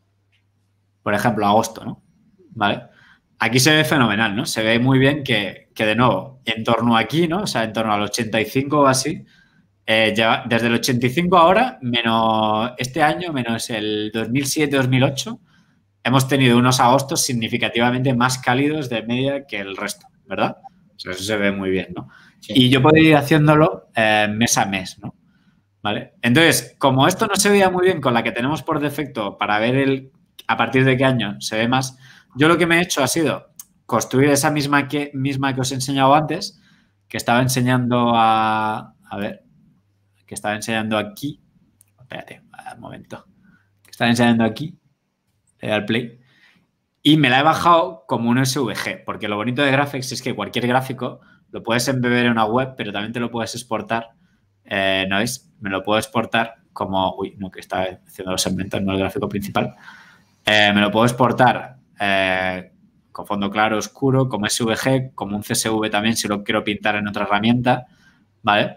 Por ejemplo, agosto, ¿no? ¿Vale? Aquí se ve fenomenal, ¿no? Se ve muy bien que, que de nuevo, en torno aquí, ¿no? O sea, en torno al ochenta y cinco o así, Eh, ya, desde el ochenta y cinco ahora, menos este año, menos el dos mil siete dos mil ocho, hemos tenido unos agostos significativamente más cálidos de media que el resto, ¿verdad? O sea, eso se ve muy bien, ¿no? Sí. Y yo podría ir haciéndolo eh, mes a mes, ¿no? ¿Vale? Entonces, como esto no se veía muy bien con la que tenemos por defecto para ver el a partir de qué año se ve más, yo lo que me he hecho ha sido construir esa misma que, misma que os he enseñado antes, que estaba enseñando a... A ver, que estaba enseñando aquí. Espérate, un momento. Que estaba enseñando aquí. Le doy al play. Y me la he bajado como un S V G, porque lo bonito de Graphics es que cualquier gráfico lo puedes embeber en una web, pero también te lo puedes exportar. Eh, ¿No veis? Me lo puedo exportar como... Uy, no, que estaba haciendo los segmentos, no el gráfico principal. Eh, me lo puedo exportar eh, con fondo claro, oscuro, como S V G, como un C S V también, si lo quiero pintar en otra herramienta, ¿vale?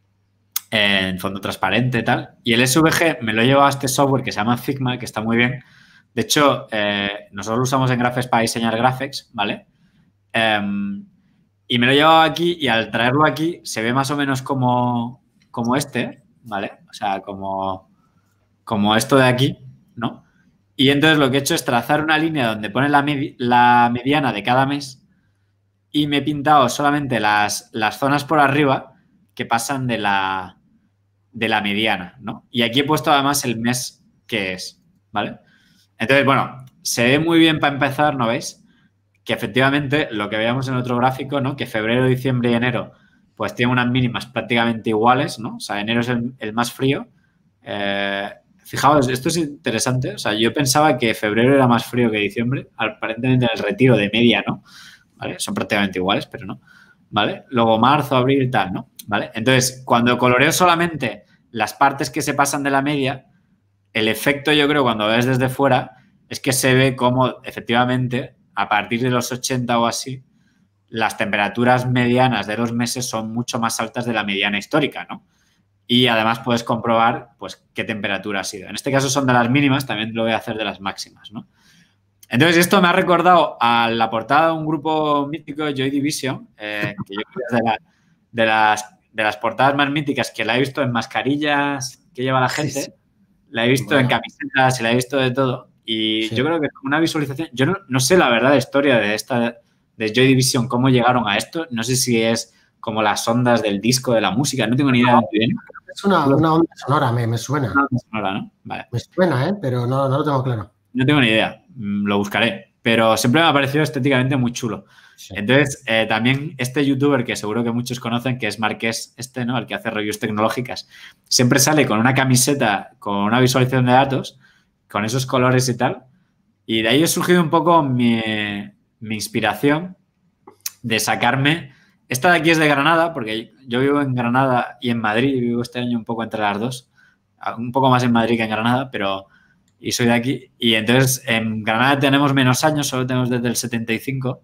Eh, en fondo transparente y tal. Y el S V G me lo he llevado a este software que se llama Figma, que está muy bien. De hecho, eh, nosotros lo usamos en Graphics para diseñar graphics, ¿vale? Eh, y me lo he llevado aquí y al traerlo aquí se ve más o menos como, como este, ¿vale? O sea, como, como esto de aquí, ¿no? Y entonces lo que he hecho es trazar una línea donde pone la, medi la mediana de cada mes y me he pintado solamente las, las zonas por arriba que pasan de la, de la mediana, ¿no? Y aquí he puesto además el mes que es, ¿vale? Entonces, bueno, se ve muy bien para empezar, ¿no veis? Que efectivamente lo que veíamos en otro gráfico, ¿no? Que febrero, diciembre y enero pues tienen unas mínimas prácticamente iguales, ¿no? O sea, enero es el, el más frío. Eh, fijaos, esto es interesante. O sea, yo pensaba que febrero era más frío que diciembre. Aparentemente en el retiro de media, ¿no? ¿Vale? Son prácticamente iguales, pero no. ¿Vale? Luego marzo, abril y tal, ¿no? ¿Vale? Entonces, cuando coloreo solamente las partes que se pasan de la media, el efecto, yo creo, cuando ves desde fuera, es que se ve como, efectivamente, a partir de los ochenta o así, las temperaturas medianas de los meses son mucho más altas de la mediana histórica, ¿no? Y además puedes comprobar, pues, qué temperatura ha sido. En este caso son de las mínimas, también lo voy a hacer de las máximas, ¿no? Entonces, esto me ha recordado a la portada de un grupo mítico, Joy Division, eh, que yo creo que es de, la, de, las, de las portadas más míticas que la he visto en mascarillas que lleva la gente. Sí, sí. La he visto bueno. en camisetas y la he visto de todo. Y sí. yo creo que una visualización... Yo no, no sé la verdad la historia de esta de Joy Division, cómo llegaron a esto. No sé si es como las ondas del disco, de la música. No tengo ni idea. No, bien. Es una, una onda sonora, me, me suena. Una onda sonora, ¿no? Vale. Me suena, ¿eh? Pero no, no lo tengo claro. No tengo ni idea. Lo buscaré. Pero siempre me ha parecido estéticamente muy chulo. Sí. Entonces, eh, también este youtuber que seguro que muchos conocen, que es Marqués, este, ¿no? El que hace reviews tecnológicas, siempre sale con una camiseta, con una visualización de datos, con esos colores y tal. Y de ahí ha surgido un poco mi, mi inspiración de sacarme... Esta de aquí es de Granada, porque yo vivo en Granada y en Madrid, y vivo este año un poco entre las dos. Un poco más en Madrid que en Granada, pero... Y soy de aquí. Y entonces, en Granada tenemos menos años, solo tenemos desde el setenta y cinco.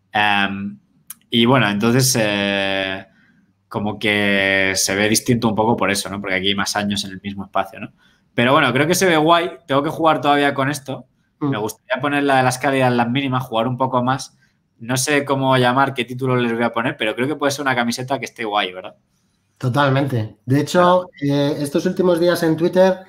Um, y bueno, entonces eh, como que se ve distinto un poco por eso, ¿no? Porque aquí hay más años en el mismo espacio, ¿no? Pero bueno, creo que se ve guay. Tengo que jugar todavía con esto. Mm. Me gustaría poner la de las cálidas en las mínimas, jugar un poco más. No sé cómo llamar, qué título les voy a poner, pero creo que puede ser una camiseta que esté guay, ¿verdad? Totalmente. De hecho, eh, estos últimos días en Twitter,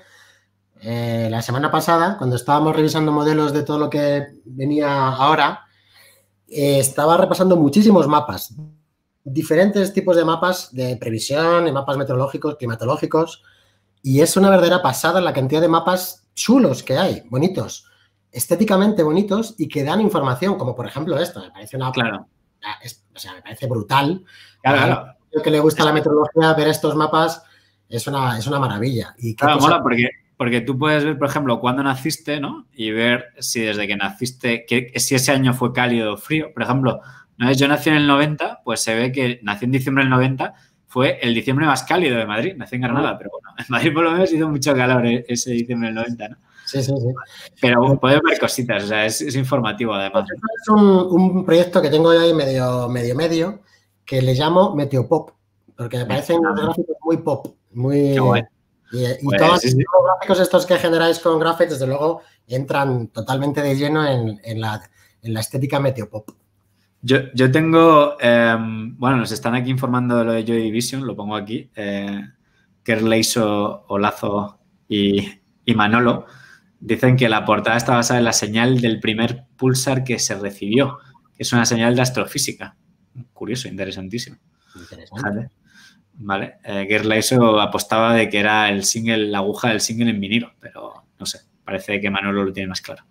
eh, la semana pasada, cuando estábamos revisando modelos de todo lo que venía ahora, eh, estaba repasando muchísimos mapas, diferentes tipos de mapas de previsión, de mapas meteorológicos, climatológicos, y es una verdadera pasada la cantidad de mapas chulos que hay, bonitos, estéticamente bonitos y que dan información, como por ejemplo esto, me parece una... Claro. Es, o sea, me parece brutal. Claro, claro. Al que le gusta la meteorología, ver estos mapas es una, es una maravilla. Y claro, cosa... mola porque, porque tú puedes ver, por ejemplo, cuándo naciste, ¿no? Y ver si desde que naciste, que, si ese año fue cálido o frío. Por ejemplo, ¿no? Yo nací en el noventa, pues se ve que nací en diciembre del noventa, fue el diciembre más cálido de Madrid. Nací en Granada, pero bueno, en Madrid por lo menos hizo mucho calor ese diciembre del noventa, ¿no? Sí, sí, sí. Pero bueno, puedes ver cositas, o sea, es, es informativo además. Es un, un proyecto que tengo ahí medio, medio, medio, que le llamo Meteopop, porque me parecen unos gráficos muy pop, muy... Qué guay. Y, y pues, todos sí, sí. los gráficos estos que generáis con Graphics, desde luego, entran totalmente de lleno en, en, la, en la estética Meteopop. Yo, yo tengo, eh, bueno, nos están aquí informando de lo de Joy Division, lo pongo aquí. Eh, Kerleiso, Olazo y, y Manolo, dicen que la portada está basada en la señal del primer pulsar que se recibió, que es una señal de astrofísica. Curioso, interesantísimo. Interesante. Vale. Eh, Kerleiso apostaba de que era el single, la aguja del single en vinilo, pero no sé, parece que Manolo lo tiene más claro.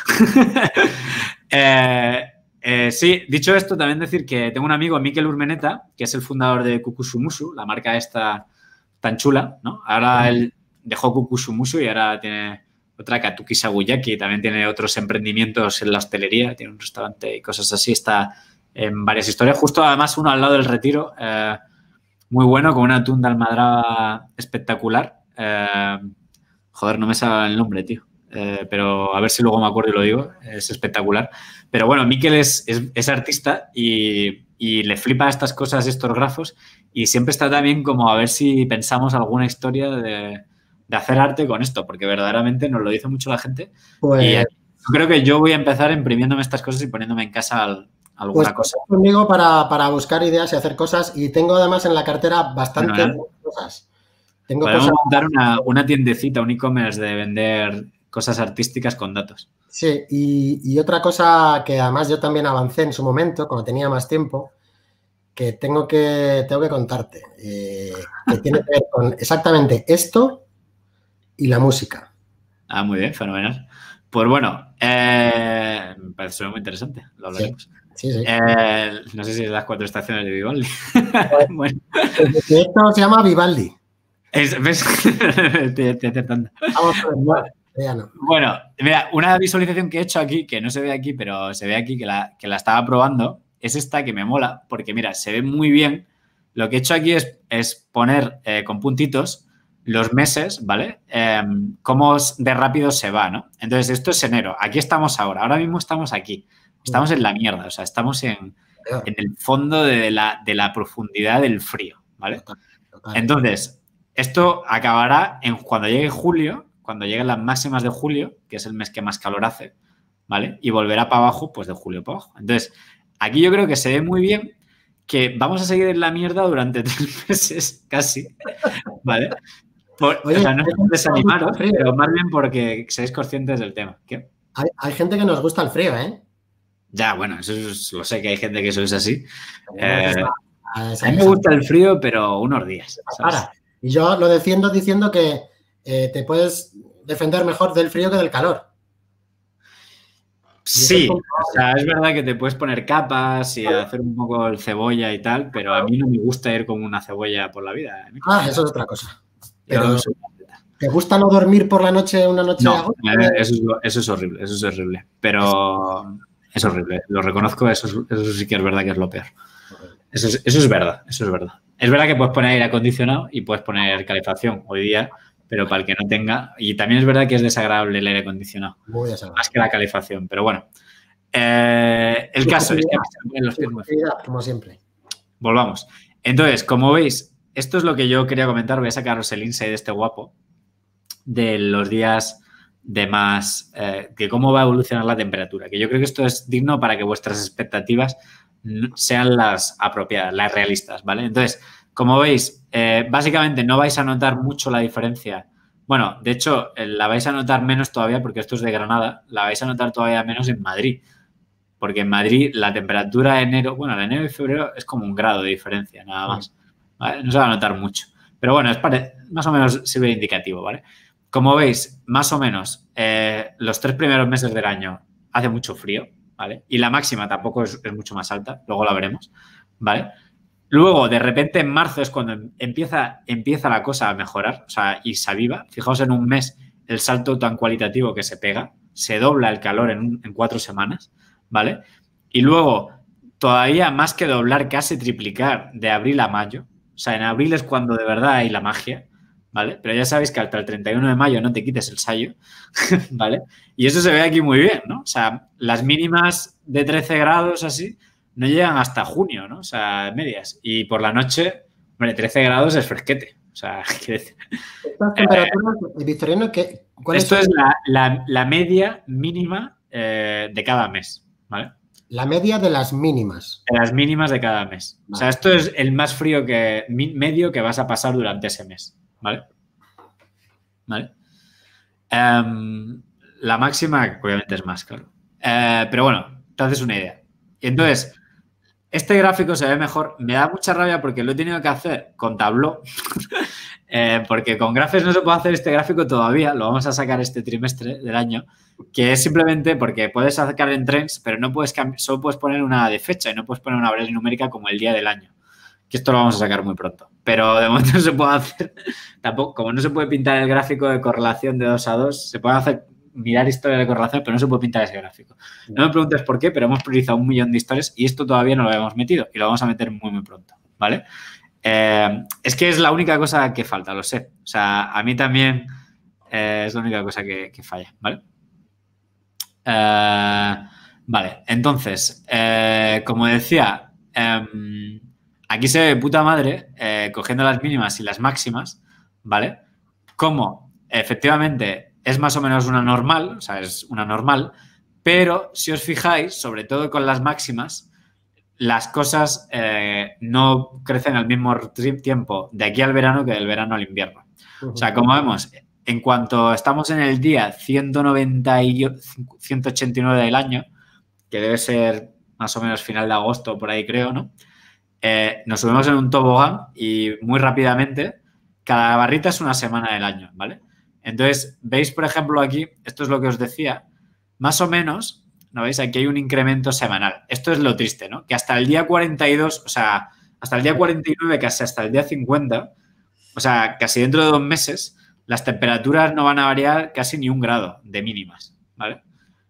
eh, eh, sí, dicho esto, también decir que tengo un amigo, Mikel Urmeneta, que es el fundador de Kukusumusu, la marca esta tan chula, ¿no? Ahora él dejó Kukusumusu y ahora tiene otra, Katuki Saguyaki, también tiene otros emprendimientos en la hostelería, tiene un restaurante y cosas así, está en varias historias, justo además uno al lado del Retiro, eh, muy bueno, con una atún de almadraba espectacular. Eh, joder, no me sale el nombre, tío. Eh, pero a ver si luego me acuerdo y lo digo. Es espectacular. Pero bueno, Mikel es, es, es artista y, y le flipa estas cosas, estos grafos. Y siempre está también como a ver si pensamos alguna historia de, de hacer arte con esto, porque verdaderamente nos lo dice mucho la gente. Pues, y yo creo que yo voy a empezar imprimiéndome estas cosas y poniéndome en casa al, alguna pues cosa. Conmigo para, para buscar ideas y hacer cosas. Y tengo además en la cartera bastantes Bueno, cosas. Tengo podemos cosas... montar una, una tiendecita, un e-commerce de vender cosas artísticas con datos. Sí, y, y otra cosa que además yo también avancé en su momento, cuando tenía más tiempo, que tengo que, tengo que contarte, eh, que tiene que ver con exactamente esto y la música. Ah, muy bien, fenomenal. Pues bueno, eh, me parece muy interesante, lo hablaremos. Sí, sí, sí. Eh, no sé si es las cuatro estaciones de Vivaldi. Bueno. Esto se llama Vivaldi. Es, ¿ves? Estoy, estoy acertando. Vamos a ver, bueno, ya no. Bueno, mira, una visualización que he hecho aquí, que no se ve aquí, pero se ve aquí, que la, que la estaba probando, es esta que me mola, porque mira, se ve muy bien. Lo que he hecho aquí es, es poner eh, con puntitos los meses, ¿vale? Eh, cómo de rápido se va, ¿no? Entonces, esto es enero. Aquí estamos ahora. Ahora mismo estamos aquí. Estamos en la mierda. O sea, estamos en, en el fondo de la, de la profundidad del frío, ¿vale? Entonces, esto acabará en cuando llegue julio, cuando lleguen las máximas de julio, que es el mes que más calor hace, ¿vale? Y volverá para abajo, pues de julio para abajo. Entonces, aquí yo creo que se ve muy bien que vamos a seguir en la mierda durante tres meses, casi, ¿vale? Por, Oye, o sea, no es por desanimaros, pero más bien porque seáis conscientes del tema. ¿Qué? Hay, hay gente que nos gusta el frío, ¿eh? Ya, bueno, eso es, lo sé que hay gente que eso es así. Eh, a mí me gusta el frío, pero unos días, ¿sabes? Y yo lo defiendo diciendo que eh, te puedes defender mejor del frío que del calor. Sí, o sea, es verdad que te puedes poner capas y hacer un poco el cebolla y tal, pero a mí no me gusta ir como una cebolla por la vida. Ah, eso es otra cosa. Pero, ¿te gusta no dormir por la noche una noche? No, eso es, eso es horrible, eso es horrible. Pero es horrible, lo reconozco, eso, es, eso sí que es verdad que es lo peor. Eso es, eso es verdad, eso es verdad. Es verdad que puedes poner aire acondicionado y puedes poner calefacción hoy día, pero para el que no tenga... Y también es verdad que es desagradable el aire acondicionado, muy desagradable, más que la calefacción. Pero bueno, eh, el caso es que... Los pies muy como siempre. Volvamos. Entonces, como veis, esto es lo que yo quería comentar. Voy a sacaros el insight de este guapo de los días de más... Eh, que cómo va a evolucionar la temperatura. Que yo creo que esto es digno para que vuestras expectativas sean las apropiadas, las realistas, ¿vale? Entonces, como veis, eh, básicamente no vais a notar mucho la diferencia. Bueno, de hecho, la vais a notar menos todavía porque esto es de Granada, la vais a notar todavía menos en Madrid. Porque en Madrid la temperatura de enero, bueno, de enero y febrero es como un grado de diferencia, nada más. ¿Vale? No se va a notar mucho. Pero bueno, es pare- más o menos sirve de indicativo, ¿vale? Como veis, más o menos, eh, los tres primeros meses del año hace mucho frío, ¿vale? Y la máxima tampoco es, es mucho más alta, luego la veremos, ¿vale? Luego, de repente, en marzo es cuando empieza, empieza la cosa a mejorar, o sea, y se aviva. Fijaos en un mes el salto tan cualitativo que se pega, se dobla el calor en, un, en cuatro semanas, ¿vale? Y luego, todavía más que doblar, casi triplicar de abril a mayo. O sea, en abril es cuando de verdad hay la magia, ¿vale? Pero ya sabéis que hasta el treinta y uno de mayo no te quites el sayo, ¿vale? Y eso se ve aquí muy bien, ¿no? O sea, las mínimas de trece grados así no llegan hasta junio, ¿no? O sea, medias. Y por la noche, hombre, trece grados es fresquete. O sea, quiere decir... Estas temperaturas, eh, Victoriano, ¿qué? ¿Cuál esto es, es la, la, la media mínima eh, de cada mes, ¿vale? La media de las mínimas. De las mínimas de cada mes. Vale. O sea, esto es el más frío que medio que vas a pasar durante ese mes, ¿vale? ¿Vale? Um, la máxima, obviamente, es más, claro. Uh, pero bueno, te haces una idea. Y entonces, este gráfico se ve mejor. Me da mucha rabia porque lo he tenido que hacer con Tableau. eh, porque con Graphex no se puede hacer este gráfico todavía. Lo vamos a sacar este trimestre del año. Que es simplemente porque puedes sacar en trends, pero no puedes solo puedes poner una de fecha y no puedes poner una variable numérica como el día del año. Que esto lo vamos a sacar muy pronto. Pero de momento no se puede hacer. Tampoco, como no se puede pintar el gráfico de correlación de dos a dos, se puede hacer mirar historia de correlación, pero no se puede pintar ese gráfico. No me preguntes por qué, pero hemos priorizado un millón de historias y esto todavía no lo habíamos metido y lo vamos a meter muy, muy pronto, ¿vale? Eh, es que es la única cosa que falta, lo sé. O sea, a mí también eh, es la única cosa que, que falla, ¿vale? Eh, vale, entonces, eh, como decía, eh, aquí se ve de puta madre, eh, cogiendo las mínimas y las máximas, ¿vale? Como efectivamente es más o menos una normal, o sea, es una normal, pero si os fijáis, sobre todo con las máximas, las cosas eh, no crecen al mismo tiempo de aquí al verano que del verano al invierno. Uh-huh. O sea, como vemos, en cuanto estamos en el día ciento noventa y ciento ochenta y nueve del año, que debe ser más o menos final de agosto, por ahí creo, ¿no? Eh, nos subimos en un tobogán y muy rápidamente, cada barrita es una semana del año, ¿vale? Entonces, veis, por ejemplo, aquí, esto es lo que os decía, más o menos, ¿no veis? Aquí hay un incremento semanal. Esto es lo triste, ¿no? Que hasta el día cuarenta y dos, o sea, hasta el día cuarenta y nueve, casi hasta el día cincuenta, o sea, casi dentro de dos meses, las temperaturas no van a variar casi ni un grado de mínimas, ¿vale?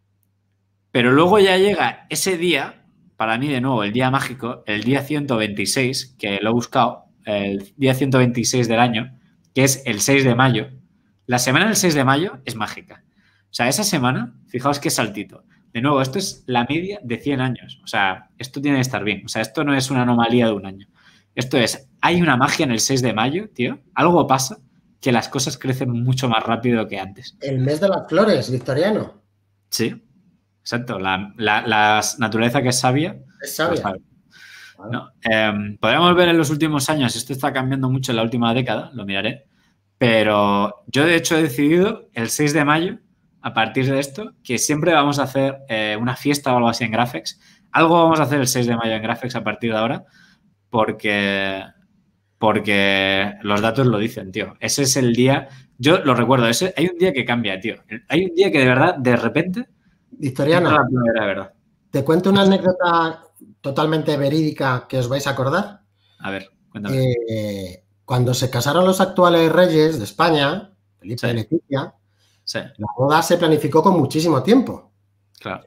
Pero luego ya llega ese día, para mí de nuevo, el día mágico, el día ciento veintiséis, que lo he buscado, el día ciento veintiséis del año, que es el seis de mayo. La semana del seis de mayo es mágica. O sea, esa semana, fijaos qué saltito. De nuevo, esto es la media de cien años. O sea, esto tiene que estar bien. O sea, esto no es una anomalía de un año. Esto es, hay una magia en el seis de mayo, tío. Algo pasa que las cosas crecen mucho más rápido que antes. El mes de las flores, victoriano. Sí, exacto. La, la, la naturaleza que es sabia. Es sabia. Pues, ¿no? Eh, podríamos ver en los últimos años, esto está cambiando mucho en la última década, lo miraré, pero yo de hecho he decidido el seis de mayo, a partir de esto, que siempre vamos a hacer eh, una fiesta o algo así en Graphex. Algo vamos a hacer el seis de mayo en Graphex a partir de ahora, porque, porque los datos lo dicen, tío. Ese es el día, yo lo recuerdo, ese, hay un día que cambia, tío. Hay un día que de verdad, de repente... Victoriano, la primera, verdad. Te cuento una anécdota totalmente verídica que os vais a acordar. A ver, cuéntame. Eh, cuando se casaron los actuales reyes de España, Felipe Sí. y Leticia, sí. la boda se planificó con muchísimo tiempo. Claro.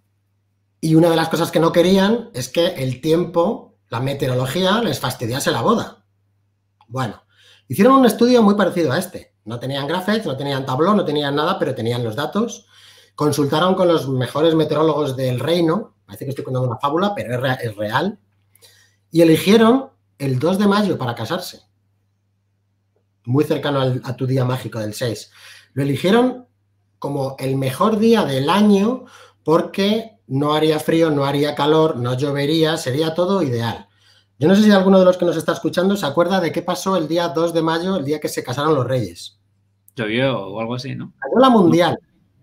Y una de las cosas que no querían es que el tiempo, la meteorología, les fastidiase la boda. Bueno, hicieron un estudio muy parecido a este. No tenían Graphex, no tenían Tableau, no tenían nada, pero tenían los datos. Consultaron con los mejores meteorólogos del reino. Parece que estoy contando una fábula, pero es, re es real. Y eligieron el dos de mayo para casarse. Muy cercano al, a tu día mágico del seis. Lo eligieron como el mejor día del año porque no haría frío, no haría calor, no llovería, sería todo ideal. Yo no sé si alguno de los que nos está escuchando se acuerda de qué pasó el día dos de mayo, el día que se casaron los reyes. Llovió o algo así, ¿no? Cayó la mundial.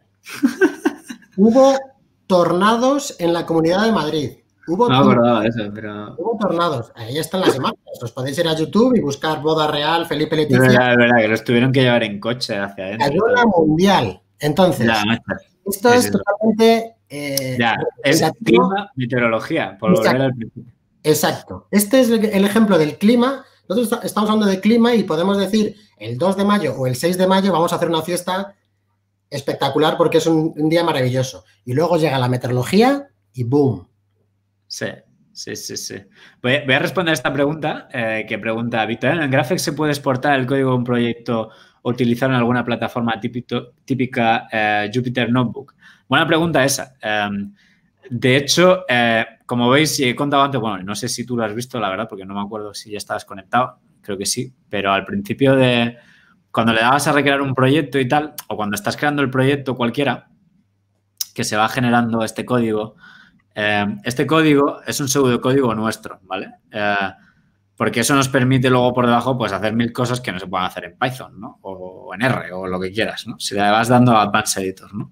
Hubo tornados en la Comunidad de Madrid. Hubo, no me acordaba de eso, pero... hubo tornados. Ahí están las imágenes. Os podéis ir a YouTube y buscar boda real, Felipe Leticia. Es verdad, es verdad, que los tuvieron que llevar en coche hacia adentro. Cayó la mundial. Entonces, ya, esto sí, es sí, totalmente... Eh, ya, es clima, meteorología, por exacto, volver al principio. Exacto. Este es el ejemplo del clima. Nosotros estamos hablando de clima y podemos decir el dos de mayo o el seis de mayo vamos a hacer una fiesta espectacular porque es un, un día maravilloso. Y luego llega la meteorología y ¡boom! Sí, sí, sí, sí. Voy, voy a responder a esta pregunta eh, que pregunta Víctor. ¿En Graphex se puede exportar el código de un proyecto o utilizar en alguna plataforma típico, típica eh, Jupyter Notebook? Buena pregunta esa. Eh, de hecho, eh, como veis, y he contado antes, bueno, no sé si tú lo has visto, la verdad, porque no me acuerdo si ya estabas conectado, creo que sí, pero al principio de... Cuando le dabas a recrear un proyecto y tal, o cuando estás creando el proyecto cualquiera, que se va generando este código, eh, este código es un pseudocódigo nuestro, ¿vale? Eh, porque eso nos permite luego por debajo pues hacer mil cosas que no se pueden hacer en Python, ¿no? O en R o lo que quieras, ¿no? Si le vas dando a Advanced Editor, ¿no?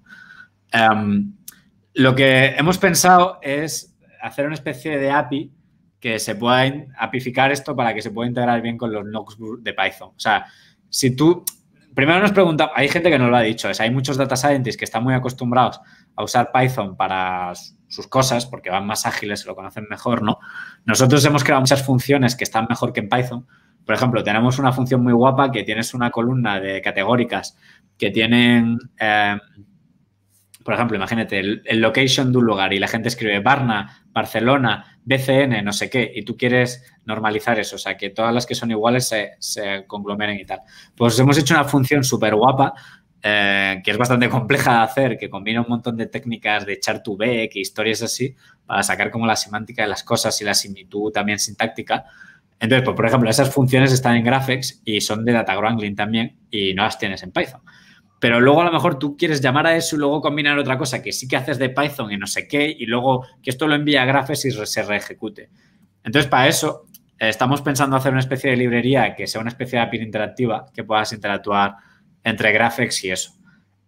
Um, lo que hemos pensado es hacer una especie de A P I que se pueda apificar esto para que se pueda integrar bien con los notebooks de Python. O sea, si tú... Primero nos preguntamos, hay gente que nos lo ha dicho, es, hay muchos data scientists que están muy acostumbrados a usar Python para sus cosas porque van más ágiles, se lo conocen mejor, ¿no? Nosotros hemos creado muchas funciones que están mejor que en Python. Por ejemplo, tenemos una función muy guapa que tienes una columna de categóricas que tienen... Eh, por ejemplo, imagínate el, el location de un lugar y la gente escribe Varna, Barcelona, B C N, no sé qué, y tú quieres normalizar eso, o sea, que todas las que son iguales se, se conglomeren y tal. Pues hemos hecho una función súper guapa, eh, que es bastante compleja de hacer, que combina un montón de técnicas de char to vec y historias así, para sacar como la semántica de las cosas y la similitud también sintáctica. Entonces, pues, por ejemplo, esas funciones están en Graphex y son de data wrangling también y no las tienes en Python. Pero luego a lo mejor tú quieres llamar a eso y luego combinar otra cosa que sí que haces de Python y no sé qué y luego que esto lo envía a Graphex y se reejecute. Entonces, para eso eh, estamos pensando hacer una especie de librería que sea una especie de A P I interactiva que puedas interactuar entre Graphex y eso.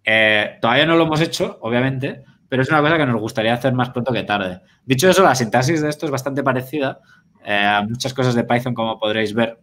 Eh, todavía no lo hemos hecho, obviamente, pero es una cosa que nos gustaría hacer más pronto que tarde. Dicho eso, la sintaxis de esto es bastante parecida eh, a muchas cosas de Python, como podréis ver,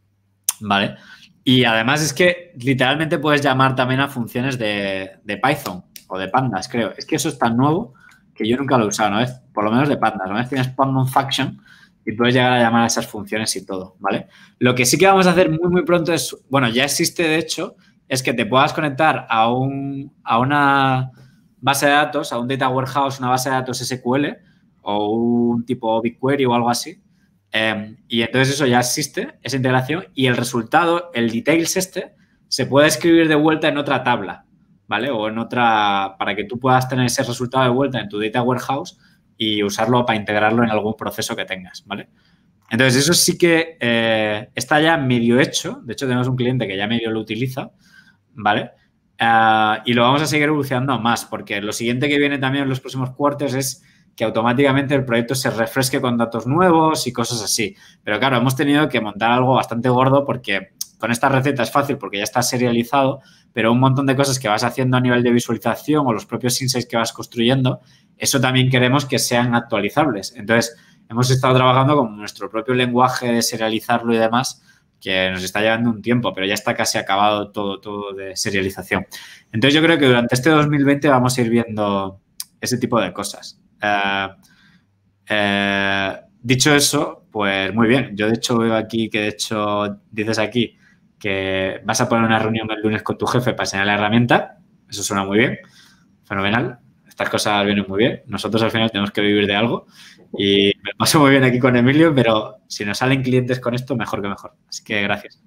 ¿vale? Y además es que literalmente puedes llamar también a funciones de, de Python o de pandas, creo. Es que eso es tan nuevo que yo nunca lo he usado, ¿no? Es, por lo menos de pandas, ¿no? Tienes Pandas Function y puedes llegar a llamar a esas funciones y todo, ¿vale? Lo que sí que vamos a hacer muy, muy pronto es, bueno, ya existe de hecho, es que te puedas conectar a, un, a una base de datos, a un data warehouse, una base de datos S Q L o un tipo BigQuery o algo así. Eh, y entonces eso ya existe, esa integración, y el resultado, el details este, se puede escribir de vuelta en otra tabla, ¿vale? O en otra, para que tú puedas tener ese resultado de vuelta en tu data warehouse y usarlo para integrarlo en algún proceso que tengas, ¿vale? Entonces eso sí que eh, está ya medio hecho, de hecho tenemos un cliente que ya medio lo utiliza, ¿vale? Uh, y lo vamos a seguir evolucionando más, porque lo siguiente que viene también en los próximos quarters es que automáticamente el proyecto se refresque con datos nuevos y cosas así. Pero claro, hemos tenido que montar algo bastante gordo porque con esta receta es fácil porque ya está serializado, pero un montón de cosas que vas haciendo a nivel de visualización o los propios insights que vas construyendo, eso también queremos que sean actualizables. Entonces, hemos estado trabajando con nuestro propio lenguaje de serializarlo y demás, que nos está llevando un tiempo, pero ya está casi acabado todo, todo de serialización. Entonces, yo creo que durante este dos mil veinte vamos a ir viendo ese tipo de cosas. Uh, eh, dicho eso, pues muy bien. Yo de hecho veo aquí que de hecho dices aquí que vas a poner una reunión el lunes con tu jefe para enseñar la herramienta. Eso suena muy bien, fenomenal. Estas cosas vienen muy bien. Nosotros al final tenemos que vivir de algo y me paso muy bien aquí con Emilio, pero si nos salen clientes con esto, mejor que mejor. Así que gracias.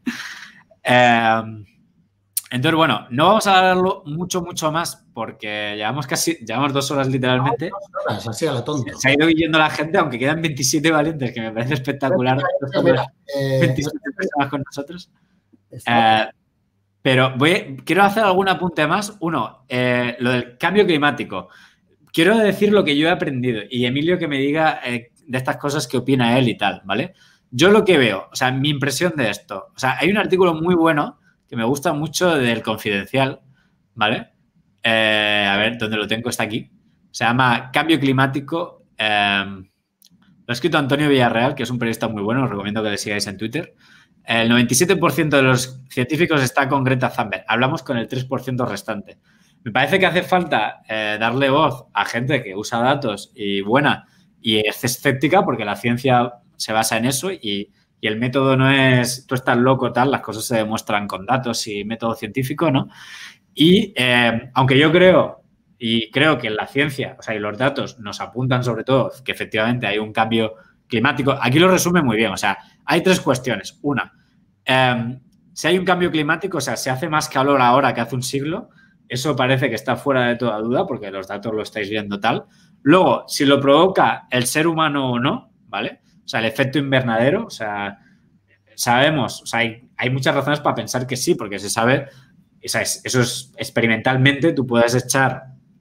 Eh, Entonces, bueno, no vamos a hablarlo mucho, mucho más porque llevamos casi, llevamos dos horas literalmente. Dos horas, así a la tonta. Se ha ido yendo la gente, aunque quedan veintisiete valientes, que me parece espectacular. Mira, eh, veintisiete no sé, personas con nosotros. Eh, pero voy a, quiero hacer algún apunte más. Uno, eh, lo del cambio climático. Quiero decir lo que yo he aprendido y Emilio que me diga eh, de estas cosas qué opina él y tal, ¿vale? Yo lo que veo, o sea, mi impresión de esto. O sea, hay un artículo muy bueno que me gusta mucho del Confidencial, ¿vale? Eh, a ver, ¿dónde lo tengo? Está aquí. Se llama Cambio Climático. Eh, lo ha escrito Antonio Villarreal, que es un periodista muy bueno, os recomiendo que le sigáis en Twitter. El noventa y siete por ciento de los científicos está con Greta Thunberg. Hablamos con el tres por ciento restante. Me parece que hace falta eh, darle voz a gente que usa datos y buena y es escéptica, porque la ciencia se basa en eso y... Y el método no es, tú estás loco, tal, las cosas se demuestran con datos y método científico, ¿no? Y eh, aunque yo creo, y creo que en la ciencia, o sea, y los datos nos apuntan sobre todo que efectivamente hay un cambio climático, aquí lo resume muy bien, o sea, hay tres cuestiones. Una, eh, si hay un cambio climático, o sea, se hace más calor ahora que hace un siglo, eso parece que está fuera de toda duda porque los datos lo estáis viendo tal. Luego, si lo provoca el ser humano o no, ¿vale? O sea, el efecto invernadero, o sea, sabemos, o sea, hay, hay muchas razones para pensar que sí, porque se sabe, o sea, es, eso es experimentalmente, tú puedes echar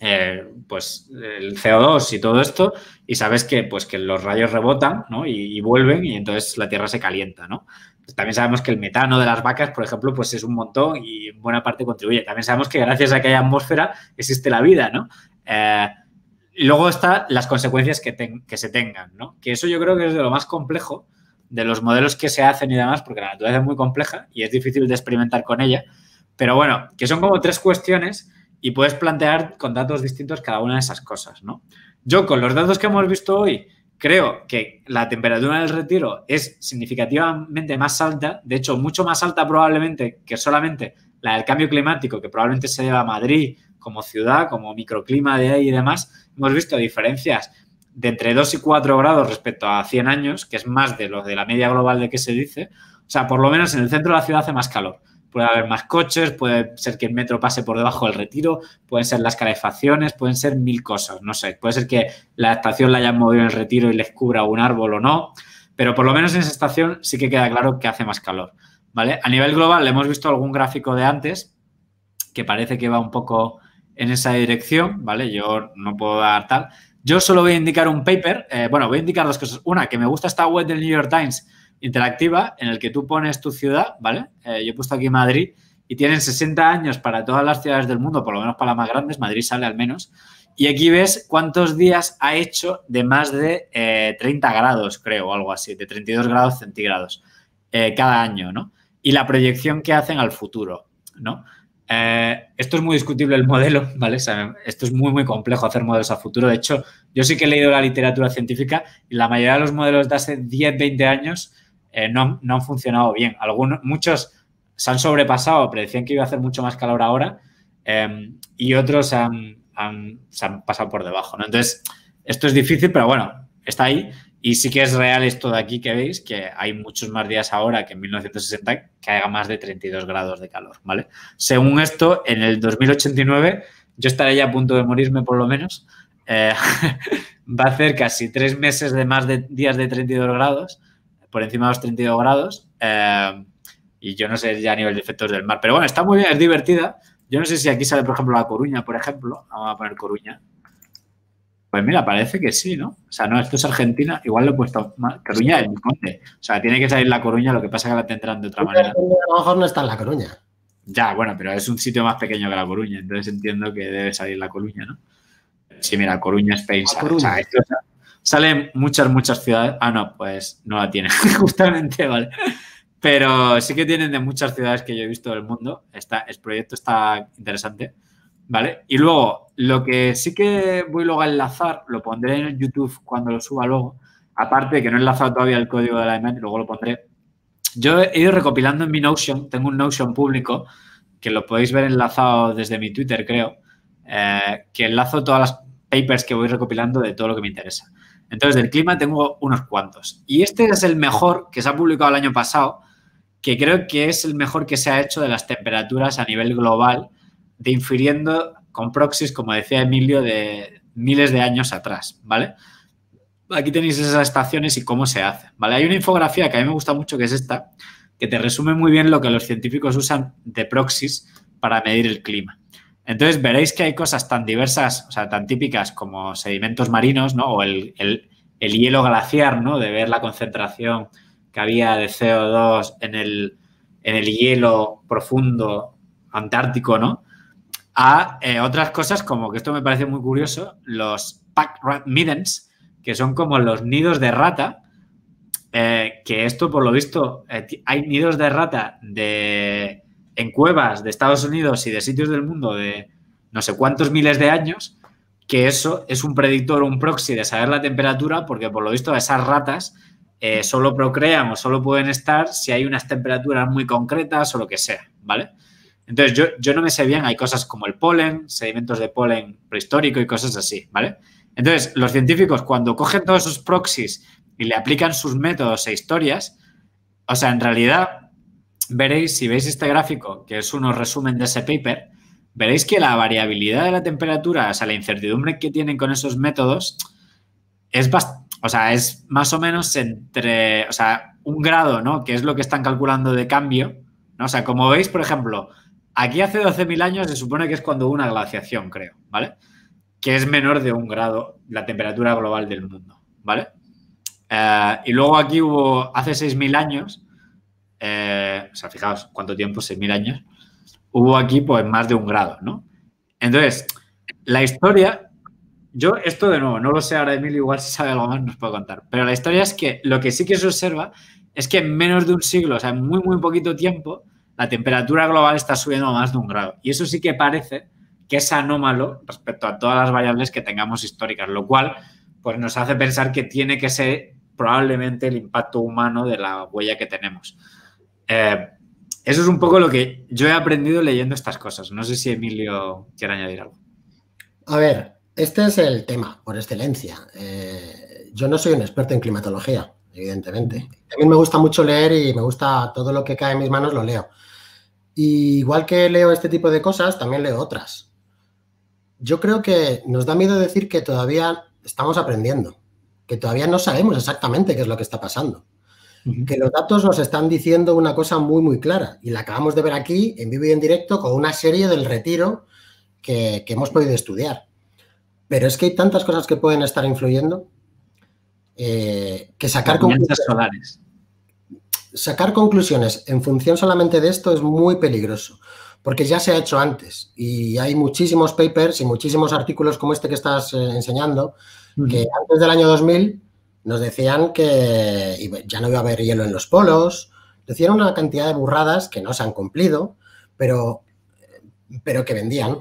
eh, pues el C O dos y todo esto, y sabes que, pues, que los rayos rebotan, ¿no? y, y vuelven y entonces la Tierra se calienta, ¿no? Pues también sabemos que el metano de las vacas, por ejemplo, pues es un montón y en buena parte contribuye. También sabemos que gracias a que hay atmósfera existe la vida, ¿no? Eh, y luego están las consecuencias que, ten, que se tengan, ¿no? Que eso yo creo que es de lo más complejo de los modelos que se hacen y demás, porque la naturaleza es muy compleja y es difícil de experimentar con ella. Pero bueno, que son como tres cuestiones y puedes plantear con datos distintos cada una de esas cosas, ¿no? Yo, con los datos que hemos visto hoy, creo que la temperatura del retiro es significativamente más alta, de hecho, mucho más alta probablemente que solamente la del cambio climático, que probablemente se deba a Madrid como ciudad, como microclima de ahí y demás. Hemos visto diferencias de entre dos y cuatro grados respecto a cien años, que es más de lo de la media global de que se dice. O sea, por lo menos en el centro de la ciudad hace más calor. Puede haber más coches, puede ser que el metro pase por debajo del retiro, pueden ser las calefacciones, pueden ser mil cosas, no sé. Puede ser que la estación la hayan movido en el retiro y les cubra un árbol o no, pero por lo menos en esa estación sí que queda claro que hace más calor, ¿vale? A nivel global hemos visto algún gráfico de antes que parece que va un poco en esa dirección, ¿vale? Yo no puedo dar tal. Yo solo voy a indicar un paper, eh, bueno, voy a indicar dos cosas. Una, que me gusta esta web del New York Times interactiva en el que tú pones tu ciudad, ¿vale? Eh, yo he puesto aquí Madrid y tienen sesenta años para todas las ciudades del mundo, por lo menos para las más grandes, Madrid sale al menos, y aquí ves cuántos días ha hecho de más de eh, treinta grados, creo, o algo así, de treinta y dos grados centígrados eh, cada año, ¿no? Y la proyección que hacen al futuro, ¿no? Eh, esto es muy discutible el modelo, ¿vale? O sea, esto es muy, muy complejo hacer modelos a futuro. De hecho, yo sí que he leído la literatura científica y la mayoría de los modelos de hace diez, veinte años eh, no, no han funcionado bien. Algunos, muchos se han sobrepasado, predecían que iba a hacer mucho más calor ahora eh, y otros han, han, se han pasado por debajo, ¿no? Entonces, esto es difícil, pero bueno, está ahí. Y sí que es real esto de aquí que veis, que hay muchos más días ahora que en mil novecientos sesenta que haga más de treinta y dos grados de calor, ¿vale? Según esto, en el dos mil ochenta y nueve, yo estaré ya a punto de morirme por lo menos, eh, va a hacer casi tres meses de más de días de treinta y dos grados, por encima de los treinta y dos grados, eh, y yo no sé ya a nivel de efectos del mar. Pero bueno, está muy bien, es divertida. Yo no sé si aquí sale, por ejemplo, La Coruña, por ejemplo. Vamos a poner Coruña. Pues mira, parece que sí, ¿no? O sea, no, esto es Argentina, igual lo he puesto mal. Coruña es Monte. O sea, tiene que salir La Coruña, lo que pasa es que la tendrán de otra manera. A lo mejor no está en La Coruña. Ya, bueno, pero es un sitio más pequeño que La Coruña, entonces entiendo que debe salir La Coruña, ¿no? Sí, mira, Coruña, Spain. O sea, esto salen muchas, muchas ciudades. Ah, no, pues no la tienen, justamente, ¿vale? Pero sí que tienen de muchas ciudades que yo he visto del mundo. Está, el proyecto está interesante, ¿vale? Y luego, lo que sí que voy luego a enlazar, lo pondré en YouTube cuando lo suba luego, aparte de que no he enlazado todavía el código de la imagen, luego lo pondré. Yo he ido recopilando en mi Notion, tengo un Notion público, que lo podéis ver enlazado desde mi Twitter, creo, eh, que enlazo todas las papers que voy recopilando de todo lo que me interesa. Entonces, del clima tengo unos cuantos. Y este es el mejor que se ha publicado el año pasado, que creo que es el mejor que se ha hecho de las temperaturas a nivel global, de infiriendo con proxies, como decía Emilio, de miles de años atrás, ¿vale? Aquí tenéis esas estaciones y cómo se hace, ¿vale? Hay una infografía que a mí me gusta mucho, que es esta, que te resume muy bien lo que los científicos usan de proxies para medir el clima. Entonces, veréis que hay cosas tan diversas, o sea, tan típicas como sedimentos marinos, ¿no? O el, el, el hielo glaciar, ¿no? De ver la concentración que había de C O dos en el, en el hielo profundo antártico, ¿no? A eh, otras cosas como, que esto me parece muy curioso, los pack rat middens, que son como los nidos de rata, eh, que esto, por lo visto, eh, hay nidos de rata de, en cuevas de Estados Unidos y de sitios del mundo de no sé cuántos miles de años, que eso es un predictor, un proxy de saber la temperatura, porque por lo visto esas ratas eh, solo procrean o solo pueden estar si hay unas temperaturas muy concretas o lo que sea, ¿vale? Entonces, yo, yo no me sé bien, hay cosas como el polen, sedimentos de polen prehistórico y cosas así, ¿vale? Entonces, los científicos, cuando cogen todos esos proxies y le aplican sus métodos e historias, o sea, en realidad, veréis, si veis este gráfico, que es un resumen de ese paper, veréis que la variabilidad de la temperatura, o sea, la incertidumbre que tienen con esos métodos, es bastante, o sea, es más o menos entre, o sea, un grado, ¿no? Que es lo que están calculando de cambio, ¿no? O sea, como veis, por ejemplo, aquí hace doce mil años se supone que es cuando hubo una glaciación, creo, ¿vale? que es menor de un grado la temperatura global del mundo, ¿vale? Eh, y luego aquí hubo, hace seis mil años, eh, o sea, fijaos cuánto tiempo, seis mil años, hubo aquí pues más de un grado, ¿no? Entonces, la historia, yo esto de nuevo, no lo sé ahora Emilio, igual si sabe algo más nos puede contar, pero la historia es que lo que sí que se observa es que en menos de un siglo, o sea, en muy, muy poquito tiempo, la temperatura global está subiendo a más de un grado. Y eso sí que parece que es anómalo respecto a todas las variables que tengamos históricas, lo cual pues, nos hace pensar que tiene que ser probablemente el impacto humano de la huella que tenemos. Eh, eso es un poco lo que yo he aprendido leyendo estas cosas. No sé si Emilio quiere añadir algo. A ver, este es el tema por excelencia. Eh, yo no soy un experto en climatología, evidentemente. También me gusta mucho leer y me gusta todo lo que cae en mis manos, lo leo. Y igual que leo este tipo de cosas, también leo otras. Yo creo que nos da miedo decir que todavía estamos aprendiendo, que todavía no sabemos exactamente qué es lo que está pasando. Uh-huh. Que los datos nos están diciendo una cosa muy, muy clara y la acabamos de ver aquí en vivo y en directo con una serie del Retiro que, que hemos podido estudiar. Pero es que hay tantas cosas que pueden estar influyendo eh, que sacar conclusiones, solares. sacar conclusiones en función solamente de esto es muy peligroso. Porque ya se ha hecho antes y hay muchísimos papers y muchísimos artículos como este que estás eh, enseñando uh-huh. que antes del año dos mil nos decían que ya no iba a haber hielo en los polos, decían una cantidad de burradas que no se han cumplido, pero, pero que vendían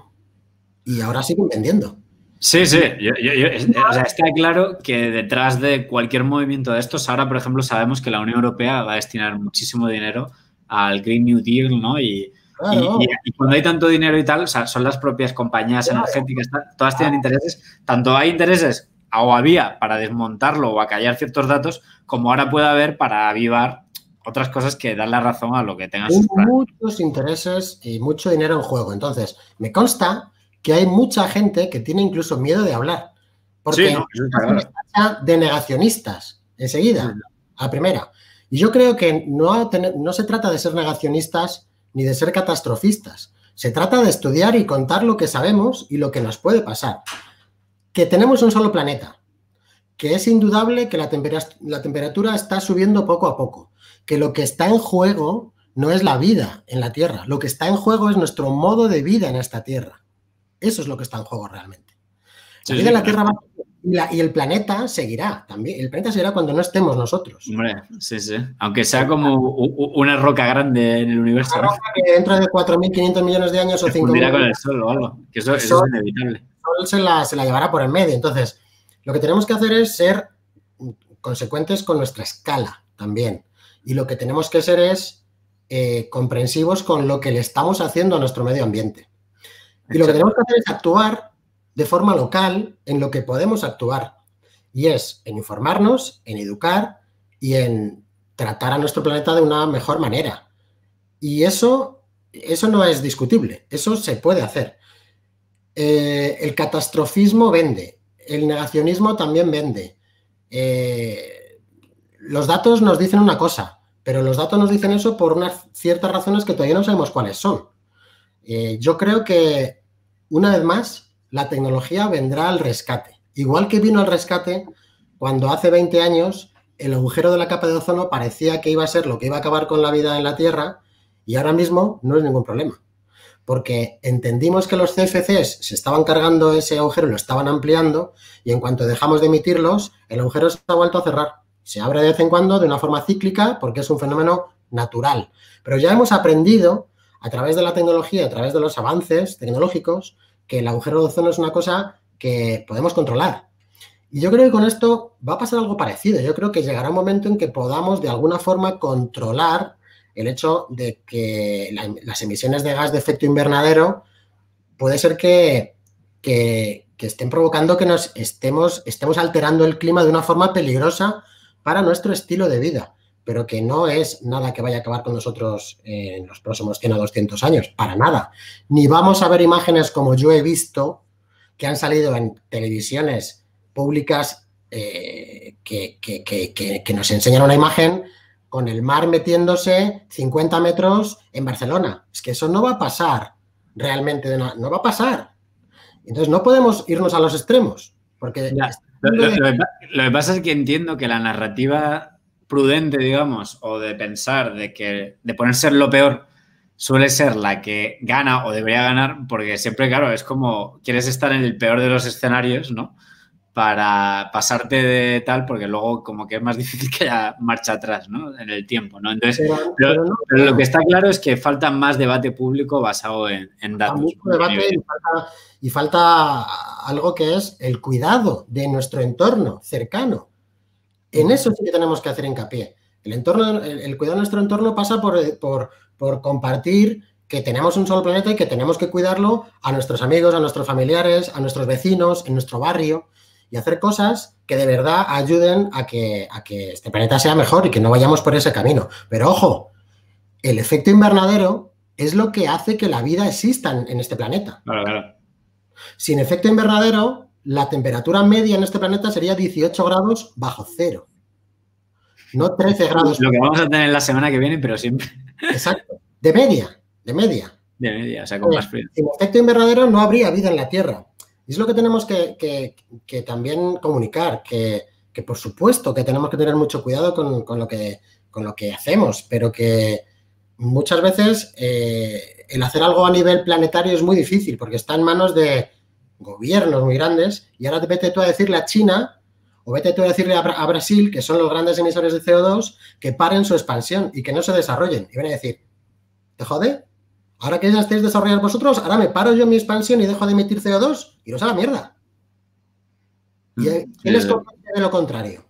y ahora siguen vendiendo. Sí, sí, yo, yo, yo, o sea, está claro que detrás de cualquier movimiento de estos, ahora, por ejemplo, sabemos que la Unión Europea va a destinar muchísimo dinero al Green New Deal, ¿no? Y Claro. Y, y, y cuando hay tanto dinero y tal, o sea, son las propias compañías claro. energéticas, todas tienen intereses, tanto hay intereses o había para desmontarlo o acallar ciertos datos, como ahora puede haber para avivar otras cosas que dan la razón a lo que tengan sus planes. Hay muchos intereses y mucho dinero en juego. Entonces, me consta que hay mucha gente que tiene incluso miedo de hablar. Porque sí, no, eso está claro. está de negacionistas enseguida, sí. a primera. Y yo creo que no, no se trata de ser negacionistas ni de ser catastrofistas. Se trata de estudiar y contar lo que sabemos y lo que nos puede pasar. Que tenemos un solo planeta, que es indudable que la, temper- la temperatura está subiendo poco a poco, que lo que está en juego no es la vida en la Tierra, lo que está en juego es nuestro modo de vida en esta Tierra. Eso es lo que está en juego realmente. La sí, vida sí, en la Tierra va y, la, y el planeta seguirá también. El planeta seguirá cuando no estemos nosotros. Hombre, sí, sí. Aunque sea como una roca grande en el universo. Una roca que dentro de cuatro mil quinientos millones de años o cinco mil... con el sol o algo. Que eso, eso sol, es inevitable. El sol se la, se la llevará por el medio. Entonces, lo que tenemos que hacer es ser consecuentes con nuestra escala también. Y lo que tenemos que ser es eh, comprensivos con lo que le estamos haciendo a nuestro medio ambiente. Y lo que tenemos que hacer es actuar de forma local en lo que podemos actuar. Y es en informarnos, en educar y en tratar a nuestro planeta de una mejor manera. Y eso, eso no es discutible, eso se puede hacer. Eh, el catastrofismo vende, el negacionismo también vende. Eh, los datos nos dicen una cosa, pero los datos nos dicen eso por unas ciertas razones que todavía no sabemos cuáles son. Eh, yo creo que, una vez más, la tecnología vendrá al rescate. Igual que vino al rescate cuando hace veinte años el agujero de la capa de ozono parecía que iba a ser lo que iba a acabar con la vida en la Tierra y ahora mismo no es ningún problema. Porque entendimos que los C F Cs se estaban cargando ese agujero, lo estaban ampliando y en cuanto dejamos de emitirlos, el agujero se ha vuelto a cerrar. Se abre de vez en cuando de una forma cíclica porque es un fenómeno natural. Pero ya hemos aprendido a través de la tecnología, a través de los avances tecnológicos, que el agujero de ozono es una cosa que podemos controlar. Y yo creo que con esto va a pasar algo parecido. Yo creo que llegará un momento en que podamos de alguna forma controlar el hecho de que la, las emisiones de gas de efecto invernadero puede ser que, que, que estén provocando que nos estemos, estemos alterando el clima de una forma peligrosa para nuestro estilo de vida, pero que no es nada que vaya a acabar con nosotros en los próximos cien a doscientos años, para nada. Ni vamos a ver imágenes como yo he visto que han salido en televisiones públicas eh, que, que, que, que, que nos enseñan una imagen con el mar metiéndose cincuenta metros en Barcelona. Es que eso no va a pasar realmente, de una, no va a pasar. Entonces no podemos irnos a los extremos, porque... Ya, lo, lo, lo, lo que pasa es que entiendo que la narrativa prudente, digamos, o de pensar, de que de ponerse en lo peor, suele ser la que gana o debería ganar, porque siempre, claro, es como quieres estar en el peor de los escenarios, ¿no? Para pasarte de tal, porque luego como que es más difícil que haya marcha atrás, ¿no? En el tiempo, ¿no? Entonces, pero, pero, pero, no, pero lo que está claro es que falta más debate público basado en, en datos. Mucho debate y falta, y falta algo que es el cuidado de nuestro entorno cercano. En eso sí que tenemos que hacer hincapié. El, entorno, el, el cuidado de nuestro entorno pasa por, por, por compartir que tenemos un solo planeta y que tenemos que cuidarlo a nuestros amigos, a nuestros familiares, a nuestros vecinos, en nuestro barrio, y hacer cosas que de verdad ayuden a que, a que este planeta sea mejor y que no vayamos por ese camino. Pero ojo, el efecto invernadero es lo que hace que la vida exista en, en este planeta. Claro, claro. Sin efecto invernadero, la temperatura media en este planeta sería dieciocho grados bajo cero. No trece grados. Lo que vamos a tener la semana que viene, pero siempre. Exacto. De media, de media. De media, o sea, con más frío. Sin efecto invernadero no habría vida en la Tierra. Es lo que tenemos que, que, que también comunicar, que, que por supuesto que tenemos que tener mucho cuidado con, con, lo, que, con lo que hacemos, pero que muchas veces eh, el hacer algo a nivel planetario es muy difícil porque está en manos de gobiernos muy grandes y ahora vete tú a decirle a China o vete tú a decirle a, a Brasil, que son los grandes emisores de C O dos, que paren su expansión y que no se desarrollen. Y van a decir, ¿te jode? Ahora que ya estáis desarrollando vosotros, ahora me paro yo mi expansión y dejo de emitir C O dos, iros a la mierda. Y él es consciente de lo contrario.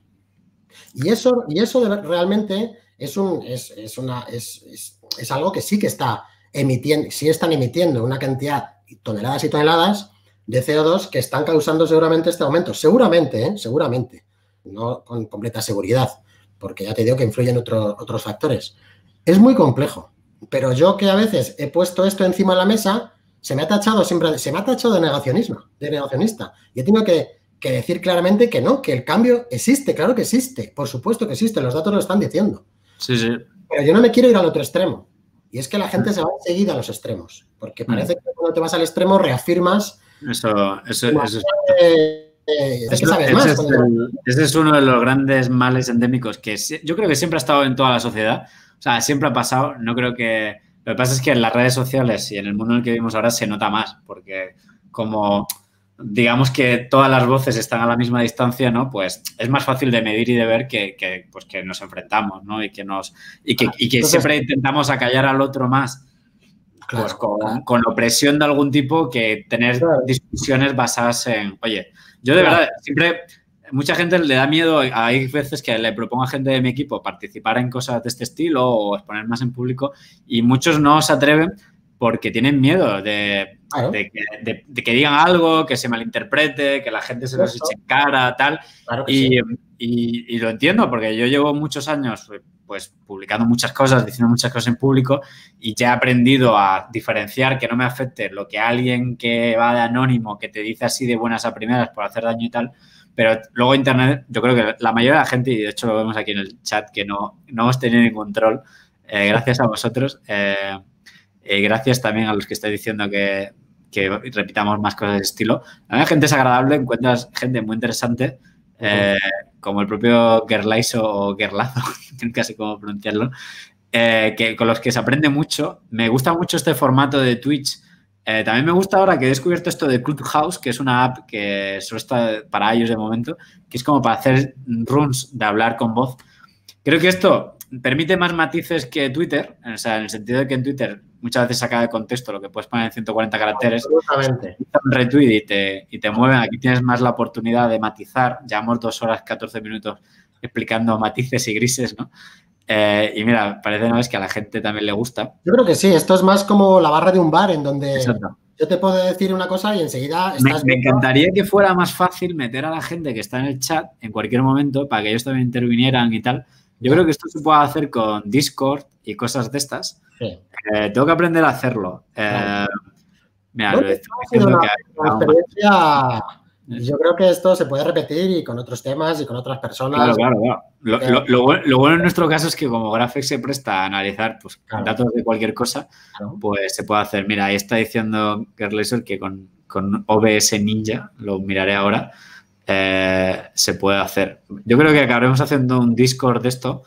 Y eso, y eso de, realmente es, un, es, es, una, es, es, es algo que sí que está emitiendo, sí están emitiendo una cantidad, toneladas y toneladas de C O dos que están causando seguramente este aumento. Seguramente, ¿eh? Seguramente. No con completa seguridad, porque ya te digo que influyen otro, otros factores. Es muy complejo. Pero yo que a veces he puesto esto encima de la mesa, se me ha tachado siempre, se me ha tachado de negacionismo, de negacionista. Y he tenido que, que decir claramente que no, que el cambio existe, claro que existe, por supuesto que existe, los datos lo están diciendo. Sí, sí. Pero yo no me quiero ir al otro extremo. Y es que la gente se va enseguida a los extremos, porque parece que cuando te vas al extremo reafirmas... Eso, eso, eso es... Eh, eh, es que sabes ese, más, es el, ese es uno de los grandes males endémicos que yo creo que siempre ha estado en toda la sociedad. O sea, siempre ha pasado. No creo que... Lo que pasa es que en las redes sociales y en el mundo en el que vivimos ahora se nota más, porque como digamos que todas las voces están a la misma distancia, ¿no? Pues es más fácil de medir y de ver que, que, pues que nos enfrentamos, ¿no? Y que, nos, y que, y que Entonces, siempre intentamos acallar al otro más, claro, pues con, claro. con opresión de algún tipo que tener claro. discusiones basadas en... Oye, yo de claro. verdad siempre... Mucha gente le da miedo, hay veces que le propongo a gente de mi equipo participar en cosas de este estilo o exponer más en público y muchos no se atreven porque tienen miedo de, claro. de, que, de, de que digan algo, que se malinterprete, que la gente se los eche en cara, tal. Claro y, sí. y, y lo entiendo porque yo llevo muchos años pues publicando muchas cosas, diciendo muchas cosas en público y ya he aprendido a diferenciar que no me afecte lo que alguien que va de anónimo, que te dice así de buenas a primeras por hacer daño y tal. Pero luego Internet, yo creo que la mayoría de la gente, y de hecho lo vemos aquí en el chat, que no, no hemos tenido ni control, eh, gracias a vosotros, eh, y gracias también a los que estáis diciendo que, que repitamos más cosas de estilo. La gente es agradable, encuentras gente muy interesante, eh, como el propio Gerlaiso o Gerlazo, nunca sé cómo pronunciarlo, eh, que, con los que se aprende mucho. Me gusta mucho este formato de Twitch. Eh, también me gusta ahora que he descubierto esto de Clubhouse, que es una app que solo está para ellos de momento, que es como para hacer rooms de hablar con voz. Creo que esto permite más matices que Twitter, o sea, en el sentido de que en Twitter muchas veces saca de contexto lo que puedes poner en ciento cuarenta caracteres. Absolutamente. Un retweet y te, y te mueven. Aquí tienes más la oportunidad de matizar. Llevamos dos horas, catorce minutos explicando matices y grises, ¿no? Eh, y mira, parece una vez que a la gente también le gusta. Yo creo que sí, esto es más como la barra de un bar en donde Exacto. yo te puedo decir una cosa y enseguida estás... Me, me encantaría que fuera más fácil meter a la gente que está en el chat en cualquier momento para que ellos también intervinieran y tal. Yo creo que esto se puede hacer con Discord y cosas de estas. Sí. Eh, tengo que aprender a hacerlo. Eh, claro. Mira, no, lo es una, que una experiencia... Yo creo que esto se puede repetir y con otros temas y con otras personas. Claro, claro, claro. Lo, lo, lo, bueno, lo bueno en nuestro caso es que como Graphex se presta a analizar pues, claro. datos de cualquier cosa, claro. pues se puede hacer. Mira, ahí está diciendo Gerlaser que con, con O B S Ninja, lo miraré ahora, eh, se puede hacer. Yo creo que acabaremos haciendo un Discord de esto.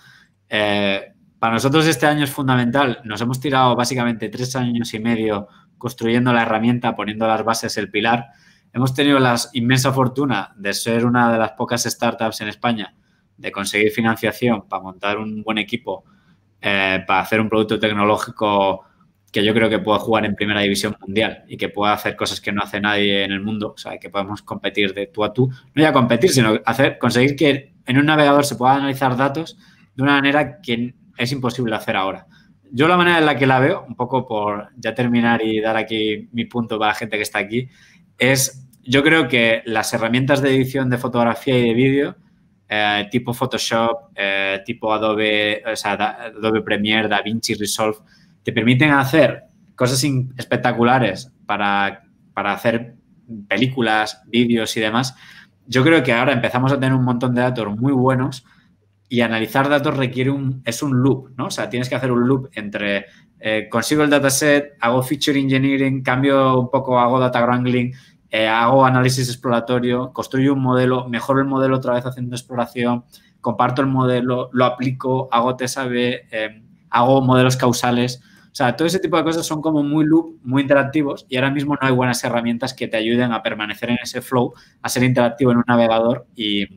Eh, para nosotros este año es fundamental. Nos hemos tirado básicamente tres años y medio construyendo la herramienta, poniendo las bases, el pilar. Hemos tenido la inmensa fortuna de ser una de las pocas startups en España, de conseguir financiación para montar un buen equipo, eh, para hacer un producto tecnológico que yo creo que puede jugar en primera división mundial y que pueda hacer cosas que no hace nadie en el mundo. O sea, que podemos competir de tú a tú. No ya competir, sino hacer, conseguir que en un navegador se pueda analizar datos de una manera que es imposible hacer ahora. Yo la manera en la que la veo, un poco por ya terminar y dar aquí mi punto para la gente que está aquí, es yo creo que las herramientas de edición de fotografía y de vídeo, eh, tipo Photoshop, eh, tipo Adobe, o sea, Adobe Premiere, DaVinci Resolve, te permiten hacer cosas espectaculares para, para hacer películas, vídeos y demás. Yo creo que ahora empezamos a tener un montón de datos muy buenos y analizar datos requiere un, es un loop, ¿no? O sea, tienes que hacer un loop entre eh, consigo el dataset, hago feature engineering, cambio un poco, hago data wrangling, eh, hago análisis exploratorio, construyo un modelo, mejoro el modelo otra vez haciendo exploración, comparto el modelo, lo aplico, hago T S A B, eh, hago modelos causales. O sea, todo ese tipo de cosas son como muy loop, muy interactivos y ahora mismo no hay buenas herramientas que te ayuden a permanecer en ese flow, a ser interactivo en un navegador y,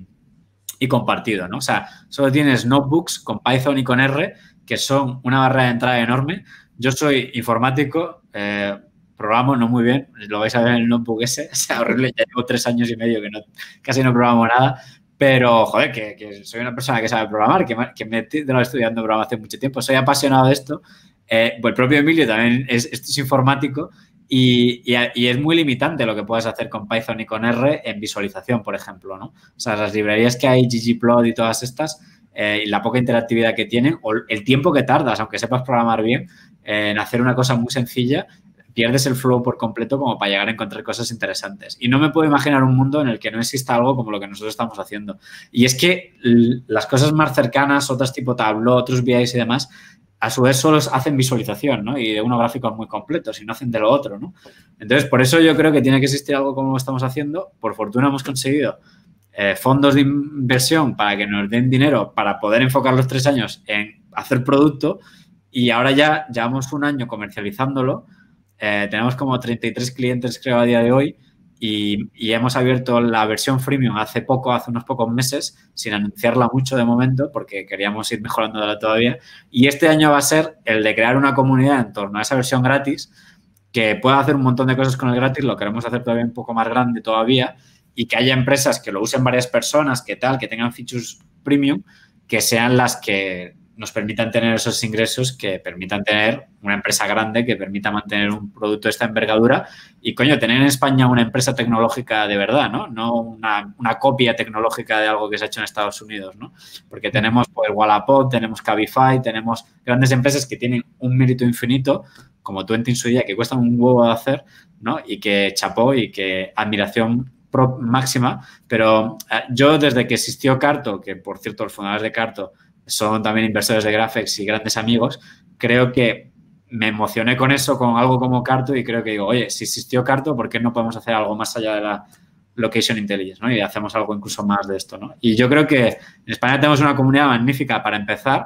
y compartido, ¿no? O sea, solo tienes notebooks con Python y con R que son una barrera de entrada enorme. Yo soy informático, eh, programo no muy bien, lo vais a ver en el notebook ese, o sea, horrible, ya llevo tres años y medio que no, casi no programo nada, pero, joder, que, que soy una persona que sabe programar, que me, que me he tenido estudiando programación mucho tiempo, soy apasionado de esto. Eh, pues el propio Emilio también es, esto es informático y, y, y es muy limitante lo que puedes hacer con Python y con R en visualización, por ejemplo, ¿no? O sea, las librerías que hay, ggplot y todas estas, eh, y la poca interactividad que tienen, o el tiempo que tardas, aunque sepas programar bien, eh, en hacer una cosa muy sencilla, pierdes el flow por completo como para llegar a encontrar cosas interesantes. Y no me puedo imaginar un mundo en el que no exista algo como lo que nosotros estamos haciendo. Y es que las cosas más cercanas, otras tipo Tableau, otros V Is y demás, a su vez solo hacen visualización, ¿no? Y de unos gráficos muy completos y no hacen de lo otro, ¿no? Entonces, por eso yo creo que tiene que existir algo como estamos haciendo. Por fortuna hemos conseguido eh, fondos de inversión para que nos den dinero para poder enfocar los tres años en hacer producto y ahora ya llevamos un año comercializándolo. Eh, tenemos como treinta y tres clientes, creo, a día de hoy y, y hemos abierto la versión freemium hace poco, hace unos pocos meses, sin anunciarla mucho de momento porque queríamos ir mejorándola todavía. Y este año va a ser el de crear una comunidad en torno a esa versión gratis que pueda hacer un montón de cosas con el gratis, lo queremos hacer todavía un poco más grande todavía y que haya empresas que lo usen varias personas, que tal, que tengan features premium, que sean las que nos permitan tener esos ingresos, que permitan tener una empresa grande, que permita mantener un producto de esta envergadura y, coño, tener en España una empresa tecnológica de verdad, ¿no? No una, una copia tecnológica de algo que se ha hecho en Estados Unidos, ¿no? Porque tenemos, pues, Wallapop, tenemos Cabify, tenemos grandes empresas que tienen un mérito infinito, como Twenty en su día, que cuestan un huevo de hacer, ¿no? Y que chapó y que admiración pro, máxima. Pero eh, yo, desde que existió Carto, que, por cierto, los fundadores de Carto son también inversores de Graphex y grandes amigos, creo que me emocioné con eso, con algo como Carto y creo que digo, oye, si existió Carto, ¿por qué no podemos hacer algo más allá de la Location Intelligence, ¿no? Y hacemos algo incluso más de esto, ¿no? Y yo creo que en España tenemos una comunidad magnífica para empezar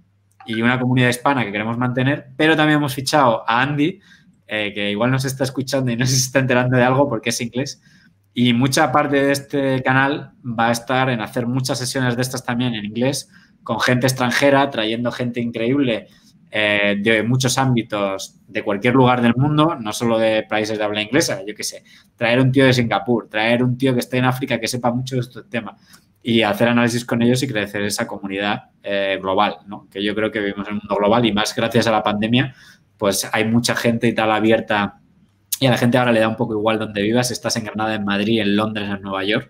y una comunidad hispana que queremos mantener, pero también hemos fichado a Andy, eh, que igual nos está escuchando y no se está enterando de algo porque es inglés. Y mucha parte de este canal va a estar en hacer muchas sesiones de estas también en inglés, con gente extranjera, trayendo gente increíble eh, de muchos ámbitos de cualquier lugar del mundo, no solo de países de habla inglesa, yo qué sé, traer un tío de Singapur, traer un tío que esté en África que sepa mucho de este tema y hacer análisis con ellos y crecer esa comunidad eh, global, ¿no? Que yo creo que vivimos en un mundo global y más gracias a la pandemia, pues hay mucha gente y tal abierta y a la gente ahora le da un poco igual donde vivas, estás en Granada, en Madrid, en Londres, en Nueva York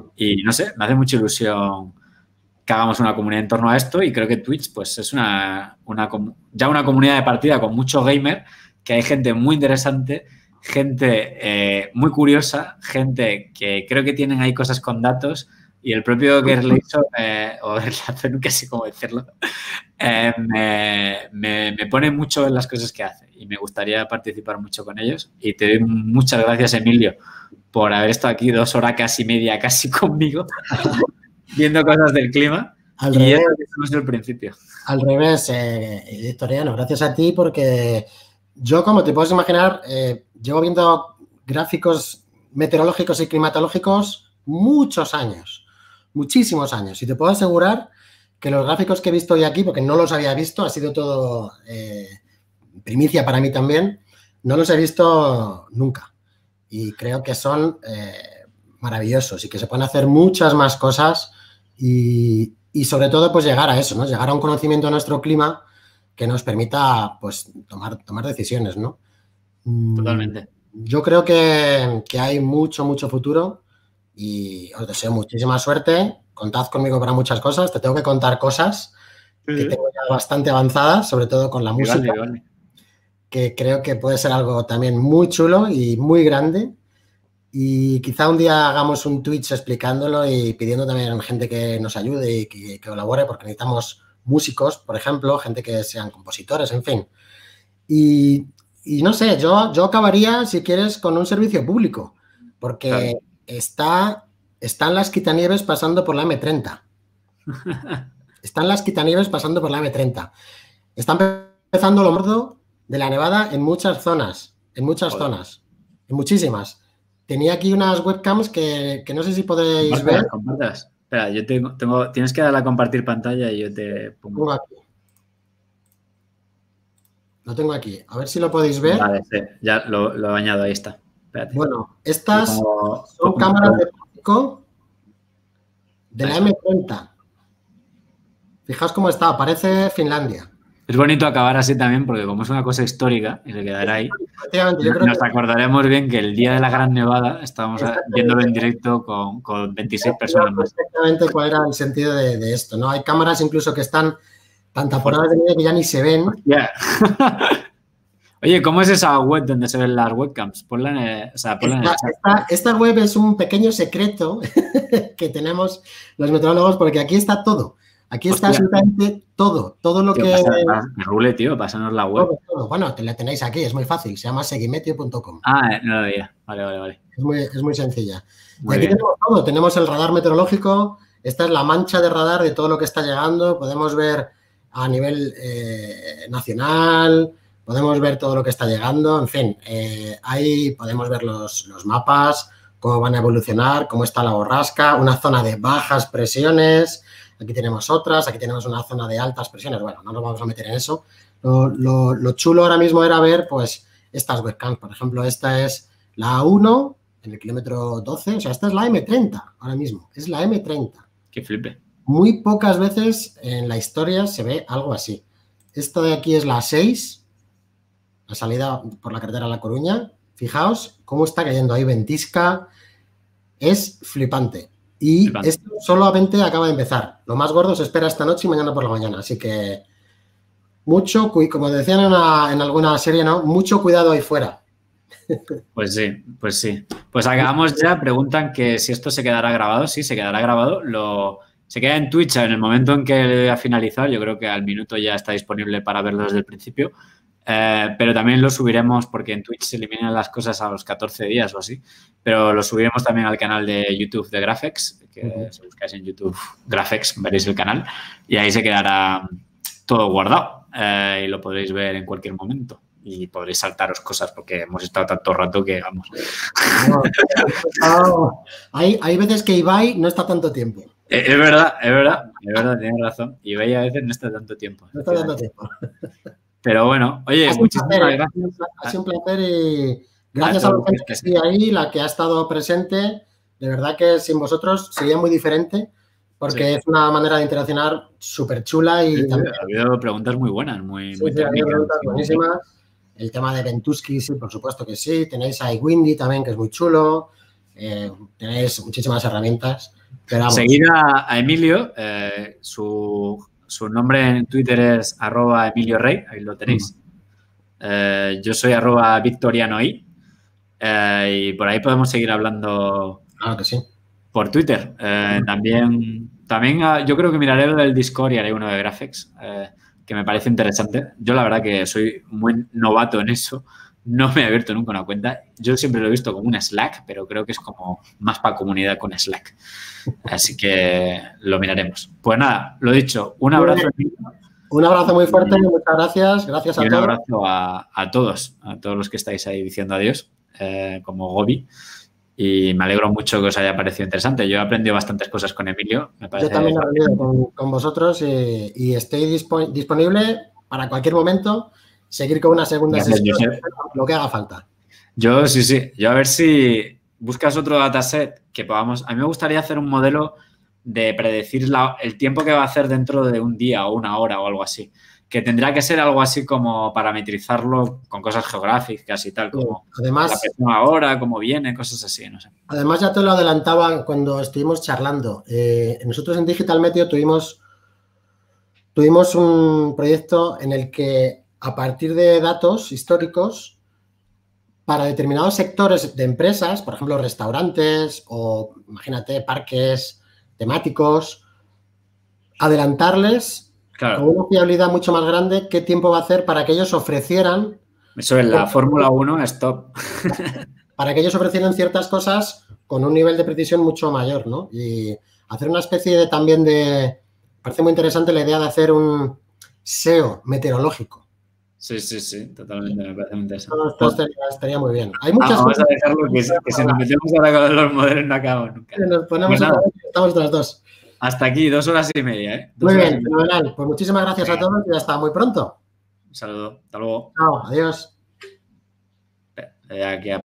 y no sé, me hace mucha ilusión que hagamos una comunidad en torno a esto y creo que Twitch pues es una, una ya una comunidad de partida con mucho gamer, que hay gente muy interesante, gente eh, muy curiosa, gente que creo que tienen ahí cosas con datos, y el propio Gerleison, eh, o Gerleison, nunca sé cómo decirlo, eh, me, me, me pone mucho en las cosas que hace y me gustaría participar mucho con ellos. Y te doy muchas gracias, Emilio, por haber estado aquí dos horas casi media, casi conmigo, viendo cosas del clima. Al y revés, eso es el principio. Al revés, eh, Victoriano, gracias a ti porque yo, como te puedes imaginar, eh, llevo viendo gráficos meteorológicos y climatológicos muchos años, muchísimos años. Y te puedo asegurar que los gráficos que he visto hoy aquí, porque no los había visto, ha sido todo eh, primicia para mí también, no los he visto nunca. Y creo que son eh, maravillosos y que se pueden hacer muchas más cosas y, y sobre todo pues llegar a eso, ¿no? Llegar a un conocimiento de nuestro clima que nos permita pues tomar, tomar decisiones, ¿no? Totalmente. Yo creo que, que hay mucho, mucho futuro y os deseo muchísima suerte. Contad conmigo para muchas cosas. Te tengo que contar cosas que Sí. tengo ya bastante avanzadas, sobre todo con la Igual, música, igual. que creo que puede ser algo también muy chulo y muy grande. Y quizá un día hagamos un Twitch explicándolo y pidiendo también a gente que nos ayude y que, que colabore, porque necesitamos músicos, por ejemplo, gente que sean compositores, en fin. Y, y no sé, yo, yo acabaría, si quieres, con un servicio público, porque claro. está, están las quitanieves pasando por la eme treinta. Están las quitanieves pasando por la eme treinta. Están empezando lo mordo de la nevada en muchas zonas, en muchas Joder. zonas, en muchísimas. Tenía aquí unas webcams que, que no sé si podéis compartas, ver. Compartas. Espera, yo tengo, tengo, tienes que darle a compartir pantalla y yo te pongo. pongo aquí. Lo tengo aquí. A ver si lo podéis ver. Vale, sí, ya lo, lo añado, ahí está. Espérate. Bueno, estas pongo, son pongo, cámaras pongo. de plástico de la eme treinta. Fijaos cómo está, parece Finlandia. Es bonito acabar así también porque como es una cosa histórica y se quedará ahí, yo creo nos que... acordaremos bien que el día de la gran nevada estábamos viéndolo en directo con, con veintiséis personas más. Exactamente cuál era el sentido de, de esto, ¿no? Hay cámaras incluso que están tan taponadas de nieve que ya ni se ven. Yeah. Oye, ¿cómo es esa web donde se ven las webcams? Ponla en el, o sea, ponla en el esta, chat. Esta, esta web es un pequeño secreto que tenemos los meteorólogos porque aquí está todo. Aquí está Hostia. absolutamente todo, todo lo tío, que... Me rule, tío, pásanos la web. Todo, todo. Bueno, te la tenéis aquí, es muy fácil, se llama seguimeteo punto com. Ah, no lo veía, vale, vale, vale. Es muy, es muy sencilla. Muy y aquí bien. tenemos todo, tenemos el radar meteorológico, esta es la mancha de radar de todo lo que está llegando, podemos ver a nivel eh, nacional, podemos ver todo lo que está llegando, en fin, eh, ahí podemos ver los, los mapas, cómo van a evolucionar, cómo está la borrasca, una zona de bajas presiones, aquí tenemos otras, aquí tenemos una zona de altas presiones, bueno, no nos vamos a meter en eso. Lo, lo, lo chulo ahora mismo era ver, pues, estas webcams, por ejemplo, esta es la A uno, en el kilómetro doce, o sea, esta es la eme treinta ahora mismo, es la eme treinta. Qué flipe. Muy pocas veces en la historia se ve algo así. Esta de aquí es la seis, la salida por la carretera a La Coruña. Fijaos cómo está cayendo ahí ventisca, es flipante. Y flipante. Esto solamente acaba de empezar. Lo más gordo se espera esta noche y mañana por la mañana, así que mucho, como decían en, una, en alguna serie, ¿no? Mucho cuidado ahí fuera. Pues sí, pues sí. Pues acabamos ya, preguntan que si esto se quedará grabado. Sí, se quedará grabado. Lo, se queda en Twitch en el momento en que ha finalizado. Yo creo que al minuto ya está disponible para verlo desde el principio. Eh, pero también lo subiremos porque en Twitch se eliminan las cosas a los catorce días o así. Pero lo subiremos también al canal de YouTube de Graphex, que uh-huh. si buscáis en YouTube Graphex veréis el canal y ahí se quedará todo guardado eh, y lo podréis ver en cualquier momento. Y podréis saltaros cosas porque hemos estado tanto rato que vamos. No, no, hay, hay veces que Ibai no está tanto tiempo. Es, es verdad, es verdad, es verdad, tienes razón. Ibai a veces no está tanto tiempo. No está tanto tiempo. Pero bueno, oye, ha muchísimas placer, gracias. Ha sido un placer y gracias a, a la gente que sigue ahí, la que ha estado presente. De verdad que sin vosotros sería muy diferente porque sí. es una manera de interaccionar súper chula y sí, también... Ha habido preguntas muy buenas, muy, sí, muy sí, técnicas. Ha habido preguntas buenísimas. El tema de Ventusky, sí, por supuesto que sí. Tenéis a iWindy también, que es muy chulo. Eh, tenéis muchísimas herramientas. Pero vamos. Seguid a, a Emilio. Eh, su, su nombre en Twitter es arroba Emilio Rey. Ahí lo tenéis. Mm. Eh, yo soy arroba victorianoy. Eh, y por ahí podemos seguir hablando. Claro que sí. por Twitter. Eh, también, también ah, yo creo que miraré lo del Discord y haré uno de Graphics, eh, que me parece interesante. Yo la verdad que soy muy novato en eso. No me he abierto nunca una cuenta. Yo siempre lo he visto como un Slack, pero creo que es como más para comunidad con Slack. Así que lo miraremos. Pues nada, lo dicho, un abrazo. Un abrazo muy fuerte, y muchas gracias. Gracias a y un todos. abrazo a, a todos, a todos los que estáis ahí diciendo adiós, eh, como Gobi. Y me alegro mucho que os haya parecido interesante. Yo he aprendido bastantes cosas con Emilio. Me parece Yo también he aprendido con, con vosotros y, y estoy dispo, disponible para cualquier momento seguir con una segunda Gracias, sesión, Josep. lo que haga falta. Yo sí, sí. Yo a ver si buscas otro dataset que podamos... A mí me gustaría hacer un modelo de predecir la, el tiempo que va a hacer dentro de un día o una hora o algo así. Que tendrá que ser algo así como parametrizarlo con cosas geográficas y tal, como además, la persona ahora, cómo viene, cosas así, no sé. Además, ya te lo adelantaba cuando estuvimos charlando. Eh, nosotros en Digital Meteo tuvimos, tuvimos un proyecto en el que, a partir de datos históricos, para determinados sectores de empresas, por ejemplo, restaurantes o, imagínate, parques temáticos, adelantarles Claro. con una fiabilidad mucho más grande qué tiempo va a hacer para que ellos ofrecieran... Eso en la Fórmula uno es top. Para que ellos ofrecieran ciertas cosas con un nivel de precisión mucho mayor, ¿no? Y hacer una especie de, también de... Parece muy interesante la idea de hacer un S E O meteorológico. Sí, sí, sí, totalmente, me parece muy interesante. Esto, esto estaría, estaría muy bien. Hay muchas ah, vamos cosas a dejarlo que, que si nos metemos ahora con los modelos no acabamos nunca. Nos ponemos Pues a estamos tras dos. Hasta aquí, dos horas y media, ¿eh? Dos muy bien, fenomenal. Pues muchísimas gracias Venga. a todos y hasta muy pronto. Un saludo, hasta luego. Chao, adiós. Aquí a